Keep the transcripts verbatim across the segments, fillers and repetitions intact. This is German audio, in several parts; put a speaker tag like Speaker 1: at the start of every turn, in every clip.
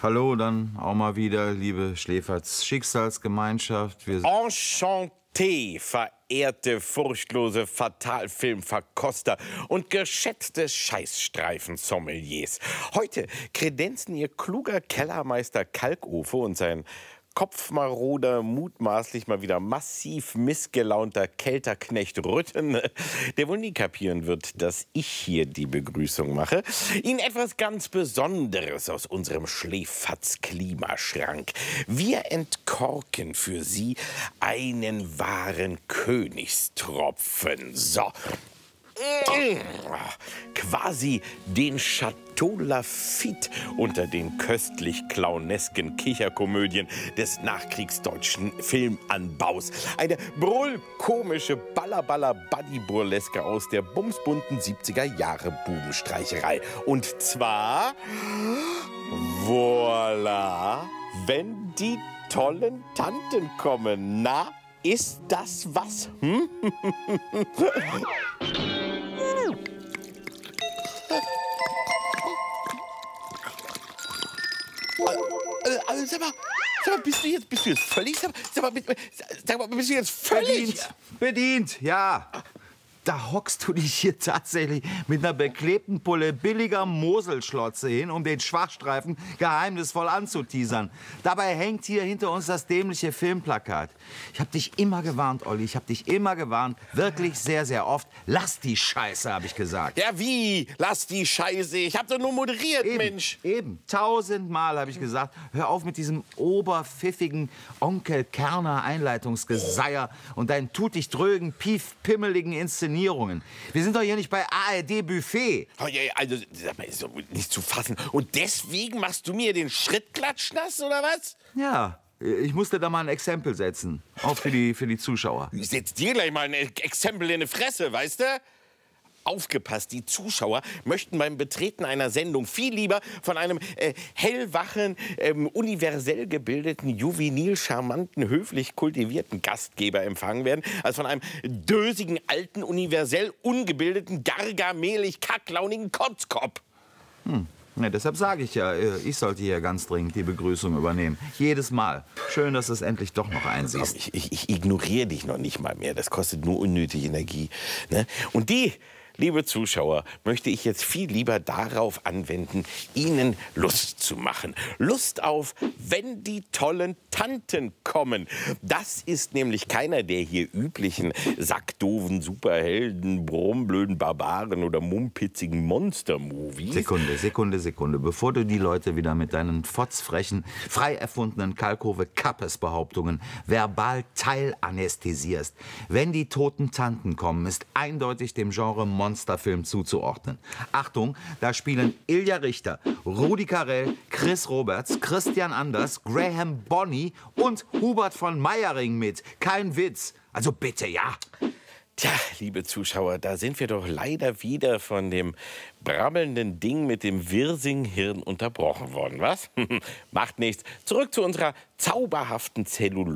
Speaker 1: Hallo, dann auch mal wieder, liebe Schläferz Schicksalsgemeinschaft. Wir
Speaker 2: Enchanté, verehrte, furchtlose Fatalfilmverkoster und geschätzte Scheißstreifen-Sommeliers. Heute kredenzen ihr kluger Kellermeister Kalkofe und sein Kopfmaroder, mutmaßlich mal wieder massiv missgelaunter Kelterknecht Rütten, der wohl nie kapieren wird, dass ich hier die Begrüßung mache, Ihnen etwas ganz Besonderes aus unserem Schläferz-Klimaschrank. Wir entkorken für Sie einen wahren Königstropfen. So. Quasi den Chateau Lafitte unter den köstlich-clownesken Kicherkomödien des nachkriegsdeutschen Filmanbaus. Eine brüllkomische Baller-Baller-Buddy-Burleske aus der bumsbunten siebziger Jahre Bubenstreicherei. Und zwar, voilà, wenn die tollen Tanten kommen. Na, ist das was? Hm? Also, sag mal, sag mal, bist du jetzt, bist du jetzt völlig, sag mal, sag mal, bist du jetzt völlig...
Speaker 1: Bedient, bedient, ja. Da hockst du dich hier tatsächlich mit einer beklebten Pulle billiger Moselschlotze hin, um den Schwachstreifen geheimnisvoll anzuteasern. Dabei hängt hier hinter uns das dämliche Filmplakat. Ich hab dich immer gewarnt, Olli, ich hab dich immer gewarnt. Wirklich sehr, sehr oft. Lass die Scheiße, habe ich gesagt.
Speaker 2: Ja, wie? Lass die Scheiße. Ich hab doch nur moderiert,
Speaker 1: Eben,
Speaker 2: Mensch.
Speaker 1: Eben, tausendmal habe ich gesagt, hör auf mit diesem oberpfiffigen Onkel Kerner Einleitungsgeseier und deinen tutig drögen, piefpimmeligen Inszenierungen. Wir sind doch hier nicht bei A R D Buffet.
Speaker 2: Oh, ja, also, sag mal, ist doch nicht zu fassen. Und deswegen machst du mir den Schrittklatsch nass, oder was?
Speaker 1: Ja, ich musste da mal ein Exempel setzen. Auch für die, für die Zuschauer.
Speaker 2: Ich setz dir gleich mal ein Exempel in die Fresse, weißt du? Aufgepasst, die Zuschauer möchten beim Betreten einer Sendung viel lieber von einem äh, hellwachen, ähm, universell gebildeten, juvenil charmanten, höflich kultivierten Gastgeber empfangen werden, als von einem dösigen, alten, universell ungebildeten, gargamelig, kacklaunigen Kotzkopf.
Speaker 1: Hm. Ja, deshalb sage ich ja, ich sollte hier ganz dringend die Begrüßung übernehmen. Jedes Mal. Schön, dass du es endlich doch noch einsiehst.
Speaker 2: Ich, ich, ich ignoriere dich noch nicht mal mehr. Das kostet nur unnötige Energie. Ne? Und die... Liebe Zuschauer, möchte ich jetzt viel lieber darauf anwenden, Ihnen Lust zu machen. Lust auf, wenn die tollen Tanten kommen. Das ist nämlich keiner der hier üblichen sackdoofen Superhelden, brummblöden Barbaren oder mumpitzigen Monster-Movies.
Speaker 1: Sekunde, Sekunde, Sekunde. Bevor du die Leute wieder mit deinen fotzfrechen, frei erfundenen Kalkofe-Kappes-Behauptungen verbal teilanästhesierst. Wenn die toten Tanten kommen, ist eindeutig dem Genre Monsterfilm zuzuordnen. Achtung, da spielen Ilja Richter, Rudi Carrell, Chris Roberts, Christian Anders, Graham Bonney und Hubert von Meyering mit. Kein Witz. Also bitte, ja.
Speaker 2: Tja, liebe Zuschauer, da sind wir doch leider wieder von dem brabbelnden Ding mit dem Wirrsinghirn unterbrochen worden, was? Macht nichts. Zurück zu unserer zauberhaften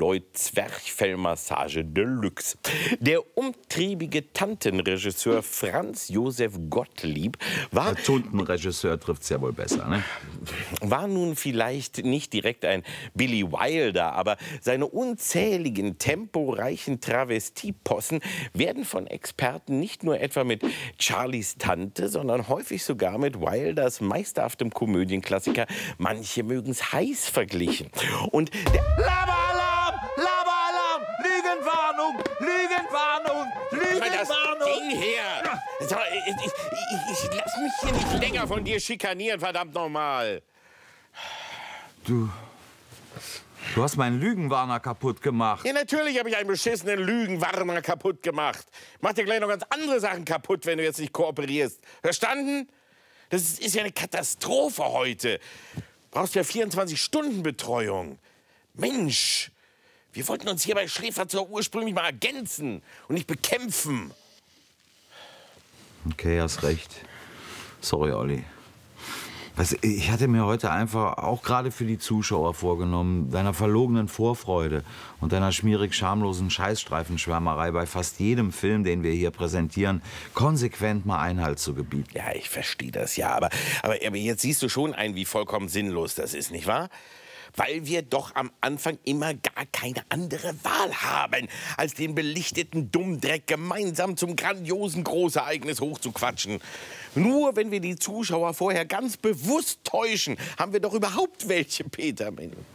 Speaker 2: Zelluloid-Zwerchfellmassage Deluxe. Der umtriebige Tantenregisseur Franz Josef Gottlieb war...
Speaker 1: Der Tuntenregisseur trifft's ja wohl besser, ne?
Speaker 2: War nun vielleicht nicht direkt ein Billy Wilder, aber seine unzähligen temporeichen Travestiepossen werden von Experten nicht nur etwa mit Charlies Tante, sondern häufig sogar mit Wilders meisterhaftem Komödienklassiker Manche mögen's heiß verglichen. Und der
Speaker 1: Lavaalarm! Lavaalarm! Lügenwarnung! Lügenwarnung! Lügenwarnung!
Speaker 2: Das Ding her! So, ich, ich, ich, ich lass mich hier nicht länger von dir schikanieren, verdammt nochmal.
Speaker 1: Du... Du hast meinen Lügenwarner kaputt gemacht.
Speaker 2: Ja, natürlich habe ich einen beschissenen Lügenwarner kaputt gemacht. Mach dir gleich noch ganz andere Sachen kaputt, wenn du jetzt nicht kooperierst. Verstanden? Das ist, ist ja eine Katastrophe heute. Brauchst ja vierundzwanzig-Stunden-Betreuung. Mensch, wir wollten uns hier bei Schläferz ursprünglich mal ergänzen und nicht bekämpfen.
Speaker 1: Okay, hast recht. Sorry, Olli. Also ich hatte mir heute einfach auch gerade für die Zuschauer vorgenommen, deiner verlogenen Vorfreude und deiner schmierig schamlosen Scheißstreifenschwärmerei bei fast jedem Film, den wir hier präsentieren, konsequent mal Einhalt zu gebieten.
Speaker 2: Ja, ich verstehe das ja, aber, aber, aber jetzt siehst du schon ein, wie vollkommen sinnlos das ist, nicht wahr? Weil wir doch am Anfang immer gar keine andere Wahl haben, als den belichteten Dummdreck gemeinsam zum grandiosen Großereignis hochzuquatschen. Nur wenn wir die Zuschauer vorher ganz bewusst täuschen, haben wir doch überhaupt welche, Peter.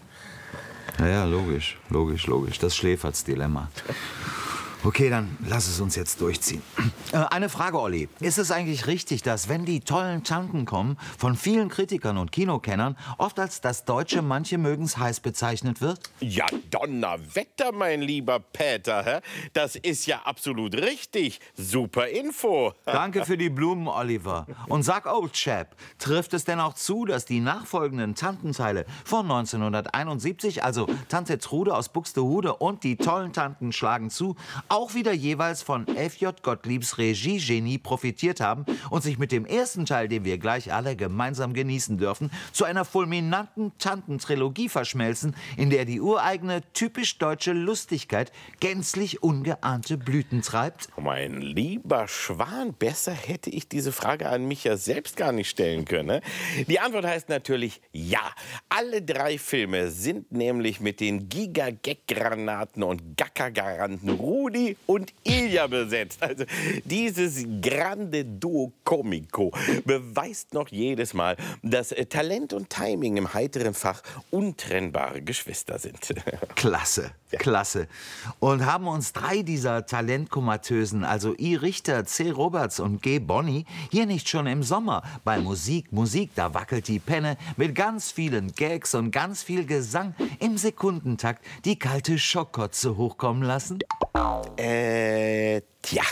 Speaker 1: Ja, ja, logisch, logisch, logisch. Das Schläferz-Dilemma. Okay, dann lass es uns jetzt durchziehen. Äh, eine Frage, Olli. Ist es eigentlich richtig, dass, wenn die tollen Tanten kommen, von vielen Kritikern und Kinokennern oft als das deutsche manche mögen's heiß bezeichnet wird?
Speaker 2: Ja, Donnerwetter, mein lieber Peter. Hä? Das ist ja absolut richtig. Super Info.
Speaker 1: Danke für die Blumen, Oliver. Und sag, Old Chap, trifft es denn auch zu, dass die nachfolgenden Tantenteile von neunzehnhunderteinundsiebzig, also Tante Trude aus Buxtehude und die tollen Tanten schlagen zu, auch wieder jeweils von F J Gottliebs Regiegenie profitiert haben und sich mit dem ersten Teil, den wir gleich alle gemeinsam genießen dürfen, zu einer fulminanten Tantentrilogie verschmelzen, in der die ureigene, typisch deutsche Lustigkeit gänzlich ungeahnte Blüten treibt?
Speaker 2: Mein lieber Schwan, besser hätte ich diese Frage an mich ja selbst gar nicht stellen können. Ne? Die Antwort heißt natürlich ja. Alle drei Filme sind nämlich mit den Giga-Gag-Granaten und Gacker-Garanten Rudi und Ilja besetzt. Also dieses grande Duo Comico beweist noch jedes Mal, dass Talent und Timing im heiteren Fach untrennbare Geschwister sind.
Speaker 1: Klasse, klasse. Und haben uns drei dieser Talentkomatösen, also I. Richter, C. Roberts und G. Bonny, hier nicht schon im Sommer bei Musik, Musik, da wackelt die Penne, mit ganz vielen Gags und ganz viel Gesang im Sekundentakt die kalte Schockkotze hochkommen lassen?
Speaker 2: Äh, tja.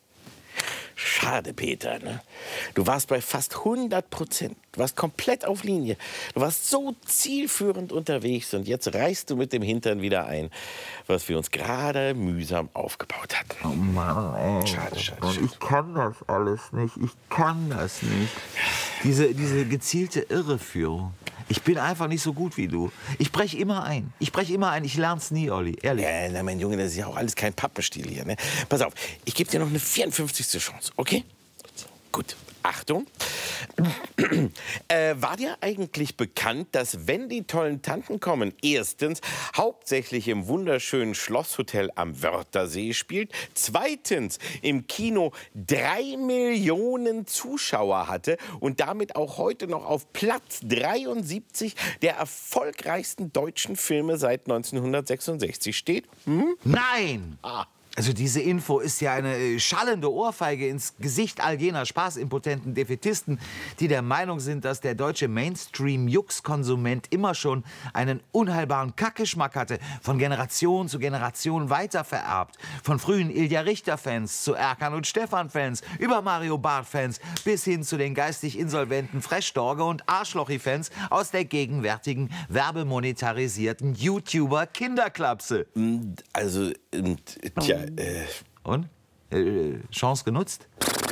Speaker 2: Schade, Peter, ne? Du warst bei fast hundert Prozent. Du warst komplett auf Linie. Du warst so zielführend unterwegs und jetzt reißt du mit dem Hintern wieder ein, was wir uns gerade mühsam aufgebaut hatten.
Speaker 1: Oh Mann, ey.
Speaker 2: Schade, schade,
Speaker 1: Und
Speaker 2: schade.
Speaker 1: ich kann das alles nicht. Ich kann das nicht. Diese, diese gezielte Irreführung. Ich bin einfach nicht so gut wie du. Ich breche immer ein. Ich breche immer ein. Ich lern's nie, Olli. Ehrlich.
Speaker 2: Ja, na, mein Junge, das ist ja auch alles kein Pappenstiel hier, ne? Pass auf, ich gebe dir noch eine vierundfünfzigste Chance, okay? Gut, Achtung. äh, war dir eigentlich bekannt, dass, wenn die tollen Tanten kommen, erstens hauptsächlich im wunderschönen Schlosshotel am Wörthersee spielt, zweitens im Kino drei Millionen Zuschauer hatte und damit auch heute noch auf Platz dreiundsiebzig der erfolgreichsten deutschen Filme seit neunzehnhundertsechsundsechzig steht? Hm?
Speaker 1: Nein!
Speaker 2: Ah.
Speaker 1: Also diese Info ist ja eine äh, schallende Ohrfeige ins Gesicht all jener spaßimpotenten Defätisten, die der Meinung sind, dass der deutsche Mainstream-Jux-Konsument immer schon einen unheilbaren Kackgeschmack hatte, von Generation zu Generation weitervererbt. Von frühen Ilja Richter-Fans zu Erkan und Stefan-Fans, über Mario Barth-Fans bis hin zu den geistig insolventen Freshdorge- und Arschlochi-Fans aus der gegenwärtigen werbemonetarisierten YouTuber-Kinderklapse.
Speaker 2: Also, ähm, tja, Äh,
Speaker 1: Und? Äh, Chance genutzt?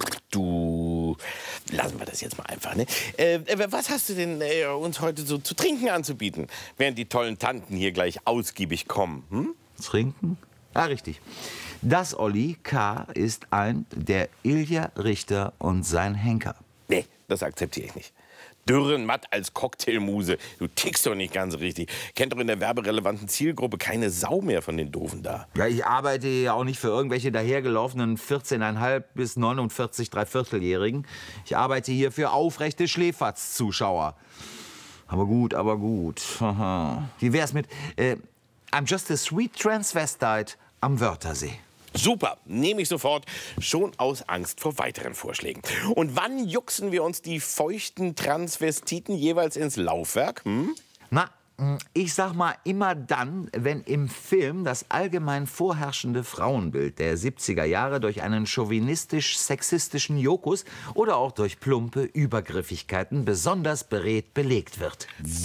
Speaker 2: Du, lassen wir das jetzt mal einfach, ne? Äh, was hast du denn äh, uns heute so zu trinken anzubieten, während die tollen Tanten hier gleich ausgiebig kommen? Hm?
Speaker 1: Trinken? Ah, richtig. Das Olli K. ist ein der Ilja Richter und sein Henker.
Speaker 2: Nee, das akzeptiere ich nicht. Dürrenmatt als Cocktailmuse. Du tickst doch nicht ganz richtig. Kennt doch in der werberelevanten Zielgruppe keine Sau mehr von den Doofen da.
Speaker 1: Ja, ich arbeite ja auch nicht für irgendwelche dahergelaufenen vierzehneinhalb bis neunundvierzig Dreivierteljährigen. Ich arbeite hier für aufrechte Schläferz-Zuschauer. Aber gut, aber gut. Wie wär's mit äh, I'm just a sweet transvestite am Wörthersee?
Speaker 2: Super, nehme ich sofort, schon aus Angst vor weiteren Vorschlägen. Und wann juxen wir uns die feuchten Transvestiten jeweils ins Laufwerk? Hm?
Speaker 1: Na, ich sag mal immer dann, wenn im Film das allgemein vorherrschende Frauenbild der siebziger Jahre durch einen chauvinistisch-sexistischen Jokus oder auch durch plumpe Übergriffigkeiten besonders beredt belegt wird.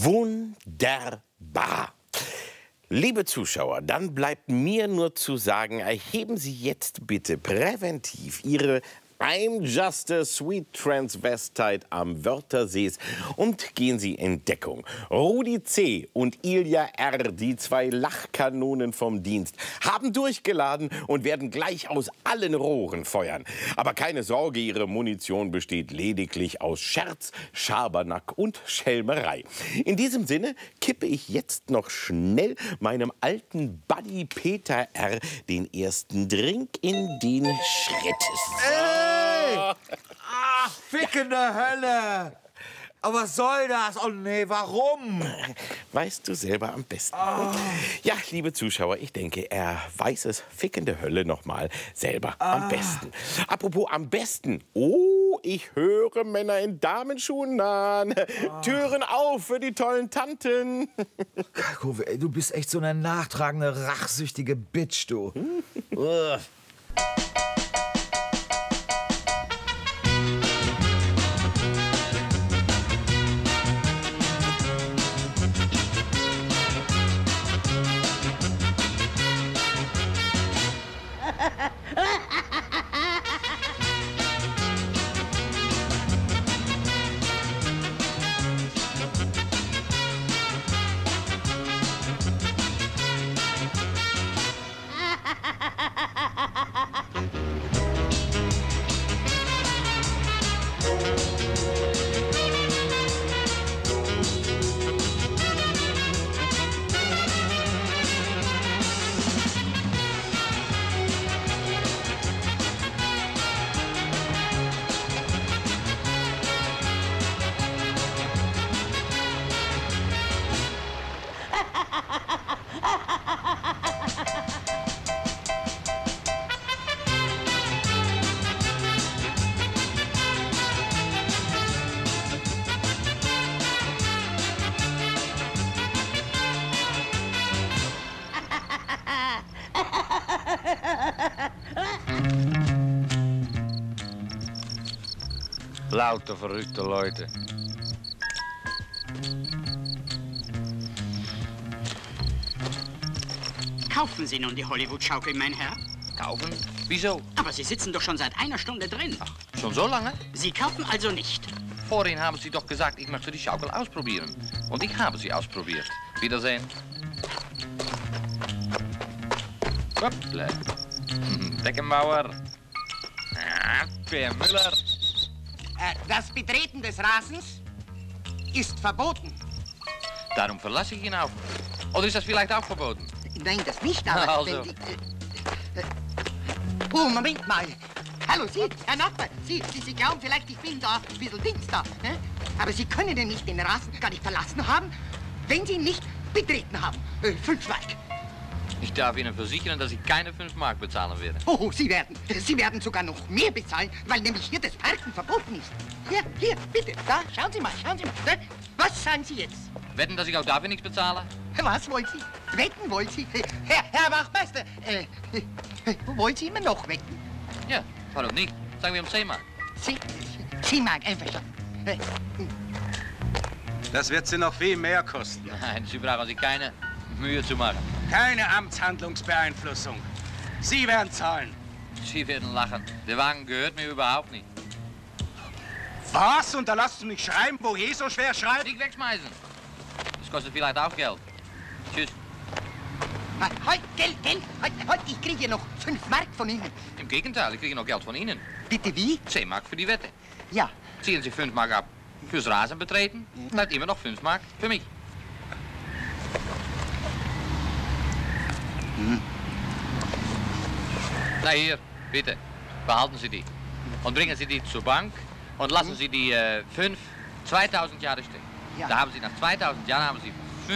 Speaker 2: Wunderbar. Liebe Zuschauer, dann bleibt mir nur zu sagen, erheben Sie jetzt bitte präventiv Ihre I'm just a sweet transvestite am Wörthersees und gehen Sie in Deckung. Rudi C. und Ilja R., die zwei Lachkanonen vom Dienst, haben durchgeladen und werden gleich aus allen Rohren feuern. Aber keine Sorge, ihre Munition besteht lediglich aus Scherz, Schabernack und Schelmerei. In diesem Sinne kippe ich jetzt noch schnell meinem alten Buddy Peter R. den ersten Drink in den Schritt.
Speaker 1: Ey! Ach, fickende Hölle! Aber was soll das? Oh nee, warum?
Speaker 2: Weißt du selber am besten.
Speaker 1: Oh.
Speaker 2: Ja, liebe Zuschauer, ich denke, er weiß es, fickende Hölle, noch mal selber ah. am besten. Apropos am besten. Oh, ich höre Männer in Damenschuhen nahen. Ah. Türen auf für die tollen Tanten.
Speaker 1: Kalkofe, ey, du bist echt so eine nachtragende, rachsüchtige Bitch, du. Hm.
Speaker 3: Lauter verrückte Leute.
Speaker 4: Kaufen Sie nun die Hollywood-Schaukel, mein Herr?
Speaker 3: Kaufen? Wieso?
Speaker 4: Aber Sie sitzen doch schon seit einer Stunde drin.
Speaker 3: Ach, schon so lange?
Speaker 4: Sie kaufen also nicht?
Speaker 3: Vorhin haben Sie doch gesagt, ich möchte die Schaukel ausprobieren. Und ich habe sie ausprobiert. Wiedersehen. Hopple. Deckenbauer. Ah, Per Müller.
Speaker 5: Das Betreten des Rasens ist verboten.
Speaker 3: Darum verlasse ich ihn auch. Oder ist das vielleicht auch verboten?
Speaker 5: Nein, das nicht, aber
Speaker 3: also.
Speaker 5: wenn die, äh, äh, oh, Moment mal. Hallo, Sie, Herr Nachbar. Sie, Sie, Sie glauben vielleicht, ich bin da ein bisschen Dings da. Ne? Aber Sie können denn nicht den Rasen gar nicht verlassen haben, wenn Sie ihn nicht betreten haben. Äh, fünf Mark.
Speaker 3: Ich darf Ihnen versichern, dass ich keine fünf Mark bezahlen werde.
Speaker 5: Oh, Sie werden, Sie werden sogar noch mehr bezahlen, weil nämlich hier das Parken verboten ist. Hier, hier, bitte, da, schauen Sie mal, schauen Sie mal. Ne? Was sagen Sie jetzt?
Speaker 3: Wetten, dass ich auch dafür nichts bezahle?
Speaker 5: Was wollen Sie? Wetten wollen Sie? Herr, Herr Wachtmeister, äh, äh, wollen Sie immer noch wetten?
Speaker 3: Ja, warum nicht? Sagen wir um zehn Mark.
Speaker 5: Sie, Sie mag einverstanden. Äh,
Speaker 6: Das wird Sie noch viel mehr kosten.
Speaker 3: Nein, Sie brauchen sich keine Mühe zu machen.
Speaker 6: Keine Amtshandlungsbeeinflussung. Sie werden zahlen.
Speaker 3: Sie werden lachen. Der Wagen gehört mir überhaupt nicht.
Speaker 6: Was? Und da lassen Sie mich schreiben, wo je so schwer schreibt?
Speaker 3: Nicht wegschmeißen. Das kostet vielleicht auch Geld. Tschüss.
Speaker 5: Halt, Geld, Geld, halt, halt, ich kriege noch fünf Mark von Ihnen.
Speaker 3: Im Gegenteil, ich kriege noch Geld von Ihnen.
Speaker 5: Bitte wie?
Speaker 3: zehn Mark für die Wette.
Speaker 5: Ja.
Speaker 3: Ziehen Sie fünf Mark ab fürs Rasen betreten, bleibt immer noch fünf Mark für mich.
Speaker 5: Hm.
Speaker 3: Na hier, bitte, behalten Sie die. Und bringen Sie die zur Bank und lassen Sie die äh, fünf, zweitausend Jahre stehen.
Speaker 5: Ja.
Speaker 3: Da haben Sie nach zweitausend Jahren haben Sie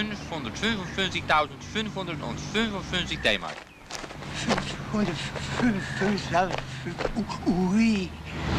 Speaker 3: fünfhundertfünfundfünfzigtausendfünfhundertfünfundfünfzig D-Mark.
Speaker 5: fünfhundertfünfundfünfzig. Ui.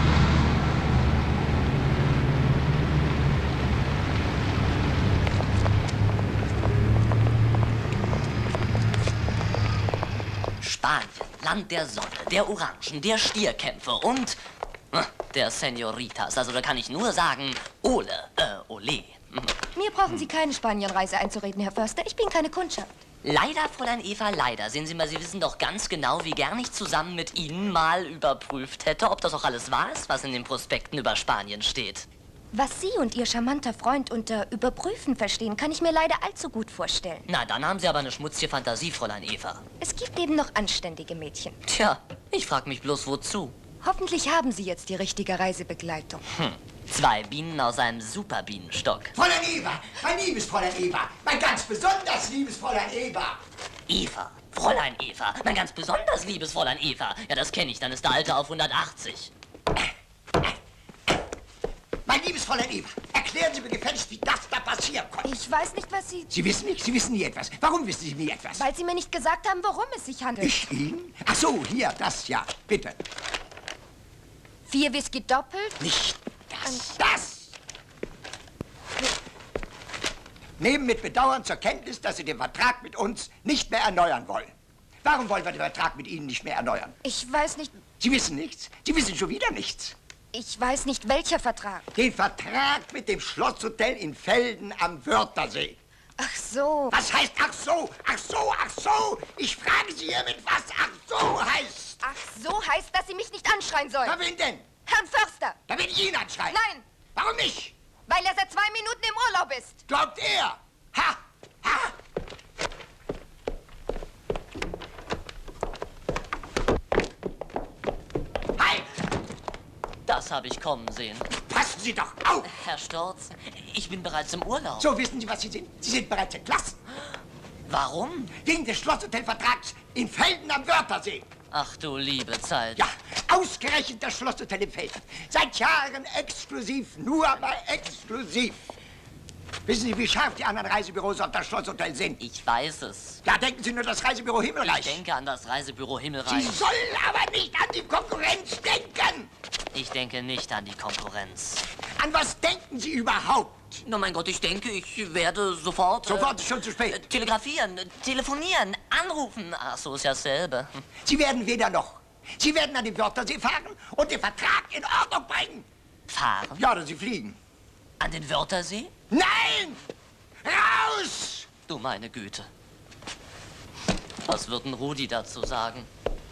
Speaker 7: Spanien, Land der Sonne, der Orangen, der Stierkämpfe und äh, der Senoritas. Also da kann ich nur sagen, ole, äh, ole. Mhm.
Speaker 8: Mir brauchen Sie keine Spanienreise einzureden, Herr Förster. Ich bin keine Kundschaft.
Speaker 7: Leider, Fräulein Eva, leider. Sehen Sie mal, Sie wissen doch ganz genau, wie gern ich zusammen mit Ihnen mal überprüft hätte, ob das auch alles wahr ist, was in den Prospekten über Spanien steht.
Speaker 8: Was Sie und Ihr charmanter Freund unter Überprüfen verstehen, kann ich mir leider allzu gut vorstellen.
Speaker 7: Na, dann haben Sie aber eine schmutzige Fantasie, Fräulein Eva.
Speaker 8: Es gibt eben noch anständige Mädchen.
Speaker 7: Tja, ich frag mich bloß, wozu?
Speaker 8: Hoffentlich haben Sie jetzt die richtige Reisebegleitung.
Speaker 7: Hm. Zwei Bienen aus einem Superbienenstock.
Speaker 5: Fräulein Eva, mein liebes Fräulein Eva, mein ganz besonders liebes Fräulein Eva.
Speaker 7: Eva, Fräulein Eva, mein ganz besonders liebes Fräulein Eva. Ja, das kenne ich, dann ist der Alte auf hundertachtzig.
Speaker 5: Mein liebes Fräulein Eva, erklären Sie mir gefälligst, wie das da passieren konnte.
Speaker 8: Ich weiß nicht, was Sie...
Speaker 5: Sie wissen nicht, Sie wissen nie etwas. Warum wissen Sie nie etwas?
Speaker 8: Weil Sie mir nicht gesagt haben, worum es sich handelt.
Speaker 5: Ich Ihnen? Ach so, hier, das, ja, bitte.
Speaker 8: Vier Whisky doppelt?
Speaker 5: Nicht das, das! Nehmen mit Bedauern zur Kenntnis, dass Sie den Vertrag mit uns nicht mehr erneuern wollen. Warum wollen wir den Vertrag mit Ihnen nicht mehr erneuern?
Speaker 8: Ich weiß nicht...
Speaker 5: Sie wissen nichts. Sie wissen schon wieder nichts.
Speaker 8: Ich weiß nicht, welcher Vertrag.
Speaker 5: Den Vertrag mit dem Schlosshotel in Velden am Wörthersee.
Speaker 8: Ach so.
Speaker 5: Was heißt ach so? Ach so, ach so. Ich frage Sie hiermit, was ach so heißt.
Speaker 8: Ach so heißt, dass Sie mich nicht anschreien sollen.
Speaker 5: Na, wen denn?
Speaker 8: Herrn Förster.
Speaker 5: Da will ich ihn anschreien.
Speaker 8: Nein.
Speaker 5: Warum nicht?
Speaker 8: Weil er seit zwei Minuten im Urlaub ist.
Speaker 5: Glaubt er? Ha! Ha! Halt!
Speaker 7: Das habe ich kommen sehen.
Speaker 5: Passen Sie doch auf!
Speaker 7: Herr Storz, ich bin bereits im Urlaub.
Speaker 5: So, wissen Sie, was Sie sind? Sie sind bereits entlassen.
Speaker 7: Warum?
Speaker 5: Wegen des Schlosshotelvertrags in Velden am Wörthersee.
Speaker 7: Ach du liebe Zeit.
Speaker 5: Ja, ausgerechnet das Schlosshotel in Velden. Seit Jahren exklusiv, nur mal exklusiv. Wissen Sie, wie scharf die anderen Reisebüros auf das Schlosshotel sind?
Speaker 7: Ich weiß es.
Speaker 5: Ja, denken Sie nur das Reisebüro Himmelreich.
Speaker 7: Ich denke an das Reisebüro Himmelreich.
Speaker 5: Sie sollen aber nicht an die Konkurrenz denken.
Speaker 7: Ich denke nicht an die Konkurrenz.
Speaker 5: An was denken Sie überhaupt?
Speaker 7: Na mein Gott, ich denke, ich werde sofort...
Speaker 5: Sofort
Speaker 7: äh,
Speaker 5: ist schon zu spät.
Speaker 7: Äh, telegrafieren, äh, telefonieren, anrufen. Ach so, ist ja dasselbe.
Speaker 5: Sie werden weder noch. Sie werden an den Wörthersee fahren und den Vertrag in Ordnung bringen.
Speaker 7: Fahren?
Speaker 5: Ja, oder Sie fliegen.
Speaker 7: An den Wörthersee?
Speaker 5: Nein! Raus!
Speaker 7: Du meine Güte. Was wird denn Rudi dazu sagen?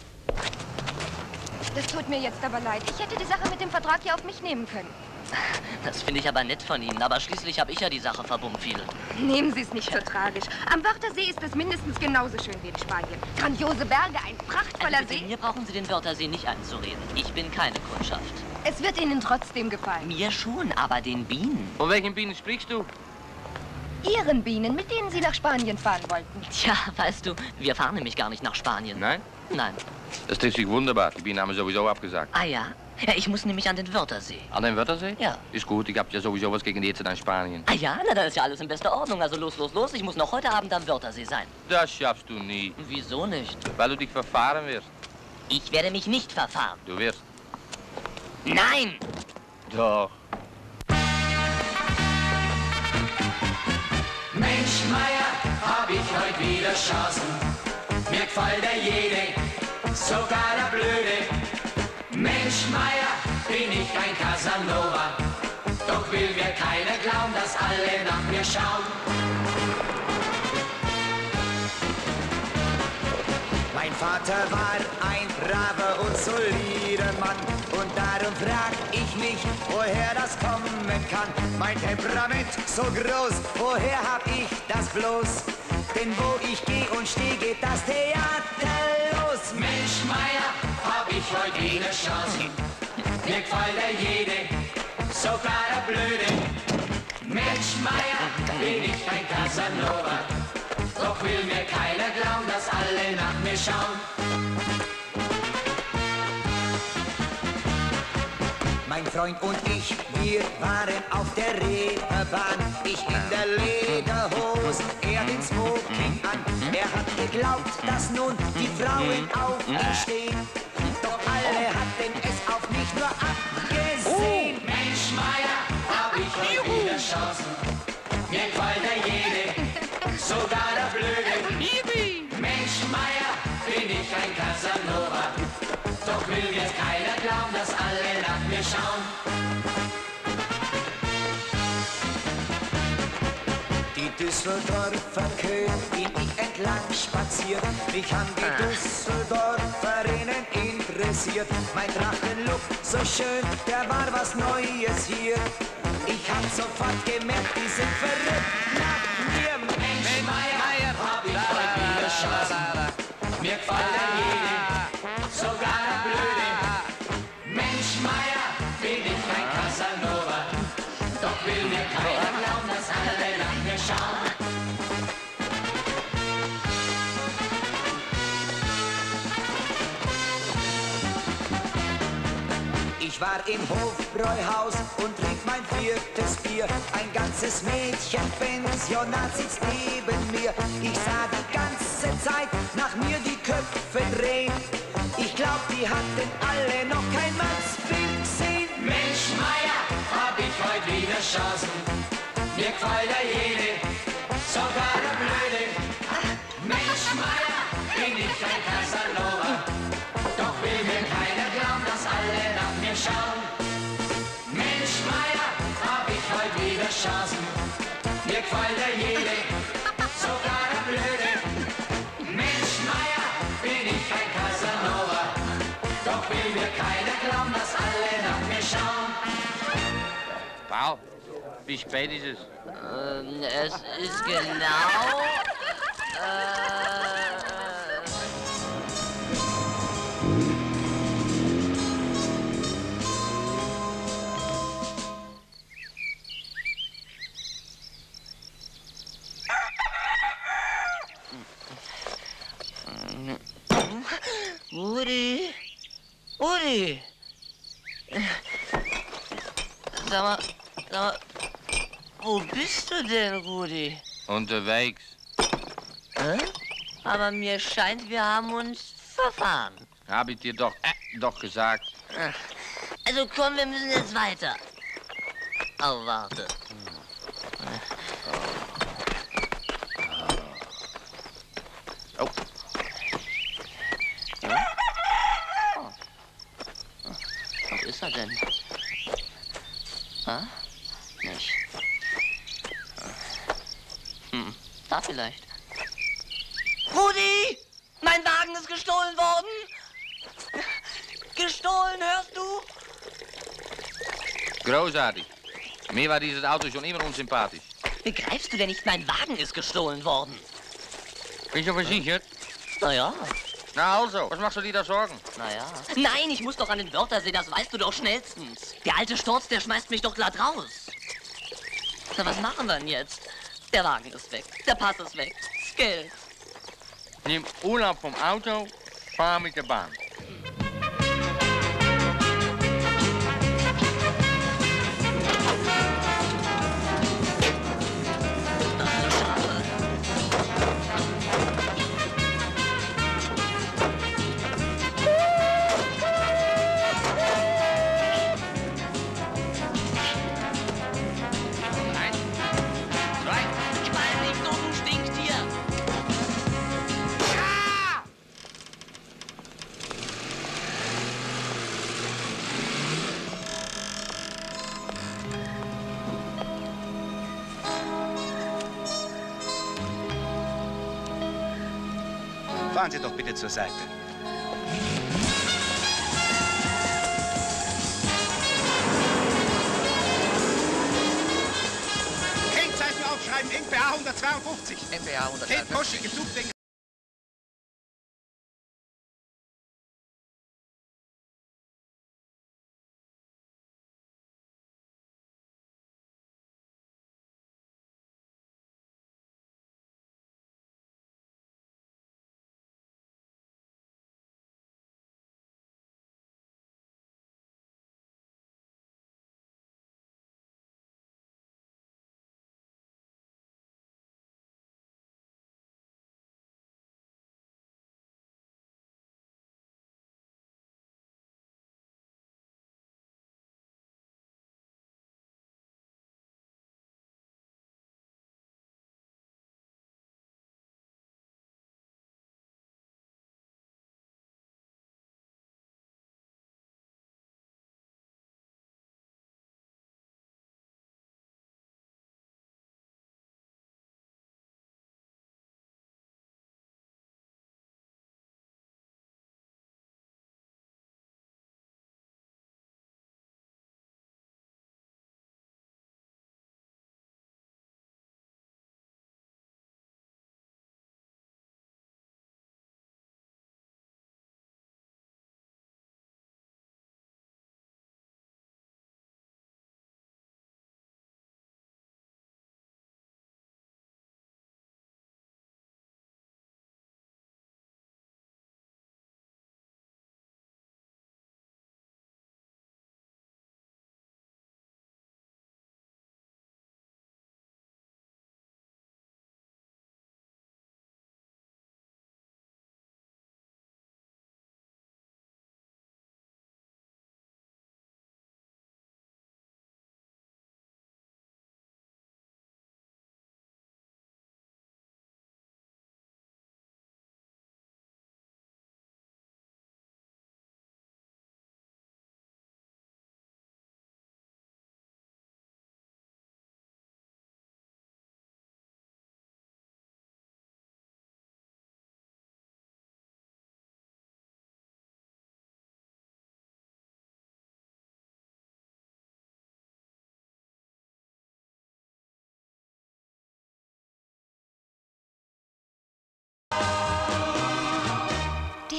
Speaker 8: Das tut mir jetzt aber leid. Ich hätte die Sache mit dem Vertrag ja auf mich nehmen können.
Speaker 7: Das finde ich aber nett von Ihnen, aber schließlich habe ich ja die Sache verbummfiedelt.
Speaker 8: Nehmen Sie es nicht so tragisch. Am Wörthersee ist es mindestens genauso schön wie in Spanien. Grandiose Berge, ein prachtvoller
Speaker 7: Also bitte,
Speaker 8: See.
Speaker 7: mir brauchen Sie den Wörthersee nicht einzureden. Ich bin keine Kundschaft.
Speaker 8: Es wird Ihnen trotzdem gefallen.
Speaker 7: Mir schon, aber den Bienen.
Speaker 3: Von welchen Bienen sprichst du?
Speaker 8: Ihren Bienen, mit denen Sie nach Spanien fahren wollten.
Speaker 7: Tja, weißt du, wir fahren nämlich gar nicht nach Spanien.
Speaker 3: Nein?
Speaker 7: Nein.
Speaker 3: Das trifft sich wunderbar. Die Bienen haben sowieso abgesagt.
Speaker 7: Ah ja? Ja, ich muss nämlich an den Wörthersee.
Speaker 3: An den Wörthersee?
Speaker 7: Ja.
Speaker 3: Ist gut, ich hab ja sowieso was gegen die Hitze in Spanien.
Speaker 7: Ah ja? Na, dann ist ja alles in bester Ordnung. Also los, los, los. Ich muss noch heute Abend am Wörthersee sein.
Speaker 3: Das schaffst du nie.
Speaker 7: Wieso nicht?
Speaker 3: Weil du dich verfahren wirst.
Speaker 7: Ich werde mich nicht verfahren.
Speaker 3: Du wirst.
Speaker 7: Nein!
Speaker 3: Doch.
Speaker 9: Mensch, Meier, hab ich heute wieder Chancen. Mir gefällt der jede, sogar der Blöde. Mensch, Meier, bin ich ein Casanova. Doch will mir keiner glauben, dass alle nach mir schauen.
Speaker 10: Mein Vater war ein braver und solider Mann und darum frag ich mich, woher das kommen kann. Mein Temperament so groß, woher hab ich das bloß? Denn wo ich geh und steh, geht das Theater los.
Speaker 9: Mensch, Meier, hab ich heute wieder Chancen. Mir gefällt der jede, sogar der Blöde. Mensch, Meier, bin ich ein Casanova. Doch will mir keiner glauben, dass alle nach mir schauen.
Speaker 10: Mein Freund und ich, wir waren auf der Reeperbahn. Ich in der Lederhose, er den Smoking an. Er hat geglaubt, dass nun die Frauen auf ihn stehen. Doch alle hatten es auf mich nur abgesehen.
Speaker 9: Mensch, Meier, hab ich heute wieder Chancen. Mir gefällt der jede, sogar der Blöde. Mensch, Meier, bin ich ein Casanova. Doch will mir keiner glauben, dass alle nach mir schauen.
Speaker 10: Die Düsseldorfer Köh bin ich entlang spaziert. Mich haben die Düsseldorferinnen interessiert. Mein Drachenlook so schön, der war was Neues hier. Ich hab sofort gemerkt, die sind verrückt nach mir.
Speaker 9: Mensch, Meier, hab ich heute wieder Chancen. Mir gefällt der jede, sogar der Blöde. Mensch, Meier, bin ich ein Casanova. Doch will mir keiner glauben, dass alle nach mir schauen.
Speaker 10: Ich war im Hofbräuhaus und trink mein viertes Bier. Ein ganzes Mädchenpensionat sitzt neben mir. Ich sah die ganze Zeit nach mir die Köpfe drehen. Ich glaub, die hatten alle noch kein Mannsbild gesehen.
Speaker 9: Mensch, Meier, hab ich heute wieder Chancen. Mir gefällt der jede, sogar der Blöde. Mensch, Meier, bin ich ein Casanova. Doch will mir keiner glauben, dass alle nach mir schauen. Mensch, Meier, hab ich heute wieder Chancen. Mir gefällt der jede, sogar der Blöde. Mensch, Meier, bin ich ein Casanova. Doch will mir keiner glauben, dass alle nach mir schauen.
Speaker 3: Paul, wie spät ist es?
Speaker 7: Ähm, es ist genau... Äh, Rudi! Rudi! Sag mal, sag mal, wo bist du denn, Rudi?
Speaker 3: Unterwegs.
Speaker 7: Hä? Aber mir scheint, wir haben uns verfahren.
Speaker 3: Hab ich dir doch, äh, doch gesagt.
Speaker 7: Also komm, wir müssen jetzt weiter. Oh, warte.
Speaker 3: Oh.
Speaker 7: Was ist er denn? Ha? Nicht. Hm, da vielleicht. Rudi! Mein Wagen ist gestohlen worden! Gestohlen, hörst du?
Speaker 3: Großartig. Mir war dieses Auto schon immer unsympathisch.
Speaker 7: Begreifst du denn nicht, mein Wagen ist gestohlen worden?
Speaker 3: Bist du versichert?
Speaker 7: Na ja.
Speaker 3: Na also, was machst du dir da Sorgen?
Speaker 7: Na ja. Nein, ich muss doch an den Wörthersee, das weißt du doch schnellstens. Der alte Sturz, der schmeißt mich doch glatt raus. Na, was machen wir denn jetzt? Der Wagen ist weg, der Pass ist weg, das Geld.
Speaker 3: Nimm Urlaub vom Auto, fahr mit der Bahn.
Speaker 6: Fahren Sie doch bitte zur Seite. Kennzeichen aufschreiben, N P A hundertzweiundfünfzig.
Speaker 11: N P A hundertzweiundfünfzig.
Speaker 6: Kate Poschig, gesucht wegen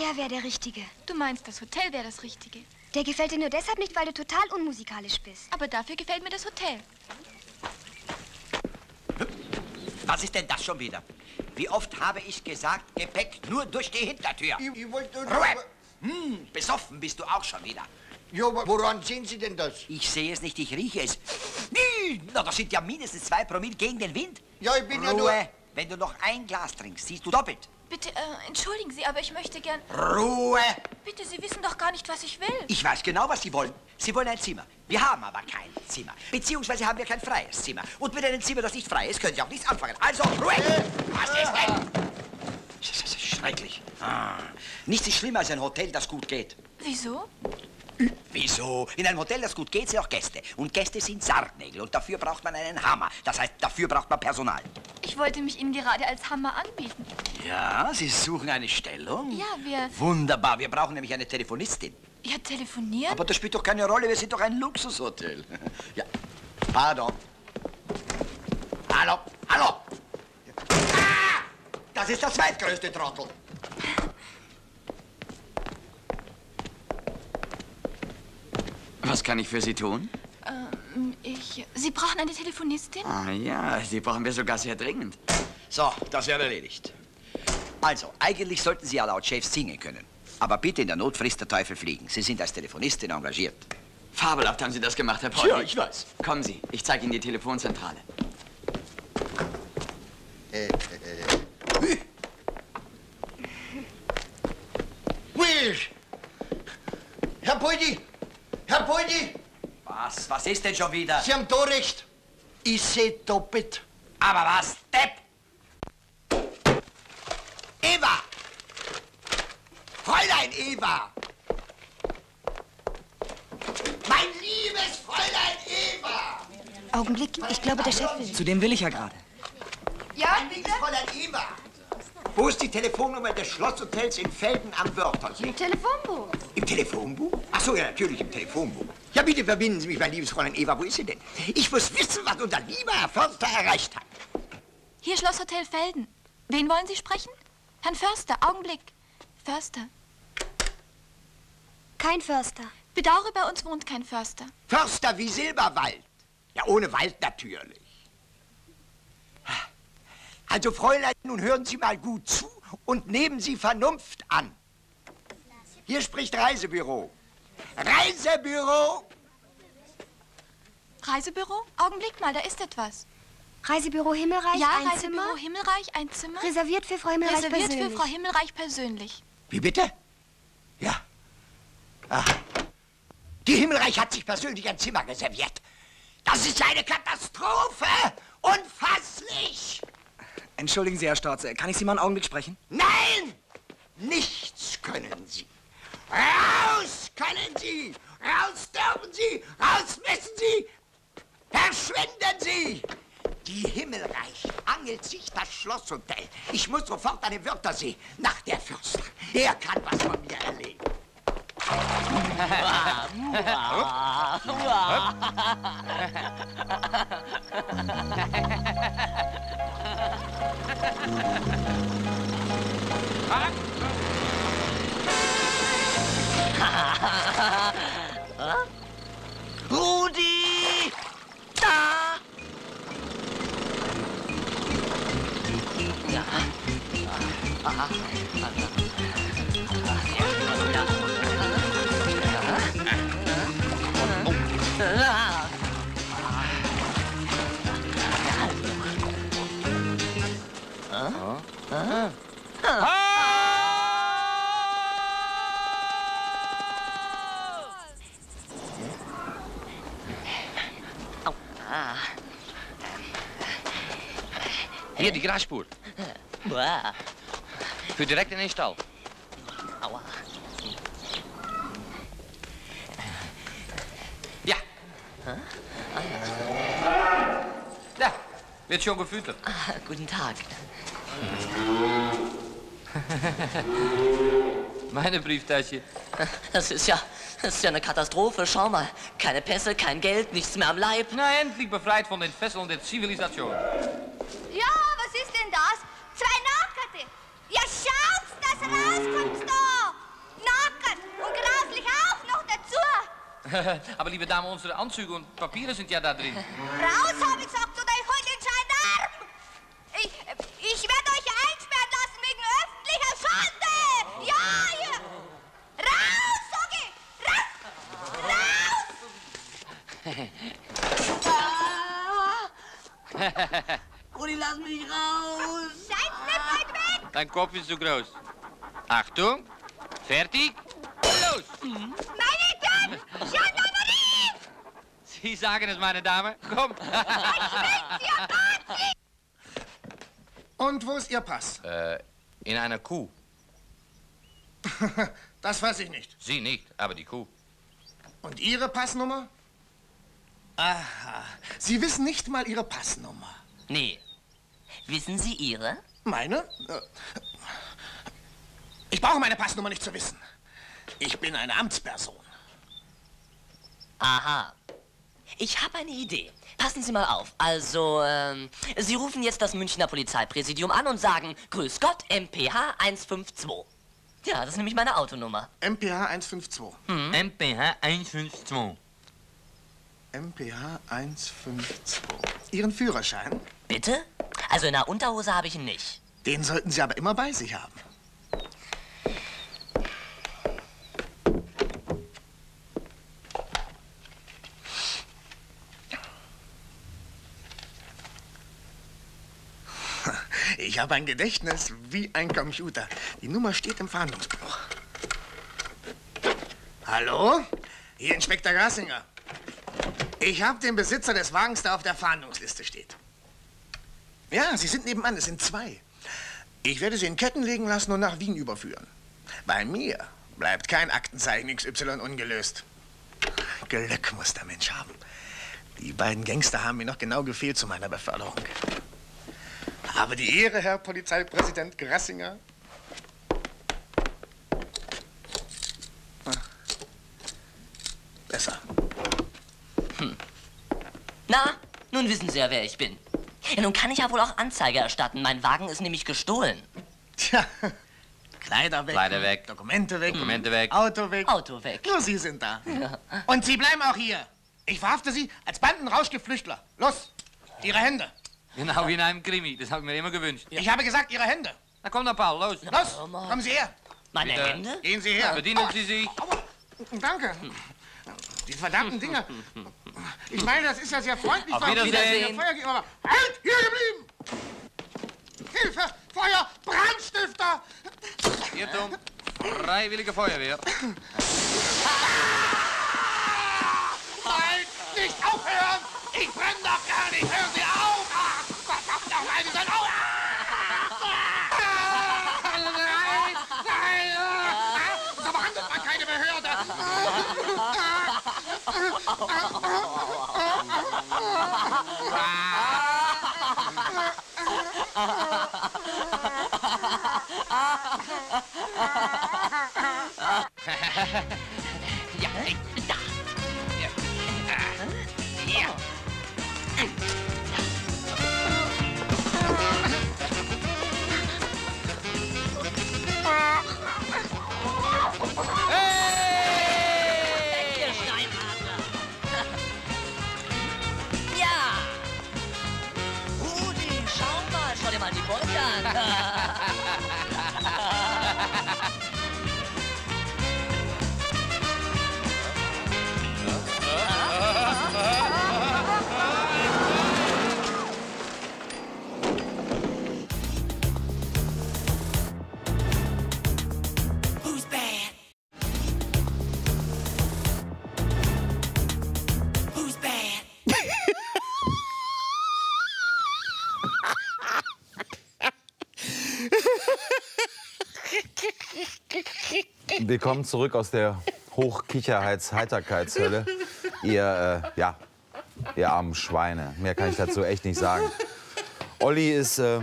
Speaker 8: Der wäre der Richtige.
Speaker 11: Du meinst, das Hotel wäre das Richtige?
Speaker 8: Der gefällt dir nur deshalb nicht, weil du total unmusikalisch bist.
Speaker 11: Aber dafür gefällt mir das Hotel.
Speaker 12: Was ist denn das schon wieder? Wie oft habe ich gesagt, Gepäck nur durch die Hintertür?
Speaker 13: Ich, ich wollte...
Speaker 12: Ruhe! Hm, besoffen bist du auch schon wieder.
Speaker 13: Ja, aber woran sehen Sie denn das?
Speaker 12: Ich sehe es nicht, ich rieche es. Na, das sind ja mindestens zwei Promille gegen den Wind.
Speaker 13: Ja, ich bin
Speaker 12: Ruhe.
Speaker 13: ja nur...
Speaker 12: Wenn du noch ein Glas trinkst, siehst du doppelt.
Speaker 11: Bitte, äh, entschuldigen Sie, aber ich möchte gern...
Speaker 12: Ruhe!
Speaker 11: Bitte, Sie wissen doch gar nicht, was ich will.
Speaker 12: Ich weiß genau, was Sie wollen. Sie wollen ein Zimmer. Wir haben aber kein Zimmer. Beziehungsweise haben wir kein freies Zimmer. Und mit einem Zimmer, das nicht frei ist, können Sie auch nichts anfangen. Also, Ruhe! Was ist denn? Das ist schrecklich. Ah. Nichts ist schlimmer als ein Hotel, das gut geht.
Speaker 11: Wieso?
Speaker 12: Wieso? In einem Hotel, das gut geht, sind auch Gäste. Und Gäste sind Sargnägel. Und dafür braucht man einen Hammer. Das heißt, dafür braucht man Personal.
Speaker 11: Ich wollte mich Ihnen gerade als Hammer anbieten.
Speaker 12: Ja, Sie suchen eine Stellung?
Speaker 11: Ja, wir...
Speaker 12: Wunderbar, wir brauchen nämlich eine Telefonistin.
Speaker 11: Ja, telefonieren?
Speaker 12: Aber das spielt doch keine Rolle, wir sind doch ein Luxushotel. Ja, pardon. Hallo, hallo! Ah! Das ist der zweitgrößte Trottel.
Speaker 14: Was kann ich für Sie tun?
Speaker 11: Ähm, ich... Sie brauchen eine Telefonistin?
Speaker 14: Ah ja, die brauchen wir sogar sehr dringend.
Speaker 12: So, das wäre erledigt. Also, eigentlich sollten Sie ja laut Chef singen können. Aber bitte in der Not frisst der Teufel fliegen. Sie sind als Telefonistin engagiert.
Speaker 14: Fabelhaft haben Sie das gemacht, Herr Paul.
Speaker 12: Ja, ich weiß.
Speaker 14: Kommen Sie, ich zeige Ihnen die Telefonzentrale.
Speaker 13: Äh, äh, äh. Wisch! Herr Poldi! Herr Poldi!
Speaker 12: Was? Was ist denn schon wieder?
Speaker 13: Sie haben da recht. Ich seh doppelt.
Speaker 12: Aber was, Depp? Eva! Fräulein Eva! Mein liebes Fräulein Eva!
Speaker 8: Augenblick, ich glaube, der Chef will.
Speaker 15: Zu dem will ich ja gerade.
Speaker 12: Ja, mein liebes Fräulein Eva! Wo ist die Telefonnummer des Schlosshotels in Felden am Wörthersee?
Speaker 8: Im Telefonbuch.
Speaker 12: Im Telefonbuch? Ach so, ja, natürlich im Telefonbuch. Ja, bitte verbinden Sie mich, mein liebes Fräulein Eva. Wo ist sie denn? Ich muss wissen, was unser lieber Herr Förster erreicht hat.
Speaker 11: Hier Schlosshotel Felden. Wen wollen Sie sprechen? Herrn Förster, Augenblick. Förster.
Speaker 8: Kein Förster.
Speaker 11: Bedauere, bei uns wohnt kein Förster.
Speaker 12: Förster wie Silberwald. Ja, ohne Wald natürlich. Also, Fräulein, nun hören Sie mal gut zu und nehmen Sie Vernunft an. Hier spricht Reisebüro. Reisebüro!
Speaker 11: Reisebüro? Augenblick mal, da ist etwas.
Speaker 8: Reisebüro Himmelreich,
Speaker 11: ja,
Speaker 8: ein
Speaker 11: Reisebüro
Speaker 8: Zimmer?
Speaker 11: Himmelreich, ein Zimmer.
Speaker 8: Reserviert für Frau Himmelreich
Speaker 11: Reserviert
Speaker 8: persönlich.
Speaker 11: für Frau Himmelreich persönlich.
Speaker 12: Wie bitte? Ja. Ah. Die Himmelreich hat sich persönlich ein Zimmer reserviert. Das ist eine Katastrophe! Unfasslich!
Speaker 15: Entschuldigen Sie, Herr Storze, kann ich Sie mal einen Augenblick sprechen?
Speaker 12: Nein! Nichts können Sie. Raus können Sie! Raus dürfen Sie! Raus müssen Sie! Verschwinden Sie! Die Himmelreich angelt sich das Schlosshotel. Ich muss sofort an den Wörthersee nach der Förster. Der kann was von mir erleben.
Speaker 10: Rudi! Da!
Speaker 7: Ja. Aha.
Speaker 3: Hier die Grasspur. Für direkt in den Stall.
Speaker 7: Aua.
Speaker 3: Ja. Ja, wird schon gefüttert.
Speaker 7: Ah, guten Tag.
Speaker 3: Meine Brieftasche.
Speaker 7: Das ist ja, das ist ja eine Katastrophe. Schau mal. Keine Pässe, kein Geld, nichts mehr am Leib.
Speaker 3: Na, endlich befreit von den Fesseln der Zivilisation.
Speaker 8: Ja, was ist denn das? Zwei Nachtkarte. Ja, schaut's, das rauskommt da.
Speaker 3: Aber liebe Dame, unsere Anzüge und Papiere sind ja da drin.
Speaker 8: Raus, hab ich gesagt, oder ich hol den Gendarm! Ich, ich werde euch einsperren lassen wegen öffentlicher Schande! Ja, hier! Raus, sag ich! Raus! Raus!
Speaker 7: Uli, lass mich raus!
Speaker 8: Seid nicht weit weg!
Speaker 3: Dein Kopf ist zu groß. Achtung, fertig, los!
Speaker 8: Meine Damen! Gendarmerie!
Speaker 3: Sie sagen es, meine Dame. Komm!
Speaker 13: Und wo ist Ihr Pass?
Speaker 3: Äh, in einer Kuh.
Speaker 13: Das weiß ich nicht.
Speaker 3: Sie nicht, aber die Kuh.
Speaker 13: Und Ihre Passnummer? Aha. Sie wissen nicht mal Ihre Passnummer.
Speaker 7: Nee. Wissen Sie Ihre?
Speaker 13: Meine? Ich brauche meine Passnummer nicht zu wissen. Ich bin eine Amtsperson.
Speaker 7: Aha. Ich habe eine Idee. Passen Sie mal auf. Also, ähm, Sie rufen jetzt das Münchner Polizeipräsidium an und sagen, Grüß Gott, M P H eins fünf zwei. Ja, das ist nämlich meine Autonummer.
Speaker 13: M P H eins fünf zwei.
Speaker 7: Hm.
Speaker 3: M P H eins fünf zwei.
Speaker 13: M P H eins fünf zwei. Ihren Führerschein?
Speaker 7: Bitte? Also in der Unterhose habe ich ihn nicht.
Speaker 13: Den sollten Sie aber immer bei sich haben. Ich habe ein Gedächtnis wie ein Computer. Die Nummer steht im Fahndungsbuch. Hallo? Hier Inspektor Grassinger. Ich habe den Besitzer des Wagens, der auf der Fahndungsliste steht. Ja, Sie sind nebenan, es sind zwei. Ich werde Sie in Ketten legen lassen und nach Wien überführen. Bei mir bleibt kein Aktenzeichen X Y ungelöst. Glück muss der Mensch haben. Die beiden Gangster haben mir noch genau gefehlt zu meiner Beförderung. Aber die Ehre, Herr Polizeipräsident Grassinger. Besser.
Speaker 7: Hm. Na, nun wissen Sie ja, wer ich bin. Ja, nun kann ich ja wohl auch Anzeige erstatten. Mein Wagen ist nämlich gestohlen.
Speaker 13: Tja, Kleider weg.
Speaker 3: Kleider weg.
Speaker 13: Dokumente weg.
Speaker 3: Dokumente weg.
Speaker 13: Auto weg.
Speaker 7: Auto weg.
Speaker 13: Nur Sie sind da.
Speaker 7: Ja.
Speaker 13: Und Sie bleiben auch hier. Ich verhafte Sie als Bandenrauschgeflüchtler. Los, Ihre Hände.
Speaker 3: Genau wie in einem Krimi. Das habe ich mir immer gewünscht.
Speaker 13: Ich habe gesagt, Ihre Hände.
Speaker 3: Na komm, dann, Paul, los.
Speaker 13: Los, kommen Sie her.
Speaker 7: Meine
Speaker 3: Bitte.
Speaker 7: Hände?
Speaker 13: Gehen Sie her.
Speaker 3: Bedienen Sie sich.
Speaker 13: Danke. Die verdammten Dinger. Ich meine, das ist ja sehr freundlich.
Speaker 3: Auf
Speaker 13: von-
Speaker 3: Wiedersehen.
Speaker 13: Feuer geben, aber halt, hier geblieben. Hilfe, Feuer, Brandstifter.
Speaker 3: Irrtum. Freiwillige Feuerwehr.
Speaker 13: Nein, nicht aufhören. Ich brenne doch gar nicht. Hören Sie auf. Ach, verdammt nochmal, Sie sollen auf. Nein, nein. So behandelt man keine Behörde.
Speaker 7: Ja, da. Ja. Hey! Ihr Steinadler. Ja. Rudi, schau mal, schau dir mal die Beute an.
Speaker 9: Who's bad? Who's bad?
Speaker 1: Willkommen zurück aus der Hochkicherheits-Heiterkeitshölle. Ihr, äh, ja, ihr armen Schweine. Mehr kann ich dazu echt nicht sagen. Olli ist, äh,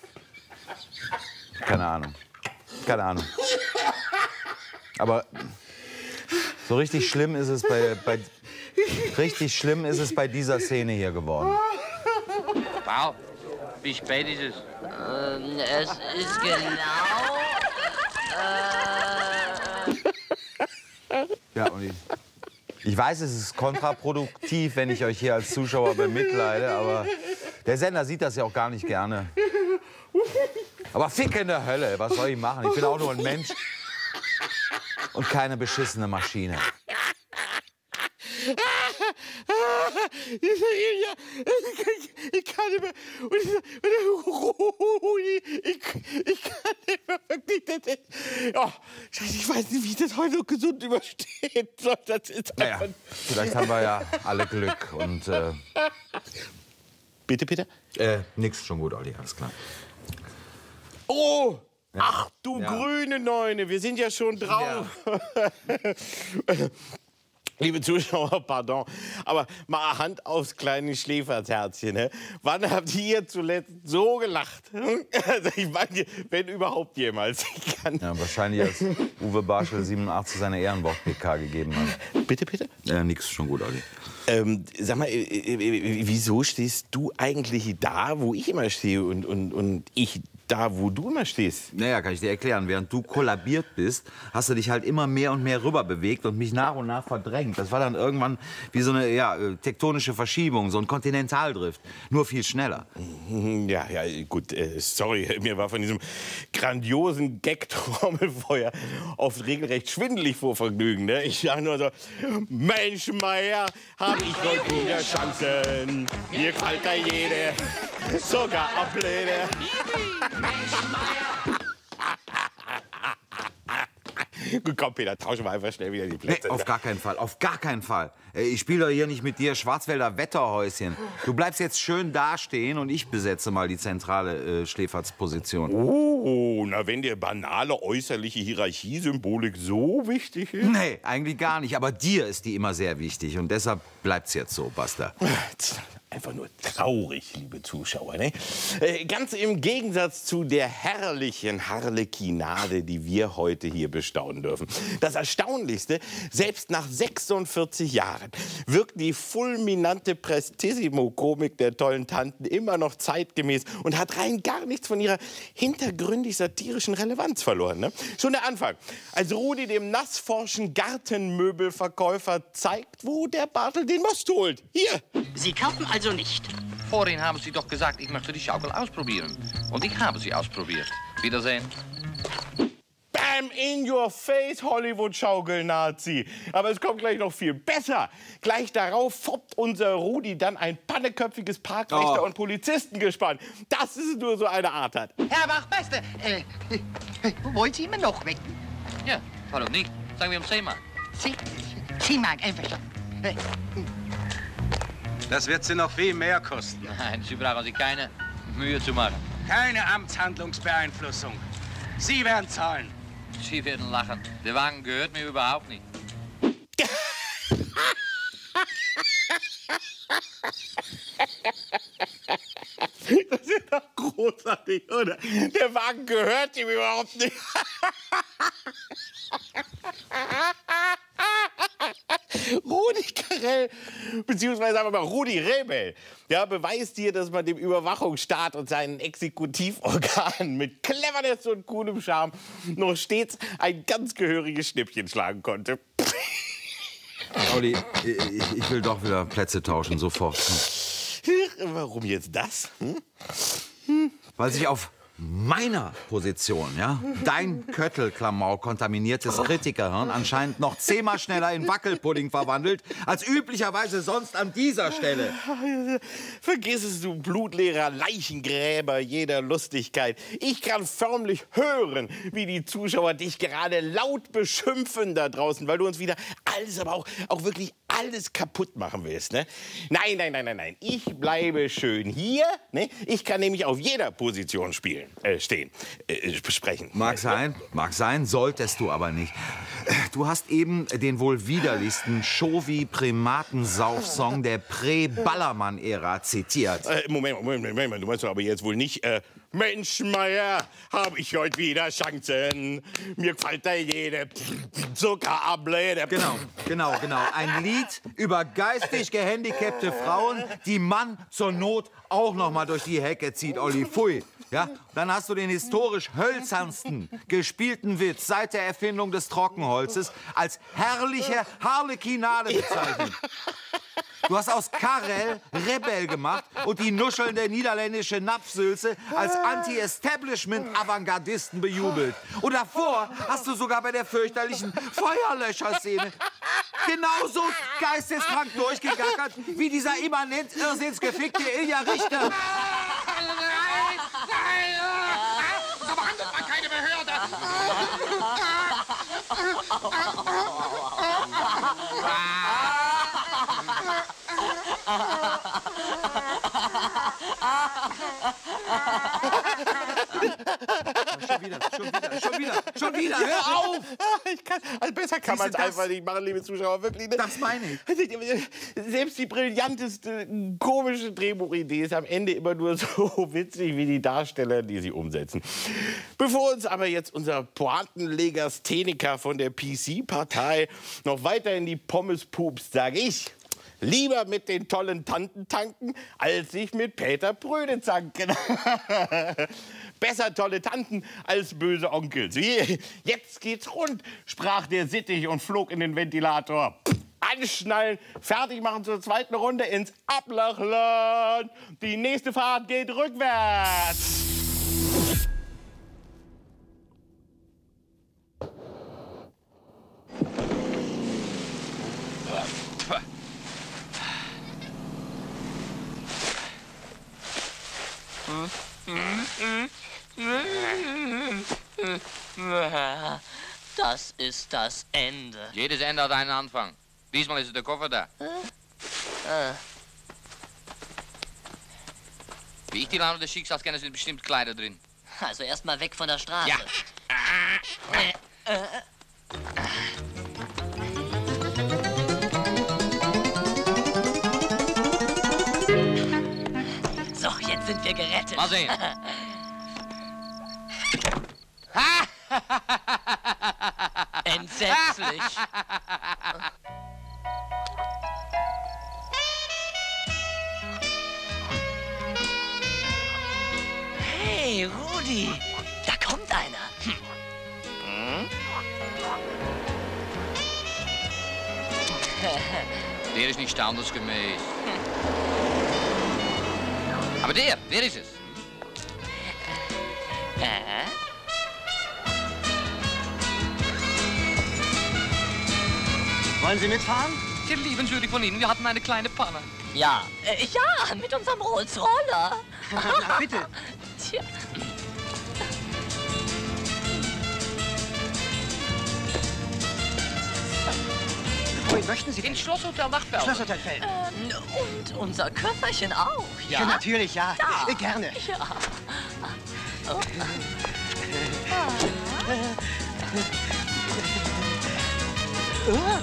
Speaker 1: keine Ahnung. Keine Ahnung. Aber so richtig schlimm ist es bei, bei, richtig schlimm ist es bei dieser Szene hier geworden.
Speaker 3: Paul, wie spät ist es?
Speaker 7: Ähm, es ist genau... Äh,
Speaker 1: Ja, Olli. Ich weiß, es ist kontraproduktiv, wenn ich euch hier als Zuschauer bemitleide, aber der Sender sieht das ja auch gar nicht gerne. Aber Fick in der Hölle, was soll ich machen? Ich bin auch nur ein Mensch und keine beschissene Maschine.
Speaker 2: Ich kann nicht mehr. Ich, ich kann nicht mehr wirklich. Oh, ich weiß nicht, wie ich das heute noch gesund übersteht. Das ist
Speaker 1: naja, vielleicht haben wir ja alle Glück und. Äh,
Speaker 2: bitte, bitte?
Speaker 1: Äh, nix, schon gut, Olli, alles klar.
Speaker 2: Oh!
Speaker 1: Ja.
Speaker 2: Ach du
Speaker 1: ja.
Speaker 2: grüne Neune, wir sind ja schon drauf. Ja. Liebe Zuschauer, pardon, aber mal Hand aufs kleine Schläferzherzchen. Ne? Wann habt ihr zuletzt so gelacht? Also ich meine, wenn überhaupt jemals. Ich kann
Speaker 1: ja, wahrscheinlich als Uwe Barschel siebenundachtzig seine Ehrenwort-P K gegeben hat.
Speaker 2: Bitte, bitte?
Speaker 1: Ja, nix, schon gut, Olli.
Speaker 2: Ähm, sag mal, äh, äh, wieso stehst du eigentlich da, wo ich immer stehe und, und, und ich da, wo du immer stehst?
Speaker 1: Naja, kann ich dir erklären. Während du kollabiert bist, hast du dich halt immer mehr und mehr rüber bewegt und mich nach und nach verdrängt. Das war dann irgendwann wie so eine ja, tektonische Verschiebung, so ein Kontinentaldrift. Nur viel schneller.
Speaker 2: Ja, ja, gut, äh, sorry. Mir war von diesem grandiosen Gag-Trommelfeuer oft regelrecht schwindelig vor Vergnügen. Ne? Ich sag nur so, Mensch, Meier, hab ich heute wieder Chancen. Mir gefällt da jede, sogar Ablede. Komm, Peter, tauschen wir einfach schnell wieder die Plätze.
Speaker 1: Nee, auf gar keinen Fall, auf gar keinen Fall. Ich spiele doch hier nicht mit dir Schwarzwälder Wetterhäuschen. Du bleibst jetzt schön dastehen und ich besetze mal die zentrale äh, Schläferzposition.
Speaker 2: Oh, na, wenn dir banale äußerliche Hierarchiesymbolik so wichtig ist?
Speaker 1: Nee, eigentlich gar nicht. Aber dir ist die immer sehr wichtig. Und deshalb bleibt's jetzt so, Basta.
Speaker 2: Einfach nur traurig, liebe Zuschauer. Ne? Äh, ganz im Gegensatz zu der herrlichen Harlekinade, die wir heute hier bestaunen dürfen. Das Erstaunlichste, selbst nach sechsundvierzig Jahren wirkt die fulminante Prestissimo-Komik der tollen Tanten immer noch zeitgemäß und hat rein gar nichts von ihrer hintergründig-satirischen Relevanz verloren. Ne? Schon der Anfang, als Rudi dem nassforschen Gartenmöbelverkäufer zeigt, wo der Bartel den Most holt. Hier.
Speaker 4: Sie kaufen also nicht.
Speaker 3: Vorhin haben Sie doch gesagt, ich möchte die Schaukel ausprobieren. Und ich habe sie ausprobiert. Wiedersehen.
Speaker 2: Bam, in your face, Hollywood-Schaukel-Nazi. Aber es kommt gleich noch viel besser. Gleich darauf foppt unser Rudi dann ein panneköpfiges Parkwächter-
Speaker 1: Oh.
Speaker 2: und Polizistengespann. Das ist nur so eine Art hat.
Speaker 5: Herr Wachtmeister, äh, wollen Sie immer noch wecken?
Speaker 3: Ja, warum nicht? Sagen wir um zehn Mark.
Speaker 5: Sie, Sie mag einverstanden. Äh,
Speaker 6: Das wird Sie noch viel mehr kosten.
Speaker 3: Nein, Sie brauchen sich keine Mühe zu machen.
Speaker 6: Keine Amtshandlungsbeeinflussung. Sie werden zahlen.
Speaker 3: Sie werden lachen. Der Wagen gehört mir überhaupt nicht.
Speaker 2: Das ist doch großartig, oder? Der Wagen gehört ihm überhaupt nicht. Rudi Carell, beziehungsweise sagen wir mal Rudi Rebell, ja, beweist hier, dass man dem Überwachungsstaat und seinen Exekutivorganen mit Cleverness und coolem Charme noch stets ein ganz gehöriges Schnippchen schlagen konnte.
Speaker 1: Olli, ich, ich will doch wieder Plätze tauschen, sofort.
Speaker 2: Warum jetzt das? Hm?
Speaker 1: Hm? Weil sich auf meiner Position, ja, dein Köttelklamauk kontaminiertes Kritikerhirn anscheinend noch zehnmal schneller in Wackelpudding verwandelt, als üblicherweise sonst an dieser Stelle.
Speaker 2: Vergiss es, du blutleerer Leichengräber jeder Lustigkeit. Ich kann förmlich hören, wie die Zuschauer dich gerade laut beschimpfen da draußen, weil du uns wieder alles, aber auch, auch wirklich alles kaputt machen willst. Ne? Nein, nein, nein, nein, nein. Ich bleibe schön hier. Ne? Ich kann nämlich auf jeder Position spielen. Äh, stehen, äh, sprechen.
Speaker 1: Mag sein, mag sein, solltest du aber nicht. Du hast eben den wohl widerlichsten Chauvi-Primatensauf-Song der Prä-Ballermann-Ära zitiert.
Speaker 2: Äh, Moment, Moment, Moment, Moment, du meinst doch aber jetzt wohl nicht, äh, Mensch, Meier, hab ich heute wieder Chancen. Mir gefällt da jede, sogar Ablede.
Speaker 1: Genau, genau, genau. Ein Lied über geistig gehandicapte Frauen, die Mann zur Not auch noch mal durch die Hecke zieht, Olli. Pfui. Ja, dann hast du den historisch hölzernsten gespielten Witz seit der Erfindung des Trockenholzes als herrliche Harlekinade bezeichnet. Du hast aus Karel Rebell gemacht und die nuschelnde niederländische Napfsülze als Anti-Establishment-Avantgardisten bejubelt. Und davor hast du sogar bei der fürchterlichen Feuerlöscherszene genauso geisteskrank durchgegackert wie dieser immanent irrsinnsgefickte Ilja Richter.
Speaker 13: Nein, nein, so behandelt man keine Behörde.
Speaker 1: Schon wieder, schon wieder, schon wieder, schon wieder, hör auf!
Speaker 2: Ich kann, also besser kann man es einfach nicht machen, liebe Zuschauer, wirklich. Ne?
Speaker 1: Das meine ich.
Speaker 2: Selbst die brillanteste, komische Drehbuchidee ist am Ende immer nur so witzig wie die Darsteller, die sie umsetzen. Bevor uns aber jetzt unser Pointenlegastheniker von der P C-Partei noch weiter in die Pommes pupst, sage ich: Lieber mit den tollen Tanten tanken, als sich mit Peter Pröde zanken. Besser tolle Tanten als böse Onkels. Jetzt geht's rund, sprach der Sittich und flog in den Ventilator. Anschnallen, fertig machen zur zweiten Runde ins Ablachland. Die nächste Fahrt geht rückwärts.
Speaker 7: Das ist das Ende.
Speaker 3: Jedes Ende hat einen Anfang. Diesmal ist der Koffer da.
Speaker 7: Äh.
Speaker 3: Wie ich die Laune des Schicksals kenne, sind bestimmt Kleider drin.
Speaker 7: Also erst mal weg von der Straße.
Speaker 3: Ja.
Speaker 7: Äh, äh. So, jetzt sind wir gerettet.
Speaker 3: Mal sehen.
Speaker 7: Entsetzlich. Hey, Rudi, da kommt einer. Hm. Hm?
Speaker 3: Der ist nicht standesgemäß. Aber der, der ist es.
Speaker 7: Äh?
Speaker 15: Wollen Sie mitfahren?
Speaker 3: Sehr liebenswürdig von Ihnen. Wir hatten eine kleine Panne.
Speaker 7: Ja, äh, ja, mit unserem Rolls-Roller.
Speaker 15: Na, bitte.
Speaker 7: Tja.
Speaker 15: Wohin möchten Sie denn?
Speaker 3: Ins Schlosshotel Nachtberg.
Speaker 15: Schlosshotel Felden.
Speaker 7: Ähm, und unser Köfferchen auch, ja?
Speaker 15: Ja, natürlich, ja.
Speaker 7: Ja.
Speaker 15: Äh, Gerne.
Speaker 7: Ja. Oh.
Speaker 15: Oh.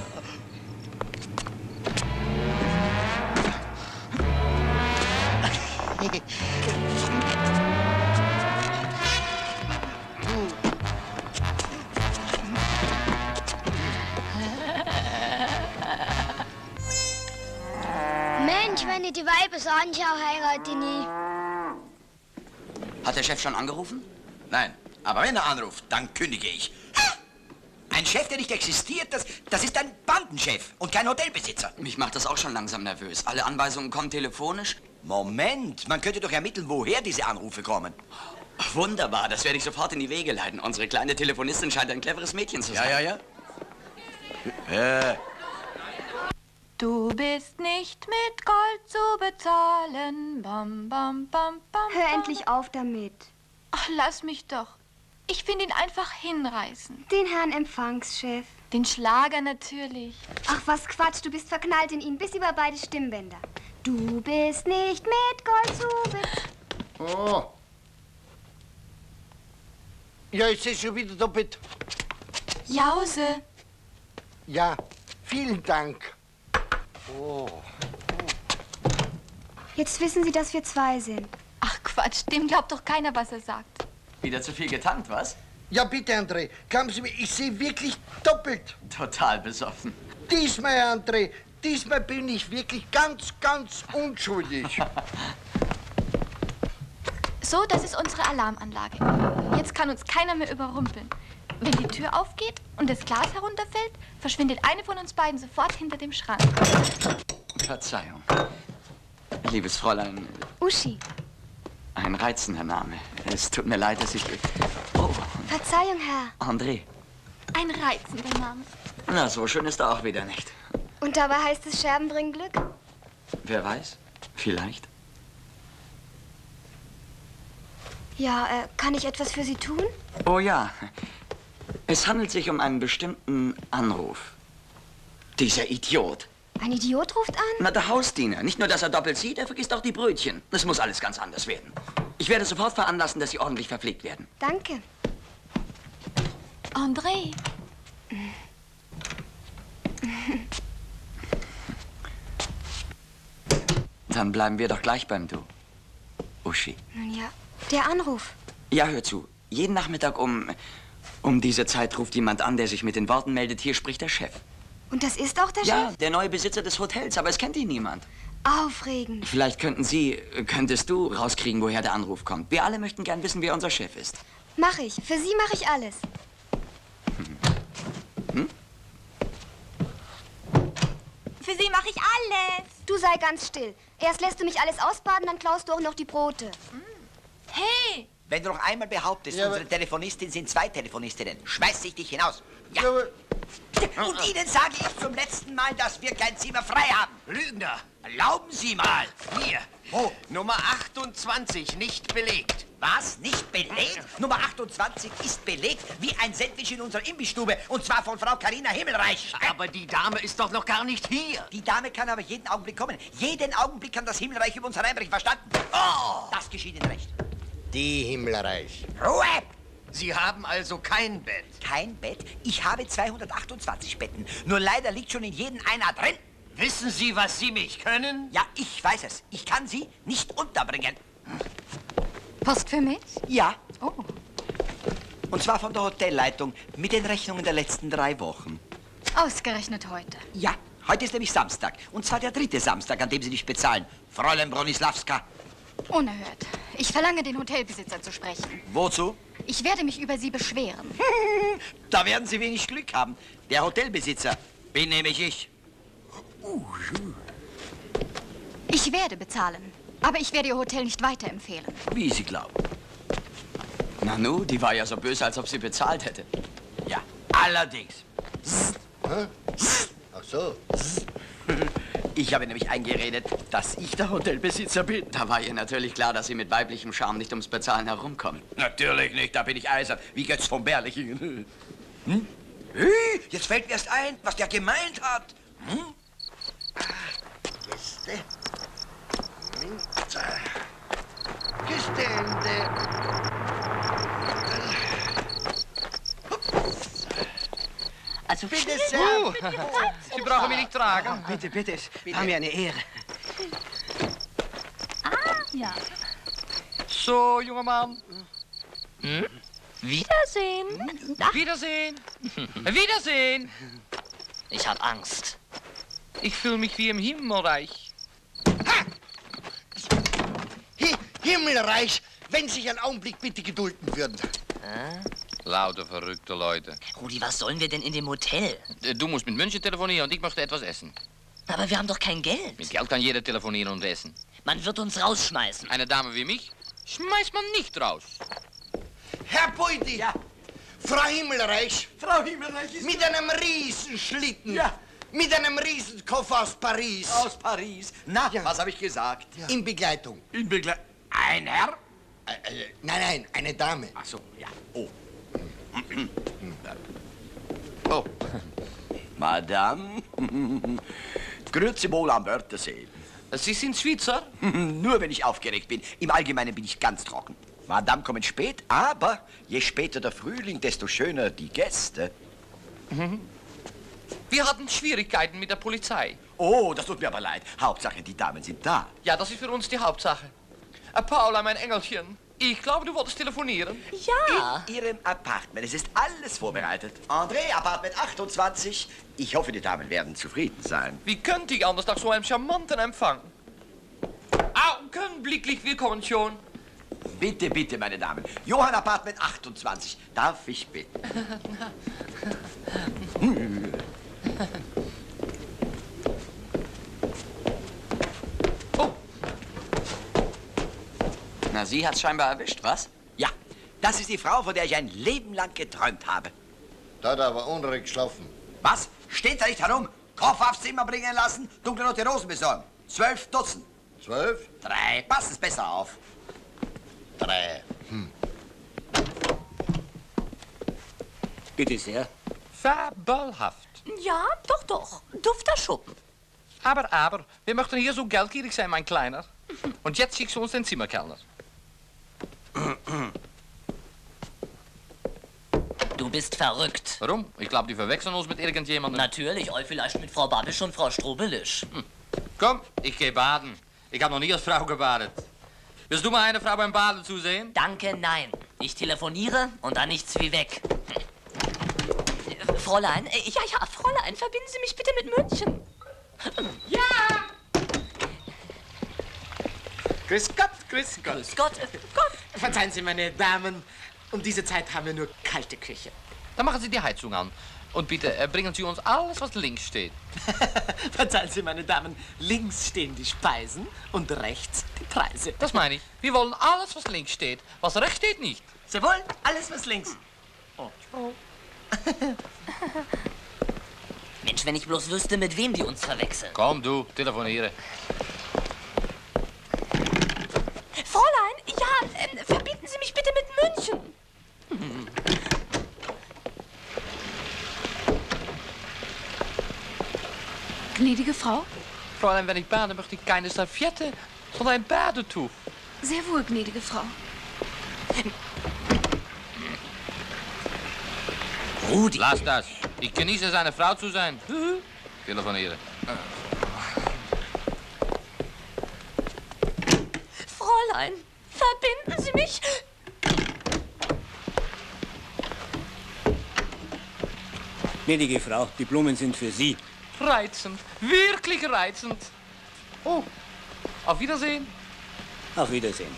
Speaker 16: Mensch, wenn ich die Weiber so anschaue, heirate ich nie.
Speaker 14: Hat der Chef schon angerufen? Nein, aber wenn er anruft, dann kündige ich. Ein Chef, der nicht existiert, das, das ist ein Bandenchef und kein Hotelbesitzer. Mich macht das auch schon langsam nervös. Alle Anweisungen kommen telefonisch. Moment, man könnte doch ermitteln, woher diese Anrufe kommen. Wunderbar, das werde ich sofort in die Wege leiten. Unsere kleine Telefonistin scheint ein cleveres Mädchen zu sein. Ja, ja, ja. Äh.
Speaker 11: Du bist nicht mit Gold zu bezahlen. Bam, bam, bam, bam.
Speaker 16: Hör endlich auf damit.
Speaker 11: Ach, lass mich doch. Ich finde ihn einfach hinreißend.
Speaker 16: Den Herrn Empfangschef.
Speaker 11: Den Schlager natürlich.
Speaker 16: Ach, was Quatsch, du bist verknallt in ihn bis über beide Stimmbänder. Du bist nicht mit Gold zu bezahlen.
Speaker 12: Oh. Ja, ich sehe schon wieder doppelt.
Speaker 11: Jause.
Speaker 12: Ja, vielen Dank. Oh.
Speaker 16: Jetzt wissen Sie, dass wir zwei sind.
Speaker 11: Ach Quatsch, dem glaubt doch keiner, was er sagt.
Speaker 14: Wieder zu viel getankt, was?
Speaker 12: Ja, bitte, André. Kommen Sie mir, ich sehe wirklich doppelt.
Speaker 14: Total besoffen.
Speaker 12: Diesmal, Herr André, diesmal bin ich wirklich ganz, ganz unschuldig.
Speaker 11: So, das ist unsere Alarmanlage. Jetzt kann uns keiner mehr überrumpeln. Wenn die Tür aufgeht und das Glas herunterfällt, verschwindet eine von uns beiden sofort hinter dem Schrank.
Speaker 14: Verzeihung. Liebes Fräulein.
Speaker 16: Uschi.
Speaker 14: Ein reizender Name. Es tut mir leid, dass ich... Oh.
Speaker 16: Verzeihung, Herr.
Speaker 14: André.
Speaker 11: Ein reizender Name.
Speaker 14: Na, so schön ist er auch wieder nicht.
Speaker 16: Und dabei heißt es, Scherben bringen Glück?
Speaker 14: Wer weiß? Vielleicht.
Speaker 16: Ja, äh, kann ich etwas für Sie tun?
Speaker 14: Oh ja. Es handelt sich um einen bestimmten Anruf. Dieser Idiot.
Speaker 16: Ein Idiot ruft an?
Speaker 14: Na, der Hausdiener. Nicht nur, dass er doppelt sieht, er vergisst auch die Brötchen. Das muss alles ganz anders werden. Ich werde sofort veranlassen, dass Sie ordentlich verpflegt werden.
Speaker 16: Danke.
Speaker 11: André.
Speaker 14: Dann bleiben wir doch gleich beim Du. Uschi.
Speaker 16: Nun ja, der Anruf.
Speaker 14: Ja, hör zu. Jeden Nachmittag um, um diese Zeit ruft jemand an, der sich mit den Worten meldet, hier spricht der Chef.
Speaker 16: Und das ist auch der
Speaker 14: Ja,
Speaker 16: Chef?
Speaker 14: der neue Besitzer des Hotels, aber es kennt ihn niemand.
Speaker 16: Aufregend.
Speaker 14: Vielleicht könnten Sie, könntest du rauskriegen, woher der Anruf kommt. Wir alle möchten gern wissen, wer unser Chef ist.
Speaker 16: Mach ich. Für Sie mache ich alles.
Speaker 14: Hm?
Speaker 16: Für Sie mache ich alles. Du sei ganz still. Erst lässt du mich alles ausbaden, dann klaust du auch noch die Brote.
Speaker 11: Hey!
Speaker 12: Wenn du noch einmal behauptest,
Speaker 5: Ja,
Speaker 12: unsere Telefonistin sind zwei Telefonistinnen, schmeiß ich dich hinaus. Ja. Und Ihnen sage ich zum letzten Mal, dass wir kein Zimmer frei haben.
Speaker 13: Lügner.
Speaker 12: Erlauben Sie mal.
Speaker 13: Hier.
Speaker 12: Wo?
Speaker 13: Nummer achtundzwanzig, nicht belegt.
Speaker 12: Was? Nicht belegt? Nummer achtundzwanzig ist belegt wie ein Sandwich in unserer Imbissstube. Und zwar von Frau Carina Himmelreich.
Speaker 13: Aber die Dame ist doch noch gar nicht hier.
Speaker 12: Die Dame kann aber jeden Augenblick kommen. Jeden Augenblick kann das Himmelreich über uns hereinbrechen. Verstanden? Oh! Das geschieht Ihnen recht.
Speaker 5: Die Himmelreich.
Speaker 12: Ruhe!
Speaker 13: Sie haben also kein Bett.
Speaker 12: Kein Bett? Ich habe zweihundertachtundzwanzig Betten. Nur leider liegt schon in jedem einer drin.
Speaker 13: Wissen Sie, was Sie mich können?
Speaker 12: Ja, ich weiß es. Ich kann Sie nicht unterbringen.
Speaker 11: Post für mich?
Speaker 12: Ja.
Speaker 11: Oh.
Speaker 12: Und zwar von der Hotelleitung mit den Rechnungen der letzten drei Wochen.
Speaker 11: Ausgerechnet heute.
Speaker 12: Ja, heute ist nämlich Samstag. Und zwar der dritte Samstag, an dem Sie nicht bezahlen. Fräulein Bronislawska.
Speaker 11: Unerhört. Ich verlange, den Hotelbesitzer zu sprechen.
Speaker 12: Wozu?
Speaker 11: Ich werde mich über Sie beschweren.
Speaker 12: Da werden Sie wenig Glück haben. Der Hotelbesitzer bin nämlich ich.
Speaker 11: Ich werde bezahlen. Aber ich werde Ihr Hotel nicht weiterempfehlen.
Speaker 14: Wie Sie glauben. Nanu, die war ja so böse, als ob sie bezahlt hätte.
Speaker 12: Ja, allerdings.
Speaker 5: Ach so.
Speaker 12: Ich habe nämlich eingeredet, dass ich der Hotelbesitzer bin.
Speaker 14: Da war ihr natürlich klar, dass Sie mit weiblichem Charme nicht ums Bezahlen herumkommen.
Speaker 12: Natürlich nicht, da bin ich eisern, wie Götz von Berlichingen. Hm? Hey, jetzt fällt mir erst ein, was der gemeint hat. Hm?
Speaker 5: Gäste. Minzer. Gestände.
Speaker 7: Also
Speaker 5: Bitte sehr.
Speaker 7: Uh,
Speaker 3: Sie brauchen mich nicht tragen.
Speaker 15: Bitte, bitte, es war mir eine Ehre.
Speaker 11: Ah, ja.
Speaker 3: So, junger Mann.
Speaker 7: Hm? Wiedersehen.
Speaker 3: Wiedersehen. Wiedersehen.
Speaker 7: Ich hab Angst.
Speaker 3: Ich fühle mich wie im Himmelreich.
Speaker 5: Hi Himmelreich, wenn Sie sich einen Augenblick bitte gedulden würden.
Speaker 7: Äh?
Speaker 3: Lauter verrückte Leute.
Speaker 7: Rudi, was sollen wir denn in dem Hotel?
Speaker 3: Du musst mit München telefonieren und ich möchte etwas essen.
Speaker 7: Aber wir haben doch kein Geld.
Speaker 3: Mit Geld kann jeder telefonieren und essen.
Speaker 7: Man wird uns rausschmeißen.
Speaker 3: Eine Dame wie mich schmeißt man nicht raus.
Speaker 5: Herr Beuti!
Speaker 12: Ja.
Speaker 5: Frau Himmelreich!
Speaker 12: Frau Himmelreich ist...
Speaker 5: Mit einem Riesenschlitten!
Speaker 12: Ja.
Speaker 5: Mit einem Riesenkoffer aus Paris!
Speaker 12: Aus Paris. Na,
Speaker 5: Ja.
Speaker 12: was habe ich gesagt?
Speaker 5: Ja. In Begleitung.
Speaker 12: In Begleitung. Ein Herr?
Speaker 5: Äh, äh, nein, nein, eine Dame.
Speaker 12: Ach so, ja. Oh.
Speaker 14: Oh.
Speaker 12: Madame, grüezi wohl am Wörthersee.
Speaker 3: Sie sind Schweizer?
Speaker 12: Nur wenn ich aufgeregt bin. Im Allgemeinen bin ich ganz trocken. Madame kommen spät, aber je später der Frühling, desto schöner die Gäste.
Speaker 3: Wir hatten Schwierigkeiten mit der Polizei.
Speaker 12: Oh, das tut mir aber leid. Hauptsache, die Damen sind da.
Speaker 3: Ja, das ist für uns die Hauptsache. Äh, Paula, mein Engelchen, ich glaube, du wolltest telefonieren.
Speaker 7: Ja.
Speaker 12: In Ihrem Apartment. Es ist alles vorbereitet. André, Apartment achtundzwanzig. Ich hoffe, die Damen werden zufrieden sein.
Speaker 3: Wie könnte ich anders nach so einem charmanten Empfang? Augenblicklich willkommen schon.
Speaker 14: Bitte, bitte, meine Damen. Johann Apartment achtundzwanzig. Darf ich bitten? Oh. Na, sie hat's scheinbar erwischt, was? Ja, das ist die Frau, von der ich ein Leben lang geträumt habe.
Speaker 17: Da hat er aber unruhig geschlafen.
Speaker 14: Was? Steht da nicht herum? Koffer aufs Zimmer bringen lassen, dunkle rote Rosen besorgen. Zwölf Dutzend.
Speaker 17: Zwölf?
Speaker 14: Drei. Passt es besser auf.
Speaker 17: Drei. Hm.
Speaker 18: Bitte sehr.
Speaker 3: Fabelhaft.
Speaker 7: Ja, doch, doch. Dufter Schuppen.
Speaker 3: Aber, aber, wir möchten hier so geldgierig sein, mein Kleiner. Und jetzt schickst du uns den Zimmerkellner.
Speaker 7: Du bist verrückt.
Speaker 3: Warum? Ich glaube, die verwechseln uns mit irgendjemandem.
Speaker 7: Natürlich, euch vielleicht mit Frau Babisch und Frau Strobelisch.
Speaker 3: Hm. Komm, ich gehe baden. Ich habe noch nie als Frau gebadet. Willst du mal eine Frau beim Baden zusehen?
Speaker 7: Danke, nein. Ich telefoniere und dann nichts wie weg. Hm. Fräulein, äh, ja, ja, Fräulein, verbinden Sie mich bitte mit München.
Speaker 13: Ja! Grüß Gott, grüß Gott.
Speaker 7: Grüß Gott, äh, Gott.
Speaker 13: Verzeihen Sie, meine Damen, um diese Zeit haben wir nur kalte Küche.
Speaker 3: Dann machen Sie die Heizung an. Und bitte, äh, bringen Sie uns alles, was links steht.
Speaker 13: Verzeihen Sie, meine Damen, links stehen die Speisen und rechts die Preise.
Speaker 3: Das meine ich. Wir wollen alles, was links steht. Was rechts steht, nicht.
Speaker 13: Sie wollen alles, was links.
Speaker 7: Oh. Oh. Mensch, wenn ich bloß wüsste, mit wem die uns verwechseln.
Speaker 3: Komm, du, telefoniere.
Speaker 7: Fräulein, ja, äh, verbinden Sie mich bitte mit München. Hm.
Speaker 11: Gnädige Frau?
Speaker 3: Fräulein, wenn ich bade, möchte ich keine Serviette, sondern ein Badetuch.
Speaker 11: Sehr wohl, gnädige Frau.
Speaker 3: Rudi. Lass das. Ich genieße, seine Frau zu sein. Telefoniere.
Speaker 7: Fräulein, verbinden Sie mich.
Speaker 18: Gnädige Frau, die Blumen sind für Sie.
Speaker 3: Reizend, wirklich reizend. Oh, auf Wiedersehen.
Speaker 18: Auf Wiedersehen.